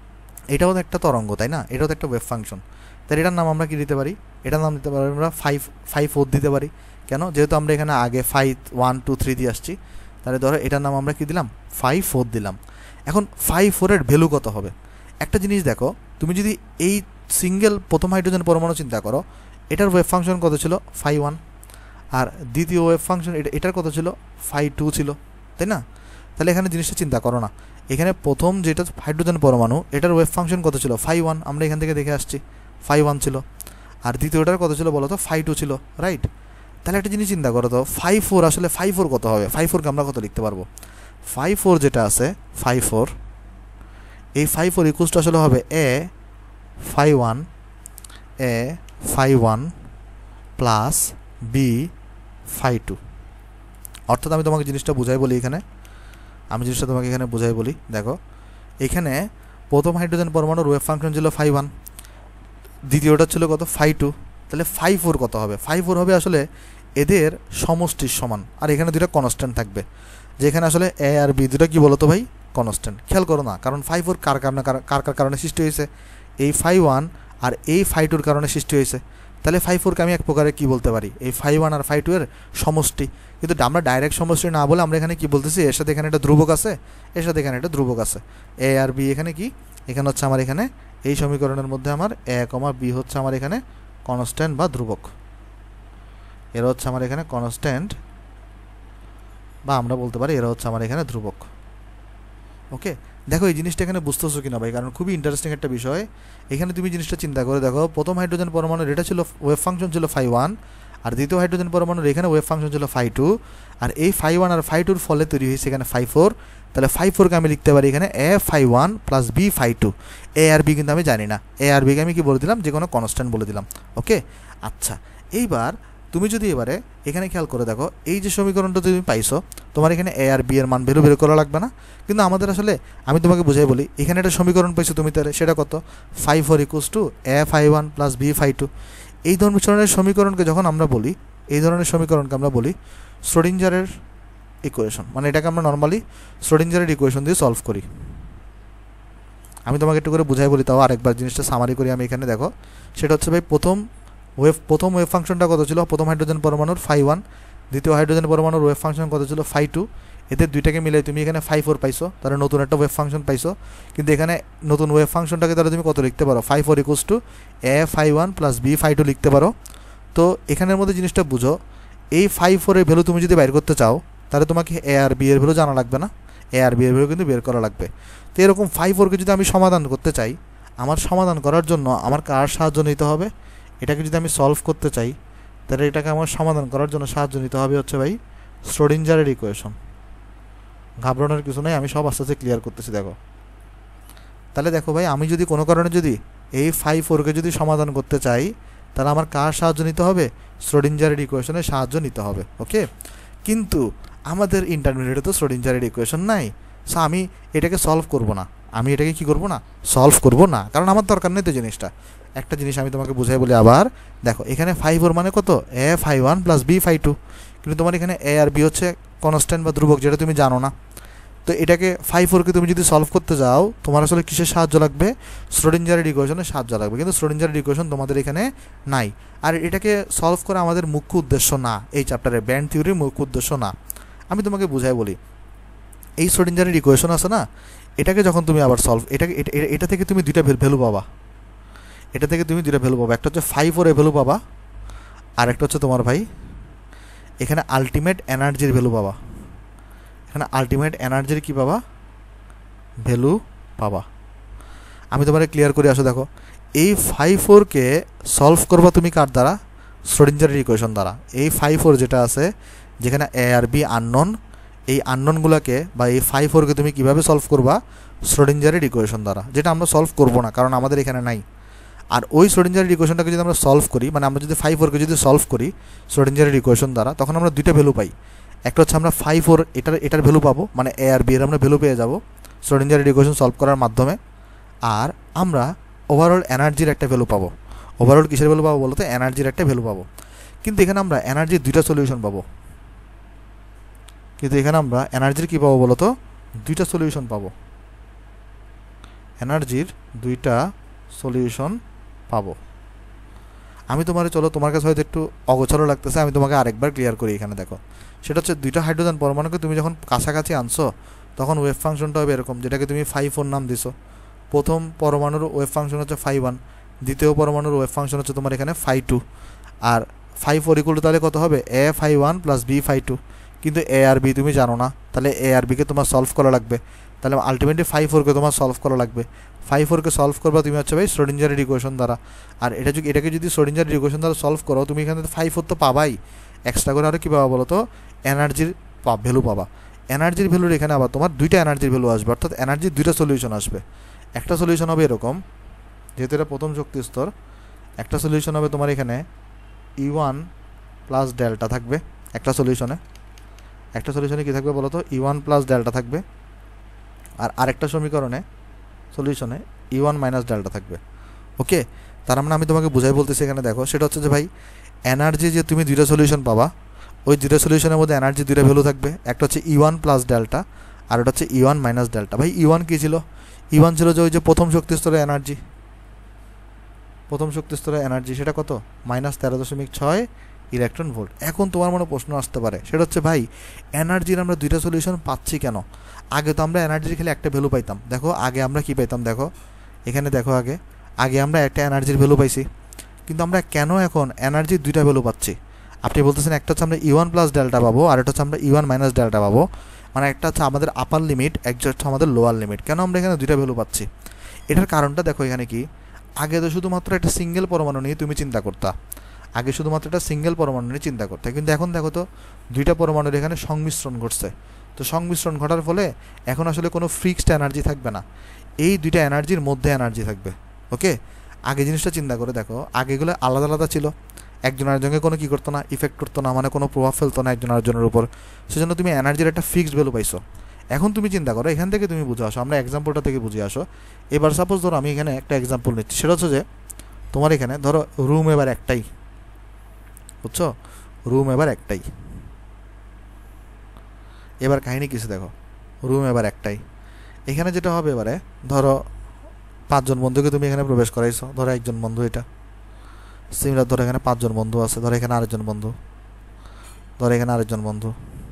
এটাও তো একটা তরঙ্গ, তাই না, এটাও তো একটা ওয়েভ ফাংশন, তাহলে এটার নাম আমরা কী দিতে পারি, এটার নাম দিতে পারি আমরা ফাইভ ফাইভ ফোর দিতে পারি। কেন? যেহেতু আমরা এখানে আগে ফাইভ ওয়ান টু থ্রি দিয়ে আসছি, তাহলে ধরো এটার নাম আমরা কী দিলাম, ফাইভ ফোর দিলাম। এখন ফাইভ ফোরের ভ্যালু কত হবে, একটা জিনিস দেখো, তুমি যদি এই সিঙ্গেল প্রথম হাইড্রোজেন পরমাণু চিন্তা করো, এটার ওয়েভ ফাংশন কত ছিল, ফাইভ ওয়ান, আর দ্বিতীয় ওয়েভ ফাংশন এটা এটার কত ছিল, ফাইভ টু ছিল, তাই না। তাহলে এখানে জিনিসটা চিন্তা করো না, এখানে প্রথম যেটা হাইড্রোজেন পরমাণু এটার ওয়েভ ফাংশন কত ছিল, ফাইভ ওয়ান, আমরা এখান থেকে দেখে আসছি ফাইভ ওয়ান ছিল, আর দ্বিতীয়টার কত ছিল বলো তো, ফাইভ টু ছিল, রাইট। তাহলে একটা জিনিস চিন্তা করো তো, ফাইভ ফোর আসলে ফাইভ ফোর কত হবে, ফাইভ ফোরকে আমরা কত লিখতে পারবো, ফাইভ ফোর যেটা আছে ফাইভ ফোর, এই ফাইভ ফোর ইকুয়ালস টু আসলে হবে a five one, a five one plus b five two. অর্থাৎ আমি তোমাকে জিনিসটা বুঝাই বলি, এখানে আমি জিনিসটা তোমাকে এখানে বুঝাই বলি, দেখো এখানে প্রথম হাইড্রোজেন পরমাণুর ওয়েভ ফাংশন ছিল ফাইভ ওয়ান, দ্বিতীয়টা ছিল কত, ফাইভ টু, তাহলে ফাইভ ফোর কত হবে, ফাইভ ফোর হবে আসলে এদের সমষ্টির সমান, আর এখানে দুটো কনস্ট্যান্ট থাকবে, যেখানে আসলে এ আর বি দুটো কী বলো তো ভাই, কনস্ট্যান্ট। খেয়াল করো না, কারণ ফাইভ ফোর কার কারণে কার কার কারণে সৃষ্টি হয়েছে, এই ফাইভ ওয়ান আর এই ফাইভ টুর কারণে সৃষ্টি হয়েছে। তাহলে ফাইভ ফোরকে আমি এক প্রকারে কী বলতে পারি, এই ফাইভ ওয়ান আর ফাইভ টু এর সমষ্টি। কিন্তু আমরা ডাইরেক্ট সমষ্টি না বলে আমরা এখানে কী বলতেছি, এর সাথে এখানে একটা ধ্রুবক আছে, এর সাথে এখানে একটা ধ্রুবক আছে, এ আর বি এখানে কি, এখানে হচ্ছে আমার এখানে এই সমীকরণের মধ্যে আমার এ কমা বি হচ্ছে আমার এখানে কনস্ট্যান্ট বা ধ্রুবক, এরা হচ্ছে আমার এখানে কনস্ট্যান্ট, বা আমরা বলতে পারি এরা হচ্ছে আমার এখানে ধ্রুবক। ওকে, দেখো এই জিনিসটা এখানে বুঝতেছো কিনা ভাই, কারণ খুবই ইন্টারেস্টিং একটা বিষয়। এখানে তুমি জিনিসটা চিন্তা করে দেখো, প্রথম হাইড্রোজেন পরমাণুর এটা ছিল ওয়েভ ফাংশন ছিল ফাইভ ওয়ান, আর দ্বিতীয় হাইড্রোজেন পরমাণুর এখানে ওয়েভ ফাংশন ছিল ফাইভ টু, আর এই ফাইভ ওয়ান আর ফাইভ টুর ফলে তৈরি হয়েছে এখানে ফাইভ ফোর। তাহলে ফাইভ ফোরকে আমি লিখতে পারি এখানে a five one plus b five two, a আর বি কিন্তু আমি জানি না, এ আর বিকে আমি কি বলে দিলাম, যে কোনো কনস্ট্যান্ট বলে দিলাম। ওকে, আচ্ছা এইবার তুমি যদি এবারে এখানে খেয়াল করে দেখো, এই যে সমীকরণটা তুমি পাইছো, তোমার এখানে এ আর বি এর মান ভ্যালু বের করা লাগবে না। কিন্তু আমাদের আসলে আমি তোমাকে বুঝাই বলি, এখানে একটা সমীকরণ পাইছো তুমি, তাহলে সেটা কত, five four equals to a phi one plus b phi two. এই ধরনের সমীকরণকে যখন আমরা বলি, এই ধরনের সমীকরণকে আমরা বলি শ্রোডিঞ্জারের ইকুয়েশন, মানে এটাকে আমরা নর্মালি শ্রোডিঞ্জারের ইকুয়েশন দিয়ে সলভ করি। আমি তোমাকে একটু করে বুঝাই বলি, তাও আরেকবার জিনিসটা সামারি করি আমি এখানে। দেখো সেটা হচ্ছে ভাই, প্রথম ওয়েভ প্রথম ওয়েভ ফাংশনটা কত ছিল, প্রথম হাইড্রোজেন পরমাণুর ফাই ওয়ান, দ্বিতীয় হাইড্রোজেন পরমাণুর ওয়েভ ফাংশন কত ছিল, ফাই টু। এদের দুইটাকে মিলে তুমি এখানে ফাই ফোর পাইছো, তাহলে নতুন একটা ওয়েভ ফাংশন পাইছো। কিন্তু এখানে নতুন ওয়েভ ফাংশনটাকে তাহলে তুমি কত লিখতে পারো, phi four equals to a phi one plus b phi two লিখতে পারো। তো এখানের মধ্যে জিনিসটা বুঝো, এই ফাই ফোরের ভ্যালু তুমি যদি বাইর করতে চাও, তাহলে তোমাকে এ আর বি এর ভ্যালু জানা লাগবে না, এ আর বি এর ভ্যালু কিন্তু বের করা লাগবে। তো এরকম ফাই ফোরকে যদি আমি সমাধান করতে চাই, আমার সমাধান করার জন্য আমার কার সাহায্য নিতে হবে, এটাকে যদি আমি সলভ করতে চাই, তাহলে এটাকে আমার সমাধান করার জন্য সাহায্য নিতে হবে হচ্ছে ভাই শ্রোডিঞ্জারের ইকুয়েশন। ঘাবড়ানোর কিছু নেই, আমি সব আস্তে আস্তে ক্লিয়ার করতেছি। দেখো তাহলে দেখো ভাই, আমি যদি কোনো কারণে যদি এই ফাই ফোরকে যদি সমাধান করতে চাই, তাহলে আমার কার সাহায্য নিতে হবে, শ্রোডিঞ্জারের ইকুয়েশনের সাহায্য নিতে হবে। ওকে, কিন্তু আমাদের ইন্টারমিডিয়েটে তো শ্রোডিঞ্জারের ইকুয়েশন নাই, সো আমি এটাকে সলভ করব না, আমি এটাকে কি করব না, সলভ করব না, কারণ আমার দরকার নেই তো জিনিসটা। একটা জিনিস আমি তোমাকে বুঝাই বলি আবার, দেখো এখানে ফাই ফোর মানে কত, a phi one plus b phi two, কিন্তু তোমার এখানে এ আর বি হচ্ছে কনস্ট্যান্ট বা ধ্রুবক, যেটা তুমি জানো না। তো এটাকে ফাই ফোরকে তুমি যদি সলভ করতে যাও, তোমার আসলে কিসের সাহায্য লাগবে, শ্রোডিঞ্জারের ইকুয়েশনের সাহায্য লাগবে, কিন্তু শ্রোডিঞ্জারের ইকুয়েশন তোমাদের এখানে নাই। আর এটাকে সলভ করা আমাদের মুখ্য উদ্দেশ্য না, এই চ্যাপ্টারে ব্যান্ড থিওরির মুখ্য উদ্দেশ্য না। আমি তোমাকে বুঝাই বলি, এই শ্রোডিঞ্জারের ইকুয়েশন আছে না, এটাকে যখন তুমি আবার সলভ, এটাকে এটা থেকে তুমি দুইটা ভ্যালু পাবা, এটা থেকে তুমি দুইটা ভ্যালু পাবা, একটা হচ্ছে ফাইভ ফোর এ ভ্যালু পাবা, আর একটা হচ্ছে তোমার ভাই এখানে আলটিমেট এনার্জির ভ্যালু পাবা। এখানে আলটিমেট এনার্জির কী পাবা, ভ্যালু পাবা। আমি তোমাকে ক্লিয়ার করে আসো। দেখো এই ফাইভ ফোরকে সলভ করবা তুমি কার দ্বারা, শ্রোডিঞ্জারের ইকুয়েশন দ্বারা। এই ফাইভ ফোর যেটা আছে, যেখানে এ আর বি আননোন, এই আননোনগুলোকে বা এই ফাইভ ফোরকে তুমি কীভাবে সলভ করবা, শ্রোডিঞ্জারের ইকুয়েশন দ্বারা, যেটা আমরা সলভ করবো না কারণ আমাদের এখানে নাই। আর ওই শ্রোডিঞ্জারের ইকুয়েশনটাকে যদি আমরা সলভ করি, মানে আমরা যদি ফাইভ ফোরকে যদি সলভ করি শ্রোডিঞ্জারের ইকুয়েশন দ্বারা, তখন আমরা দুইটা ভ্যালু পাই। একটা হচ্ছে আমরা ফাইভ ফোর এটার এটার ভ্যালু পাবো, মানে এ আর বি এর আমরা ভ্যালু পেয়ে যাবো শ্রোডিঞ্জারের ইকুয়েশন সলভ করার মাধ্যমে। আর আমরা ওভারঅল এনার্জির একটা ভ্যালু পাবো। ওভারঅল কিসের ভ্যালু পাবো বলতে, এনার্জির একটা ভ্যালু পাবো। কিন্তু এখানে আমরা এনার্জির দুইটা সলিউশন পাবো, কিন্তু এখানে আমরা এনার্জির কী পাবো বলো তো, দুইটা সলিউশন পাবো, এনার্জির দুইটা সলিউশন পাবো। আমি তোমার, চলো তোমার কাছে হয়তো একটু অগোছালো লাগতেছে, আমি তোমাকে আরেকবার ক্লিয়ার করি। এখানে দেখো সেটা হচ্ছে, দুইটা হাইড্রোজেন পরমাণুকে তুমি যখন কাছাকাছি আনছো, তখন ওয়েভ ফাংশনটা হবে এরকম, যেটাকে তুমি ফাইভ ফোর নাম দিছো। প্রথম পরমাণুর ওয়েভ ফাংশন হচ্ছে ফাইভ ওয়ান, দ্বিতীয় পরমাণুর ওয়েভ ফাংশন হচ্ছে তোমার এখানে ফাইভ টু। আর ফাইভ ফোর ইকুয়াল টু তাহলে কত হবে, a five one plus b five two. কিন্তু এ আর বি তুমি জানো না, তাহলে এ আর বিকে তোমার সলভ করা লাগবে, তাহলে আলটিমেটলি ফাইভ ফোরকে তোমার সলভ করা লাগবে। ফাইভ ফোরকে সলভ করবা তুমি হচ্ছে ভাই শ্রোডিঞ্জারের ইকুয়েশন দ্বারা। আর এটা যদি এটাকে যদি শ্রোডিঞ্জারের ইকুয়েশন দ্বারা সলভ করো, তুমি এখানে ফাইভ ফোর তো পাবাই, এক্সট্রা করে আরও কী পাবা বলো তো, এনার্জির ভ্যালু পাবা। এনার্জির ভ্যালুর এখানে আবার তোমার দুইটা এনার্জির ভ্যালু আসবে, অর্থাৎ এনার্জির দুইটা সলিউশন আসবে। একটা সলিউশন হবে এরকম, যেহেতু এটা প্রথম শক্তি স্তর, একটা সলিউশন হবে তোমার এখানে ই ওয়ান প্লাস ডেল্টা থাকবে একটা সলিউশনে। একটা সলিউশনে কী থাকবে বলো তো, ই ওয়ান প্লাস ডেল্টা থাকবে। আর আরেকটা সমীকরণে সলিউশনে ই ওয়ান মাইনাস ডেল্টা থাকবে। ওকে, তার মানে আমি তোমাকে বুঝাই বলতেছি এখানে। দেখো সেটা হচ্ছে যে ভাই, এনার্জি যে তুমি দুইটা সলিউশন পাবা, ওই দুইটা সলিউশনের মধ্যে এনার্জি দুইটা ভ্যালু থাকবে, একটা হচ্ছে ই ওয়ান প্লাস ডেল্টা, আর ওটা হচ্ছে ই ওয়ান মাইনাস ডেল্টা। ভাই ই ওয়ান কী ছিল, ই ওয়ান ছিল যে ওই যে প্রথম শক্তি স্তরের এনার্জি, প্রথম শক্তি স্তরের এনার্জি সেটা কত, মাইনাস তেরো দশমিক ছয় ইলেকট্রন ভোল্ট। এখন তোমার মনে প্রশ্ন আসতে পারে, সেটা হচ্ছে ভাই এনার্জির আমরা দুইটা সলিউশন পাচ্ছি কেন? আগে তো আমরা এনার্জির খেলে একটা ভ্যালু পাইতাম। দেখো আগে আমরা কি পাইতাম, দেখো এখানে দেখো, আগে আগে আমরা একটা এনার্জির ভ্যালু পাইছি, কিন্তু আমরা কেন এখন এনার্জির দুইটা ভ্যালু পাচ্ছি? আপনি বলতেছেন একটা হচ্ছে আমরা ই ওয়ান প্লাস ডেল্টা পাবো, আর একটা হচ্ছে আমরা ই ওয়ান মাইনাস ডেল্টা পাবো, মানে একটা হচ্ছে আমাদের আপার লিমিট, একটা হচ্ছে আমাদের লোয়ার লিমিট। কেন আমরা এখানে দুইটা ভ্যালু পাচ্ছি? এটার কারণটা দেখো এখানে কি, আগে তো শুধুমাত্র একটা সিঙ্গেল পরমাণু নিয়ে তুমি চিন্তা করতা, আগে শুধুমাত্র একটা সিঙ্গেল পরমাণু নিয়ে চিন্তা করতে, কিন্তু এখন দেখো তো দুইটা পরমাণুর এখানে সংমিশ্রণ ঘটছে। তো সংমিশ্রণ ঘটার ফলে এখন আসলে কোনো ফিক্সড এনার্জি থাকবে না, এই দুইটা এনার্জির মধ্যে এনার্জি থাকবে। ওকে, আগে জিনিসটা চিন্তা করে দেখো, আগে এগুলো আলাদা আলাদা ছিল, একজন আরেকজনকে কোনো কী করতো না, ইফেক্ট করতো না, মানে কোনো প্রভাব ফেলতো না একজন আরেকজনের উপর। সেজন্য তুমি এনার্জির একটা ফিক্সড ভ্যালু পাইছো। এখন তুমি চিন্তা করো, এখান থেকে তুমি বুঝে আসো, আমরা এক্সাম্পলটা থেকে বুঝে আসো। এবার সাপোজ ধরো আমি এখানে একটা এক্সাম্পল নিচ্ছি, সেটা হচ্ছে যে তোমার এখানে ধরো রুম এবার একটাই, বুঝছো, রুম এবার একটাই। এবার কাহিনী কিছু দেখো, রুম এবার একটাই। এখানে যেটা হবে এবারে ধরো পাঁচজন বন্ধুকে তুমি এখানে প্রবেশ করাইছো, ধরো একজন বন্ধু, এটা সিমিলার ধরো এখানে পাঁচজন বন্ধু আছে, ধরো এখানে আরেকজন বন্ধু, ধরো এখানে আরেকজন বন্ধু,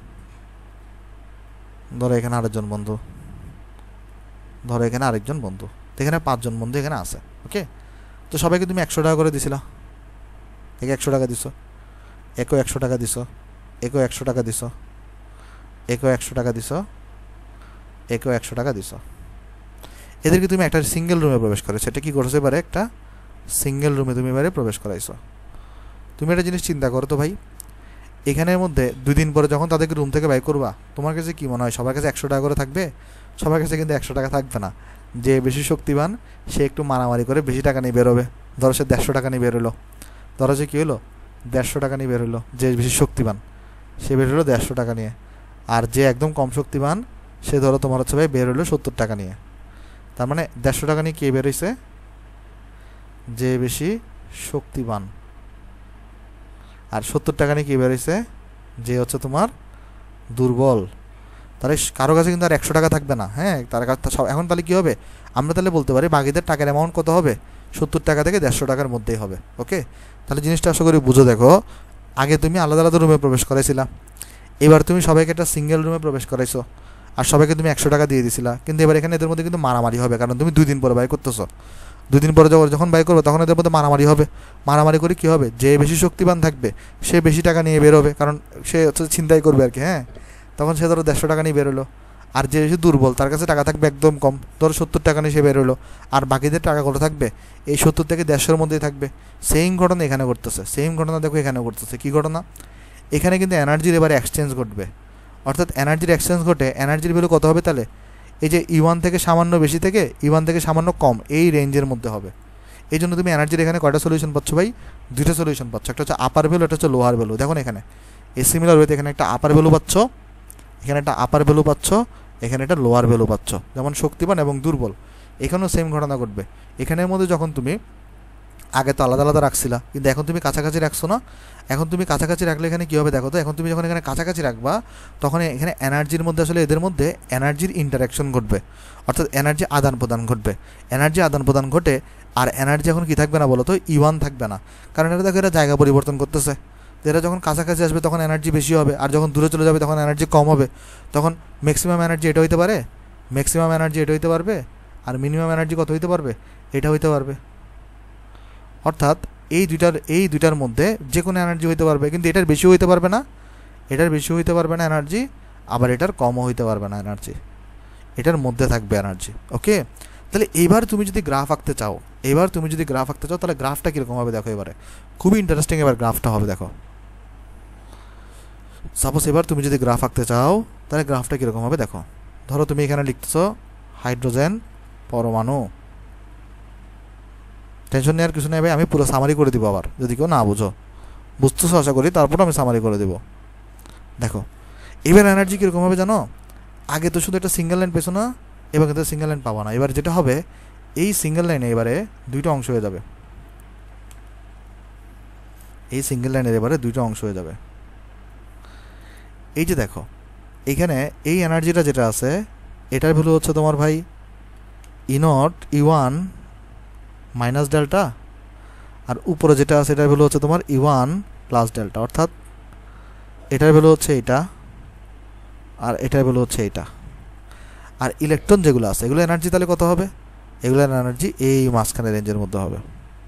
ধরো এখানে আরেকজন বন্ধু, ধরো এখানে আরেকজন বন্ধু, এখানে পাঁচজন বন্ধু এখানে আছে। ওকে, তো সবাইকে তুমি একশো টাকা করে দিছিলা, একে একশো টাকা দিছো, একেও একশো টাকা দিছো, একেও একশো টাকা দিছো, একেও একশো টাকা দিছো, একেও একশো টাকা দিছো। এদেরকে তুমি একটা সিঙ্গেল রুমে প্রবেশ করেছো। এটা কি করছো এবারে, একটা সিঙ্গেল রুমে তুমি এবারে প্রবেশ করাইছো। তুমি একটা জিনিস চিন্তা করো তো ভাই, এখানের মধ্যে দুই দিন পরে যখন তাদেরকে রুম থেকে বাইর করবা, তোমার কাছে কি মনে হয় সবার কাছে একশো টাকা করে থাকবে? সবার কাছে কিন্তু একশো টাকা থাকবে না। যে বেশি শক্তিবান সে একটু মারামারি করে বেশি টাকা নিয়ে বেরোবে। ধরো সে দেড়শো টাকা নিয়ে বেরোলো, ধরো সে কী হলো, দেড়শো টাকা নিয়ে বেরোলো, যে বেশি শক্তিবান সে বেরোলো দেড়শো টাকা নিয়ে। আর যে একদম কম শক্তিবান সে ধরো তোমার হচ্ছে ভাই বেরোলো সত্তর টাকা নিয়ে। তার মানে দেড়শো টাকা নিয়ে কে বেরোইছে, যে বেশি শক্তিবান। আর সত্তর টাকা নিয়ে কে বেরোইছে, যে হচ্ছে তোমার দুর্বল। তাহলে কারো কাছে কিন্তু আর একশো টাকা থাকবে না। হ্যাঁ, তার কাছে এখন তাহলে কী হবে, আমরা তাহলে বলতে পারি বাকিদের টাকার অ্যামাউন্ট কত হবে, সত্তর টাকা থেকে দেড়শো টাকার মধ্যেই হবে। ওকে, তাহলে জিনিসটা আশা করি বুঝো। দেখো, আগে তুমি আলাদা আলাদা রুমে প্রবেশ করাইছিলা, এবার তুমি সবাইকে একটা সিঙ্গেল রুমে প্রবেশ করাইছো, আর সবাইকে তুমি একশো টাকা দিয়ে দিছিলা। কিন্তু এবার এখানে এদের মধ্যে কিন্তু মারামারি হবে, কারণ তুমি দুই দিন পরে বাই করতেছো। দুই দিন পরে যখন বাই করবে তখন এদের মধ্যে মারামারি হবে। মারামারি করে কী হবে, যে বেশি শক্তিবান থাকবে সে বেশি টাকা নিয়ে বেরোবে, কারণ সে হচ্ছে ছিনতাই করবে আর কি। হ্যাঁ, তখন সে ধরো দেড়শো টাকা নিয়ে বেরোলো। আর যে বেশি দুর্বল তার কাছে টাকা থাকবে একদম কম, ধরো সত্তর টাকা নিয়ে সে বেরোলো। আর বাকিদের টাকা কত থাকবে, এই সত্তর থেকে দেড়শোর মধ্যেই থাকবে। সেম ঘটনা এখানে ঘটতেছে, সেম ঘটনা দেখো এখানে ঘটতেছে। কী ঘটনা, এখানে কিন্তু এনার্জির এবারে এক্সচেঞ্জ ঘটবে। অর্থাৎ এনার্জির এক্সচেঞ্জ ঘটে, এনার্জির ভ্যালু কত হবে তাহলে, এই যে ই ওয়ান থেকে সামান্য বেশি থেকে ই ওয়ান থেকে সামান্য কম, এই রেঞ্জের মধ্যে হবে। এই জন্য তুমি এনার্জির এখানে কয়টা সলিউশন পাচ্ছ ভাই, দুইটা সলিউশন পাচ্ছ। একটা হচ্ছে আপার ভ্যালু, একটা হচ্ছে লোয়ার ভ্যালু। দেখুন এখানে এই সিমিলার ওয়েতে এখানে একটা আপার ভ্যালু পাচ্ছ, এখানে একটা আপার ভ্যালু পাচ্ছ, এখানে একটা লোয়ার ভ্যালু পাচ্ছ। যেমন শক্তিবান এবং দুর্বল, এখানেও সেম ঘটনা ঘটবে। এখানের মধ্যে যখন তুমি আগে তো আলাদা আলাদা রাখছিলা, কিন্তু এখন তুমি কাছাকাছি রাখছো না। এখন তুমি কাছাকাছি রাখলে এখানে কী হবে দেখো তো, এখন তুমি যখন এখানে কাছাকাছি রাখবা তখন এখানে এনার্জির মধ্যে আসলে এদের মধ্যে এনার্জির ইন্টারাকশন ঘটবে, অর্থাৎ এনার্জি আদান প্রদান ঘটবে। এনার্জি আদান প্রদান ঘটে, আর এনার্জি এখন কী থাকবে না বলো তো, ই ওয়ান থাকবে না। কারণ এটা দেখো এরা জায়গা পরিবর্তন করতেছে। এরা যখন কাছাকাছি আসবে তখন এনার্জি বেশি হবে, আর যখন দূরে চলে যাবে তখন এনার্জি কম হবে। তখন ম্যাক্সিমাম এনার্জি এটা হইতে পারে, ম্যাক্সিমাম এনার্জি এটা হইতে পারবে, আর মিনিমাম এনার্জি কত হইতে পারবে, এটা হইতে পারবে। অর্থাৎ এই দুইটার এই দুইটার মধ্যে যে কোনো এনার্জি হইতে পারবে, কিন্তু এটার বেশি হইতে পারবে না, এটার বেশি হইতে পারবে না এনার্জি, আবার এটার কমও হইতে পারবে না এনার্জি, এটার মধ্যে থাকবে এনার্জি। ওকে, তাহলে এইবার তুমি যদি গ্রাফ আঁকতে চাও, এবার তুমি যদি গ্রাফ আঁকতে চাও তাহলে গ্রাফটা কীরকম হবে দেখো, এবারে খুবই ইন্টারেস্টিং এবার গ্রাফটা হবে। দেখো সাপোজ এবার তুমি যদি গ্রাফ আঁকতে চাও তাহলে গ্রাফটা কীরকম হবে দেখো। ধরো তুমি এখানে লিখতেছো হাইড্রোজেন পরমাণু, টেনশন নেওয়ার কিছু নেই ভাই, আমি পুরো সামারি করে দিব আবার, যদি কেউ না বুঝো, বুঝতেছো আশা করি, তারপর আমি সামারি করে দেবো। দেখো এবার এনার্জি কীরকম হবে জানো, আগে তো শুধু একটা সিঙ্গেল লাইন পেছো না, এবার কিন্তু সিঙ্গেল লাইন পাবো না। এবার যেটা হবে, এই সিঙ্গেল লাইনে এবারে দুইটা অংশ হয়ে যাবে, এই সিঙ্গেল লাইনের এবারে দুইটা অংশ হয়ে যাবে। এই যে দেখো এইখানে এই এনার্জিটা যেটা আছে এটার ভ্যালু হচ্ছে তোমার ভাই E naught E one minus delta, আর উপরে যেটা আছে এটার ভ্যালু হচ্ছে তোমার ই ওয়ান প্লাস ডেল্টা। অর্থাৎ এটার ভ্যালু হচ্ছে এইটা, আর এটার ভ্যালু হচ্ছে এইটা। আর ইলেকট্রন যেগুলো আছে এগুলো এনার্জি তাহলে কত হবে, এগুলোর এনার্জি এই মাঝখানে রেঞ্জের মধ্যে হবে।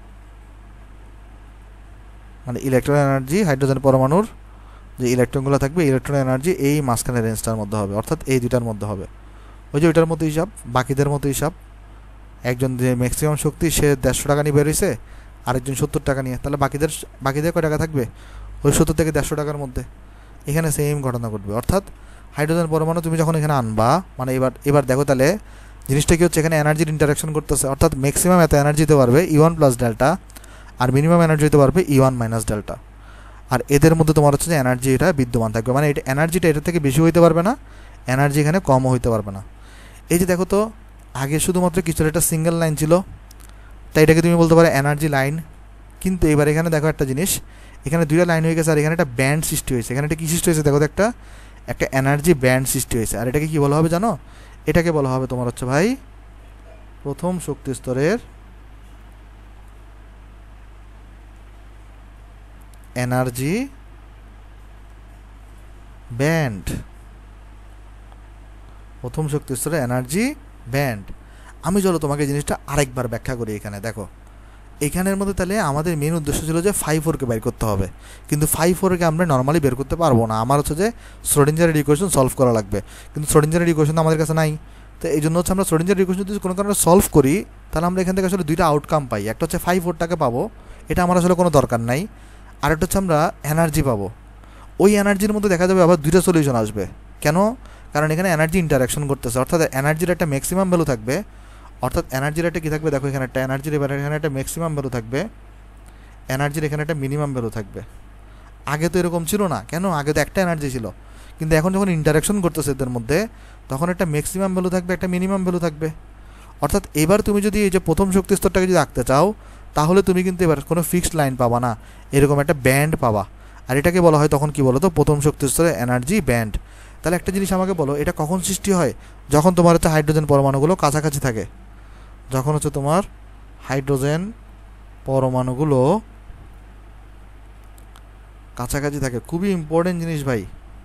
মানে ইলেকট্রন এনার্জি হাইড্রোজেন পরমাণুর যে ইলেকট্রনগুলো থাকবে, ইলেকট্রন এনার্জি এই মাঝখানে রেঞ্জটার মধ্যে হবে, অর্থাৎ এই দুইটার মধ্যে হবে। ওই যে ওইটার মতো হিসাব, বাকিদের মতো হিসাব। একজন যে ম্যাক্সিমাম শক্তি সে দেড়শো টাকা নিয়ে বেরোইছে, আরেকজন সত্তর টাকা নিয়ে, তাহলে বাকিদের বাকিদের কয় টাকা থাকবে, ওই সত্তর থেকে দেড়শো টাকার মধ্যে। এখানে সেম ঘটনা ঘটবে। অর্থাৎ হাইড্রোজেন পরমাণু তুমি যখন এখানে আনবা, মানে এবার এবার দেখো তাহলে জিনিসটা কি হচ্ছে, এখানে এনার্জির ইন্টারাকশন করতেছে। অর্থাৎ ম্যাক্সিমাম এত এনার্জি দিতে পারবে ই ওয়ান প্লাস ডেল্টা, আর মিনিমাম এনার্জি হতে পারবে ই ওয়ান মাইনাস ডেল্টা। আর এদের মধ্যে তোমার হচ্ছে যে এনার্জি এটা বিদ্যমান থাকবে, মানে এটা এনার্জিটা এটার থেকে বেশি হইতে পারবে না, এনার্জি এখানে কমও হইতে পারবে না। এই যে দেখো তো আগে শুধুমাত্র কিছু একটা সিঙ্গেল লাইন ছিল, তাই এটাকে তুমি বলতে পারো এনার্জি লাইন। কিন্তু এবার এখানে দেখো একটা জিনিস, এখানে দুইটা লাইন হয়ে গেছে আর এখানে একটা ব্যান্ড সৃষ্টি হয়েছে। এখানে একটা কী সৃষ্টি হয়েছে দেখো তো, একটা একটা এনার্জি ব্যান্ড সৃষ্টি হয়েছে। আর এটাকে কী বলা হবে জানো? এটাকে বলা হবে তোমার হচ্ছে ভাই প্রথম শক্তি স্তরের এনার্জি ব্যান্ড। প্রথম শক্তি স্তরের এনার্জি ব্যান্ড। আমি চলো তোমাকে জিনিসটা আরেকবার ব্যাখ্যা করি। এখানে দেখো, এখানের মধ্যে তাহলে আমাদের মেন উদ্দেশ্য ছিল যে ফাইভ ফোরকে বের করতে হবে, কিন্তু ফাইভ ফোরকে আমরা নর্মালি বের করতে পারবো না। আমার হচ্ছে যে শ্রোডিঞ্জারের ইকুয়েশন সলভ করা লাগবে, কিন্তু শ্রোডিঞ্জারের ইকুয়েশন আমাদের কাছে নাই। তো এই জন্য হচ্ছে আমরা শ্রোডিঞ্জারের ইকুয়েশন যদি কোনো কারণে সলভ করি, তাহলে আমরা এখান থেকে আসলে দুইটা আউটকাম পাই। একটা হচ্ছে ফাইভ ফোরটাকে পাবো, এটা আমার আসলে কোনো দরকার নাই। আর একটা হচ্ছে আমরা এনার্জি পাবো। ওই এনার্জির মধ্যে দেখা যাবে আবার দুইটা সলিউশন আসবে। কেন? কারণ এখানে এনার্জি ইন্টারাকশন করতেছে, অর্থাৎ এনার্জির একটা ম্যাক্সিমাম ভ্যালু থাকবে। অর্থাৎ এনার্জির একটা কী থাকবে দেখো, এখানে একটা এনার্জির এবার এখানে একটা ম্যাক্সিমাম ভ্যালু থাকবে, এনার্জির এখানে একটা মিনিমাম ভ্যালু থাকবে। আগে তো এরকম ছিল না, কেন? আগে তো একটা এনার্জি ছিল, কিন্তু এখন যখন ইন্টারাকশন করতেছে এদের মধ্যে, তখন একটা ম্যাক্সিমাম ভ্যালু থাকবে, একটা মিনিমাম ভ্যালু থাকবে। অর্থাৎ এবার তুমি যদি এই যে প্রথম শক্তি স্তরটাকে যদি আঁকতে চাও, তাহলে তুমি কিন্তু এবার কোনো ফিক্সড লাইন পাবা না, এরকম একটা ব্যান্ড পাবা। আর এটাকে বলা হয় তখন কি বলো তো, প্রথম শক্তি স্তরের এনার্জি ব্যান্ড। তাহলে একটা জিনিস আমাকে বলো, এটা কখন সৃষ্টি হয়? যখন তোমার হচ্ছে হাইড্রোজেন পরমাণুগুলো কাছাকাছি থাকে, যখন হচ্ছে তোমার হাইড্রোজেন পরমাণুগুলো কাছাকাছি থাকে। খুবই ইম্পর্টেন্ট জিনিস ভাই।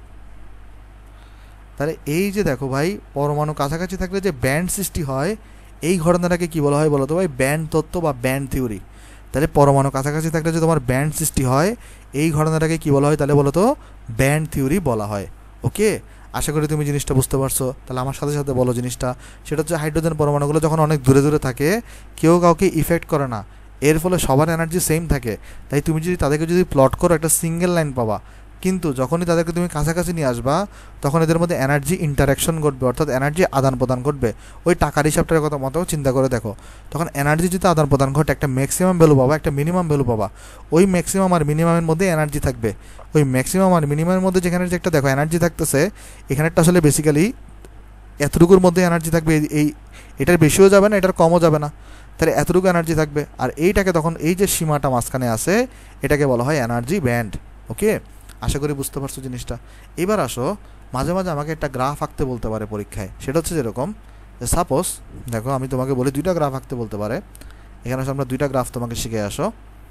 তাহলে এই যে দেখো ভাই, পরমাণু কাছাকাছি থাকলে যে ব্যান্ড সৃষ্টি হয়, এই ঘটনাটাকে কি বলা হয় বলো তো ভাই? ব্যান্ড তত্ত্ব বা ব্যান্ড থিওরি। তাহলে পরমাণু কাছাকাছি থাকলে যে তোমার ব্যান্ড সৃষ্টি হয়, এই ঘটনাটাকে কি বলা হয় তাহলে বলো তো? ব্যান্ড থিওরি বলা হয়। ওকে, আশা করি তুমি জিনিসটা বুঝতে পারছো। তাহলে আমার সাথে সাথে বলো জিনিসটা, সেটা হচ্ছে হাইড্রোজেন পরমাণুগুলো যখন অনেক দূরে দূরে থাকে, কেউ কাউকে ইফেক্ট করে না, এর ফলে সবার এনার্জি সেম থাকে। তাই তুমি যদি তাদেরকে যদি প্লট করো, একটা সিঙ্গেল লাইন পাবা। কিন্তু যখনই তাদেরকে তুমি কাছাকাছি নিয়ে আসবা, তখন এদের মধ্যে এনার্জি ইন্টারাকশন ঘটবে, অর্থাৎ এনার্জি আদান প্রদান ঘটবে। ওই টাকার হিসাবটার কথা মতো চিন্তা করে দেখো, তখন এনার্জি যদি আদান প্রদান ঘটে, একটা ম্যাক্সিমাম ভ্যালু পাবা, একটা মিনিমাম ভ্যালু পাবা। ওই ম্যাক্সিমাম আর মিনিমামের মধ্যে এনার্জি থাকবে। ওই ম্যাক্সিমাম আর মিনিমামের মধ্যে যেখানে যে একটা দেখো এনার্জি থাকতেছে, এখানে একটা আসলে বেসিক্যালি এতটুকুর মধ্যে এনার্জি থাকবে। এই এটার বেশিও যাবে না, এটার কমও যাবে না, তাহলে এতটুকু এনার্জি থাকবে। আর এইটাকে তখন এই যে সীমাটা মাঝখানে আছে, এটাকে বলা হয় এনার্জি ব্যান্ড। ওকে, আশা করি বুঝতে পারছো জিনিসটা। এবার আসো, মাঝে মাঝে আমাকে একটা গ্রাফ আঁকতে বলতে পারে পরীক্ষায়। সেটা হচ্ছে যেরকম যে সাপোজ দেখো, আমি তোমাকে বলি দুইটা গ্রাফ আঁকতে বলতে পারে। এখানে আসো আমরা দুইটা গ্রাফ তোমাকে শিখে আসো।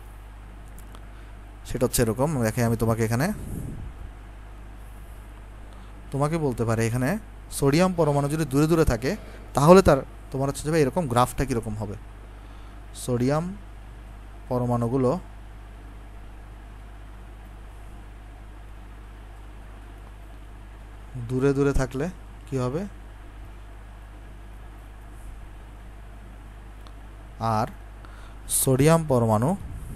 সেটা হচ্ছে এরকম, দেখে আমি তোমাকে এখানে তোমাকে বলতে পারে, এখানে সোডিয়াম পরমাণু যদি দূরে দূরে থাকে, তাহলে তার তোমার হচ্ছে যাবে এরকম গ্রাফটা কীরকম হবে। সোডিয়াম পরমাণুগুলো দূরে দূরে থাকলে কি হবে, আর সোডিয়াম পরমাণু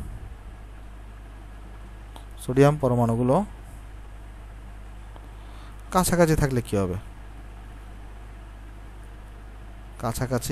সোডিয়াম পরমাণুগুলো কাছাকাছি থাকলে কি হবে। কাছাকাছি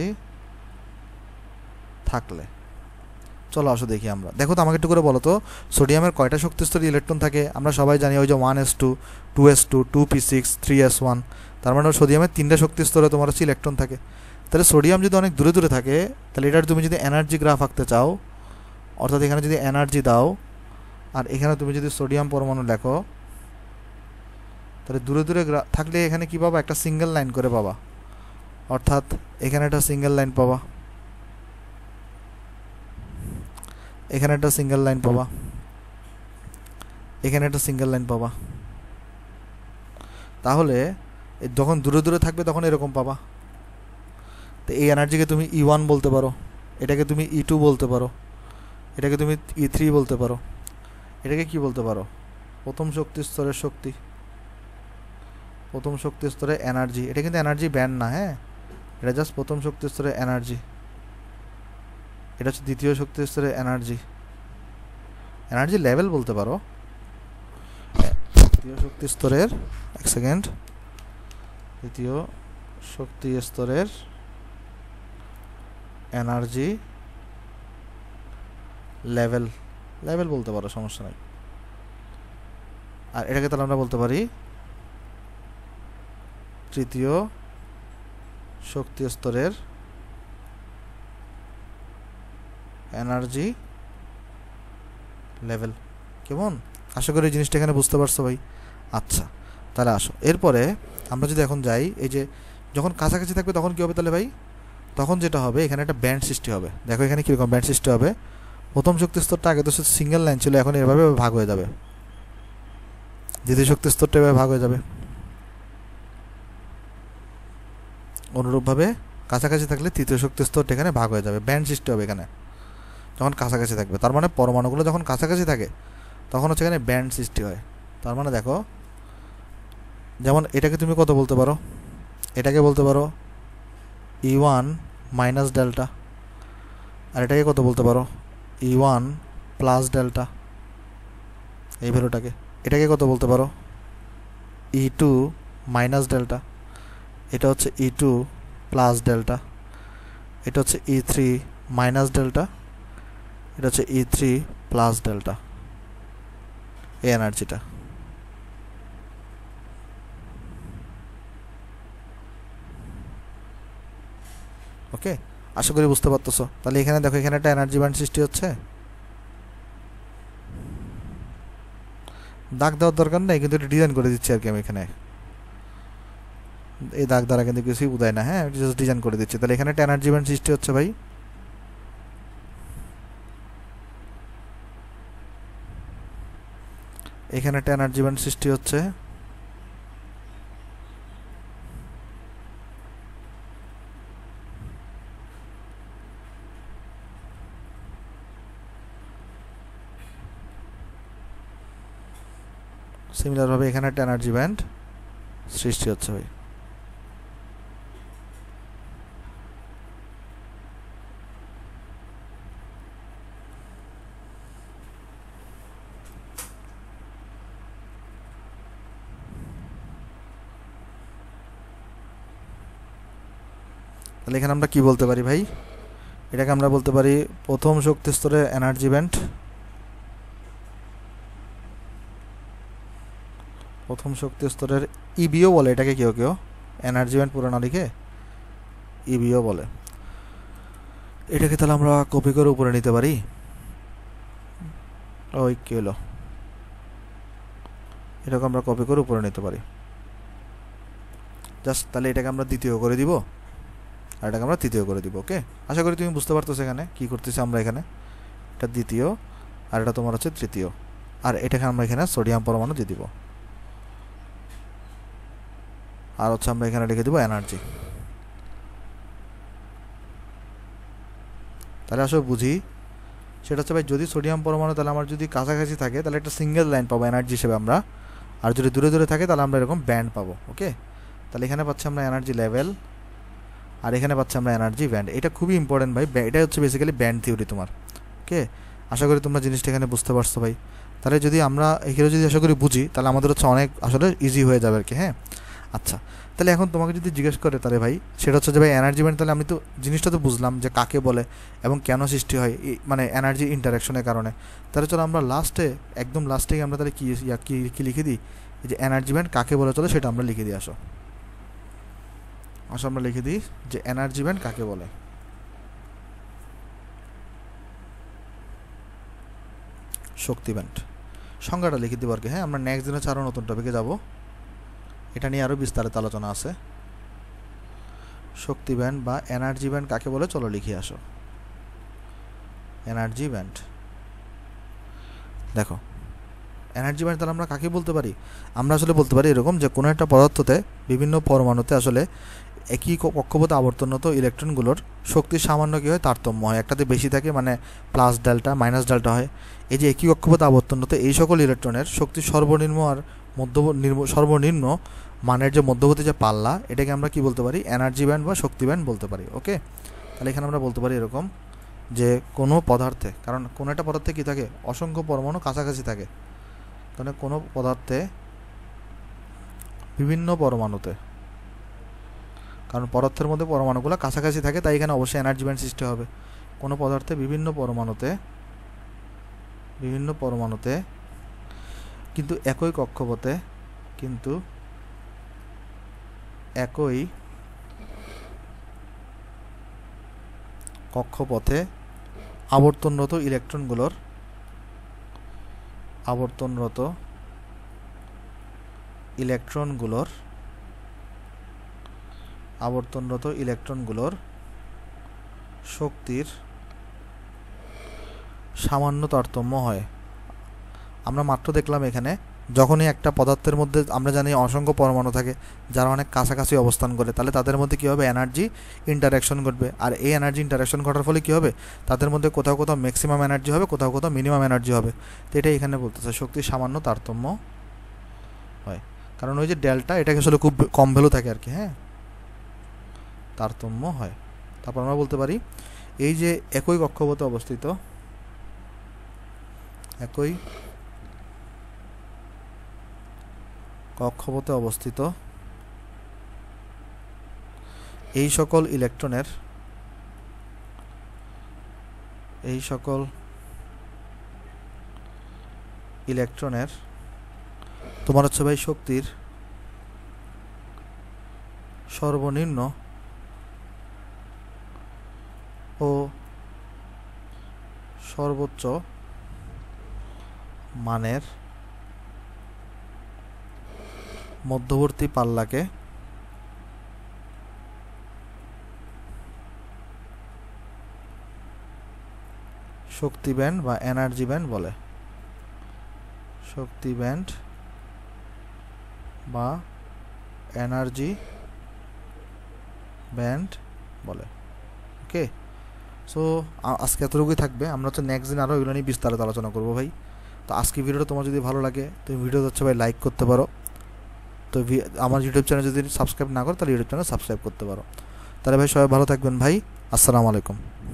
থাকলে চলো আসো দেখি আমরা। দেখো তো আমাকে একটু করে বলো তো, সোডিয়ামের কয়টা শক্তিস্তরী ইলেকট্রন থাকে? আমরা সবাই জানি ওই যে one s two, two s two, two p six, three s one. তার মানে সোডিয়ামের তিনটা শক্তিস্তরে তোমার হচ্ছে ইলেকট্রন থাকে। তাহলে সোডিয়াম যদি অনেক দূরে দূরে থাকে, তাহলে এটার তুমি যদি এনার্জি গ্রাফ আঁকতে চাও, অর্থাৎ এখানে যদি এনার্জি দাও আর এখানে তুমি যদি সোডিয়াম পরমাণু লেখো, তাহলে দূরে দূরে থাকলে এখানে কী পাবা? একটা সিঙ্গেল লাইন করে পাবা। অর্থাৎ এখানে একটা সিঙ্গেল লাইন পাবা, এখানে একটা সিঙ্গেল লাইন পাবা, এখানে একটা সিঙ্গেল লাইন পাবা। তাহলে যখন দূরে দূরে থাকবে তখন এরকম পাবা। তো এই এনার্জিকে তুমি ই ওয়ান বলতে পারো, এটাকে তুমি ই টু বলতে পারো, এটাকে তুমি ই থ্রি বলতে পারো, এটাকে কি বলতে পারো? প্রথম শক্তি স্তরের শক্তি, প্রথম শক্তি স্তরের এনার্জি। এটা কিন্তু এনার্জি ব্যান্ড না, হ্যাঁ, এটা জাস্ট প্রথম শক্তি স্তরের এনার্জি। এটা হচ্ছে দ্বিতীয় শক্তি স্তরের এনার্জি, এনার্জি লেভেল বলতে পারো। দ্বিতীয় শক্তি স্তরের, এক সেকেন্ড, দ্বিতীয় শক্তি স্তরের এনার্জি লেভেল লেভেল বলতে পারো, সমস্যা নাই। আর এটাকে তাহলে আমরা বলতে পারি তৃতীয় শক্তি স্তরের এনার্জি লেভেল। কেমন? আশা করি জিনিসটা এখানে বুঝতে পারছো ভাই। আচ্ছা, তাহলে আসো এরপরে আমরা যদি এখন যাই, এই যে যখন কাছাকাছি থাকবে তখন কী হবে তাহলে ভাই? তখন যেটা হবে, এখানে একটা ব্যান্ড সৃষ্টি হবে। দেখো এখানে কীরকম ব্যান্ড সৃষ্টি হবে। প্রথম শক্তি স্তরটা আগে তো সিঙ্গেল লাইন ছিল, এখন এভাবে ভাগ হয়ে যাবে। দ্বিতীয় শক্তি স্তরটা এভাবে ভাগ হয়ে যাবে। অনুরূপভাবে কাছাকাছি থাকলে তৃতীয় শক্তি স্তরটা এখানে ভাগ হয়ে যাবে, ব্যান্ড সৃষ্টি হবে এখানে যখন কাছাকাছি থাকবে। তার মানে পরমাণুগুলো যখন কাছাকাছি থাকে তখন হচ্ছে এখানে ব্যান্ড সৃষ্টি হয়। তার মানে দেখো, যেমন এটাকে তুমি কত বলতে পারো? এটাকে বলতে পারো ই ওয়ান মাইনাস ডেল্টা, আর এটাকে কত বলতে পারো? ই ওয়ান প্লাস ডেল্টা, এই ভ্যালুটাকে। এটাকে কত বলতে পারো? ই টু মাইনাস ডেল্টা, এটা হচ্ছে ই টু প্লাস ডেল্টা। এটা হচ্ছে ই থ্রি মাইনাস ডেল্টা, এটা হচ্ছে ই থ্রি প্লাস ডেল্টা, এই এনার্জিটা। ওকে, আশা করি বুঝতে পারতেছো। তাহলে এখানে দেখো, এখানে একটা এনার্জি ব্যান্ড সৃষ্টি হচ্ছে। দাগ দেওয়ার দরকার নেই, কিন্তু এটা ডিজাইন করে দিচ্ছি আর কি আমি এখানে। এই দাগ দ্বারা কিন্তু কিছুই বোঝায় না, হ্যাঁ, জাস্ট ডিজাইন করে দিচ্ছি। তাহলে এখানে একটা এনার্জি ব্যান্ড সৃষ্টি হচ্ছে ভাই। এখানে একটা এনার্জি ব্যান্ড সৃষ্টি হচ্ছে। সিমিলারভাবে এখানে একটা এনার্জি ব্যান্ড সৃষ্টি হচ্ছে ভাই। তাহলে এখানে আমরা কি বলতে পারি ভাই? এটাকে আমরা বলতে পারি প্রথম শক্তি স্তরের এনার্জি ব্যান্ড। প্রথম শক্তি স্তরের ইবিও বলে এটাকে, কেউ কেউ এনার্জি ব্যান্ড পুরো না লিখে ইবিও বলে। এটাকে তাহলে আমরা কপি করে উপরে নিতে পারি। ওই কি হলো, এটাকে আমরা কপি করে উপরে নিতে পারি জাস্ট। তাহলে এটাকে আমরা দ্বিতীয় করে দিব, আর এটাকে আমরা তৃতীয় করে দিব। ওকে, আশা করি তুমি বুঝতে পারতেছো এখানে কী করতেছি আমরা। এখানে এটা দ্বিতীয়, আর এটা তোমার হচ্ছে তৃতীয়, আর এটাকে আমরা এখানে সোডিয়াম পরমাণু দিয়ে দিব, আর হচ্ছে আমরা এখানে লিখে দিব এনার্জি। তাহলে আসলে বুঝি সেটা হচ্ছে ভাই, যদি সোডিয়াম পরমাণু তাহলে আমার যদি কাছাকাছি থাকে তাহলে একটা সিঙ্গেল লাইন পাবো এনার্জি হিসেবে আমরা, আর যদি দূরে দূরে থাকে তাহলে আমরা এরকম ব্যান্ড পাবো। ওকে, তাহলে এখানে পাচ্ছি আমরা এনার্জি লেভেল, আর এখানে পাচ্ছি আমরা এনার্জি ব্যান্ড। এটা খুবই ইম্পর্টেন্ট ভাই, এটা হচ্ছে বেসিক্যালি ব্যান্ড থিওরি তোমার। ওকে, আশা করি তোমরা জিনিসটা এখানে বুঝতে পারছো ভাই। তাহলে যদি আমরা এখানে যদি আশা করি বুঝি তাহলে আমাদের হচ্ছে অনেক আসলে ইজি হয়ে যাবে আর কি। হ্যাঁ, আচ্ছা, তাহলে এখন তোমাকে যদি জিজ্ঞেস করে তাহলে ভাই সেটা হচ্ছে যে ভাই এনার্জি ব্যান্ড, তাহলে আমি তো জিনিসটা তো বুঝলাম যে কাকে বলে এবং কেন সৃষ্টি হয়, মানে এনার্জি ইন্টারাকশনের কারণে। তাহলে চলো আমরা লাস্টে, একদম লাস্টে আমরা তাহলে কী কী লিখে দিই, এই যে এনার্জি ব্যান্ড কাকে বলে, চলো সেটা আমরা লিখে দিই। আসো আসো আমরা লিখে দিই যে এনার্জি ব্যান্ড কাকে বলে। শক্তি ব্যান্ড সংজ্ঞাটা লিখে দিব আর কি। হ্যাঁ, আমরা নেক্সট দিনে হচ্ছে আরও নতুন টপিকে যাব, এটা নিয়ে আরও বিস্তারিত আলোচনা আছে। শক্তি ব্যান্ড বা এনার্জি ব্যান্ড কাকে বলে, চলো লিখে আসো এনার্জি ব্যান্ড। দেখো এনার্জি ব্যান্ড তাহলে আমরা কাকে বলতে পারি? আমরা আসলে বলতে পারি এরকম যে কোনো একটা পদার্থতে বিভিন্ন পরমাণুতে আসলে একই কক্ষপথে আবর্তনরত ইলেকট্রনগুলোর শক্তির সামান্য কী হয়, তারতম্য হয়। একটাতে বেশি থাকে মানে প্লাস ডেল্টা, মাইনাস ডেল্টা হয়। এই যে একই কক্ষপথে আবর্তনরত এই সকল ইলেকট্রনের শক্তি সর্বনিম্ন আর মধ্য সর্বনিম্ন মানের যে মধ্যবর্তী যে পাল্লা, এটাকে আমরা কি বলতে পারি? এনার্জি ব্যান্ড বা শক্তি ব্যান্ড বলতে পারি। ওকে, তাহলে এখানে আমরা বলতে পারি এরকম যে কোনো পদার্থে, কারণ কোনো একটা পদার্থে কী থাকে, অসংখ্য পরমাণু কাছাকাছি থাকে, কারণ কোনো পদার্থে বিভিন্ন পরমাণুতে, কারণ পদার্থের মধ্যে পরমাণুগুলো কাছাকাছি থাকে, তাই এখানে অবশ্যই এনার্জি ব্যান্ড সৃষ্টি হবে। কোনো পদার্থে বিভিন্ন পরমাণুতে বিভিন্ন পরমাণুতে কিন্তু একই কক্ষপথে কিন্তু একই কক্ষপথে আবর্তনরত ইলেকট্রনগুলোর আবর্তনরত ইলেকট্রনগুলোর আবর্তনরত ইলেকট্রনগুলোর শক্তির সামান্য তারতম্য হয়। আমরা মাত্র দেখলাম এখানে যখনই একটা পদার্থের মধ্যে আমরা জানি অসংখ্য পরমাণু থাকে যারা অনেক কাছাকাছি অবস্থান করে, তাহলে তাদের মধ্যে কী হবে, এনার্জি ইন্টারাকশন ঘটবে। আর এই এনার্জি ইন্টারাকশন ঘটার ফলে কী হবে, তাদের মধ্যে কোথাও কোথাও ম্যাক্সিমাম এনার্জি হবে, কোথাও কোথাও মিনিমাম এনার্জি হবে। তো এটাই এখানে বলতেছে শক্তির সামান্য তারতম্য হয়, কারণ ওই যে ডেল্টা এটাকে আসলে খুব কম ভ্যালু থাকে আর কি। হ্যাঁ, তারতম্য হয়। তারপর আমরা বলতে পারি এই যে একই কক্ষপথে অবস্থিত একই কক্ষপথে অবস্থিত এই সকল ইলেকট্রনের এই সকল ইলেকট্রনের তোমার হচ্ছে ভাই শক্তির সর্বনিম্ন ও সর্বোচ্চ মানের মধ্যবর্তী পাল্লাকে শক্তি ব্যান্ড বা এনার্জি ব্যান্ড বলে। শক্তি ব্যান্ড বা এনার্জি ব্যান্ড বলে। ওকে, সো আজকে এতটুকুই থাকবে। আমরা তো নেক্সট দিন আরও এগুলো নিয়ে বিস্তারিত আলোচনা করবো ভাই। তো আজকে ভিডিওটা তোমার যদি ভালো লাগে তুমি ভিডিও হচ্ছে ভাই লাইক করতে পারো। তো আমার ইউটিউব চ্যানেল যদি সাবস্ক্রাইব না করো তাহলে ইউটিউব চ্যানেল সাবস্ক্রাইব করতে পারো। তাহলে ভাই সবাই ভালো থাকবেন ভাই। আসসালামু আলাইকুম।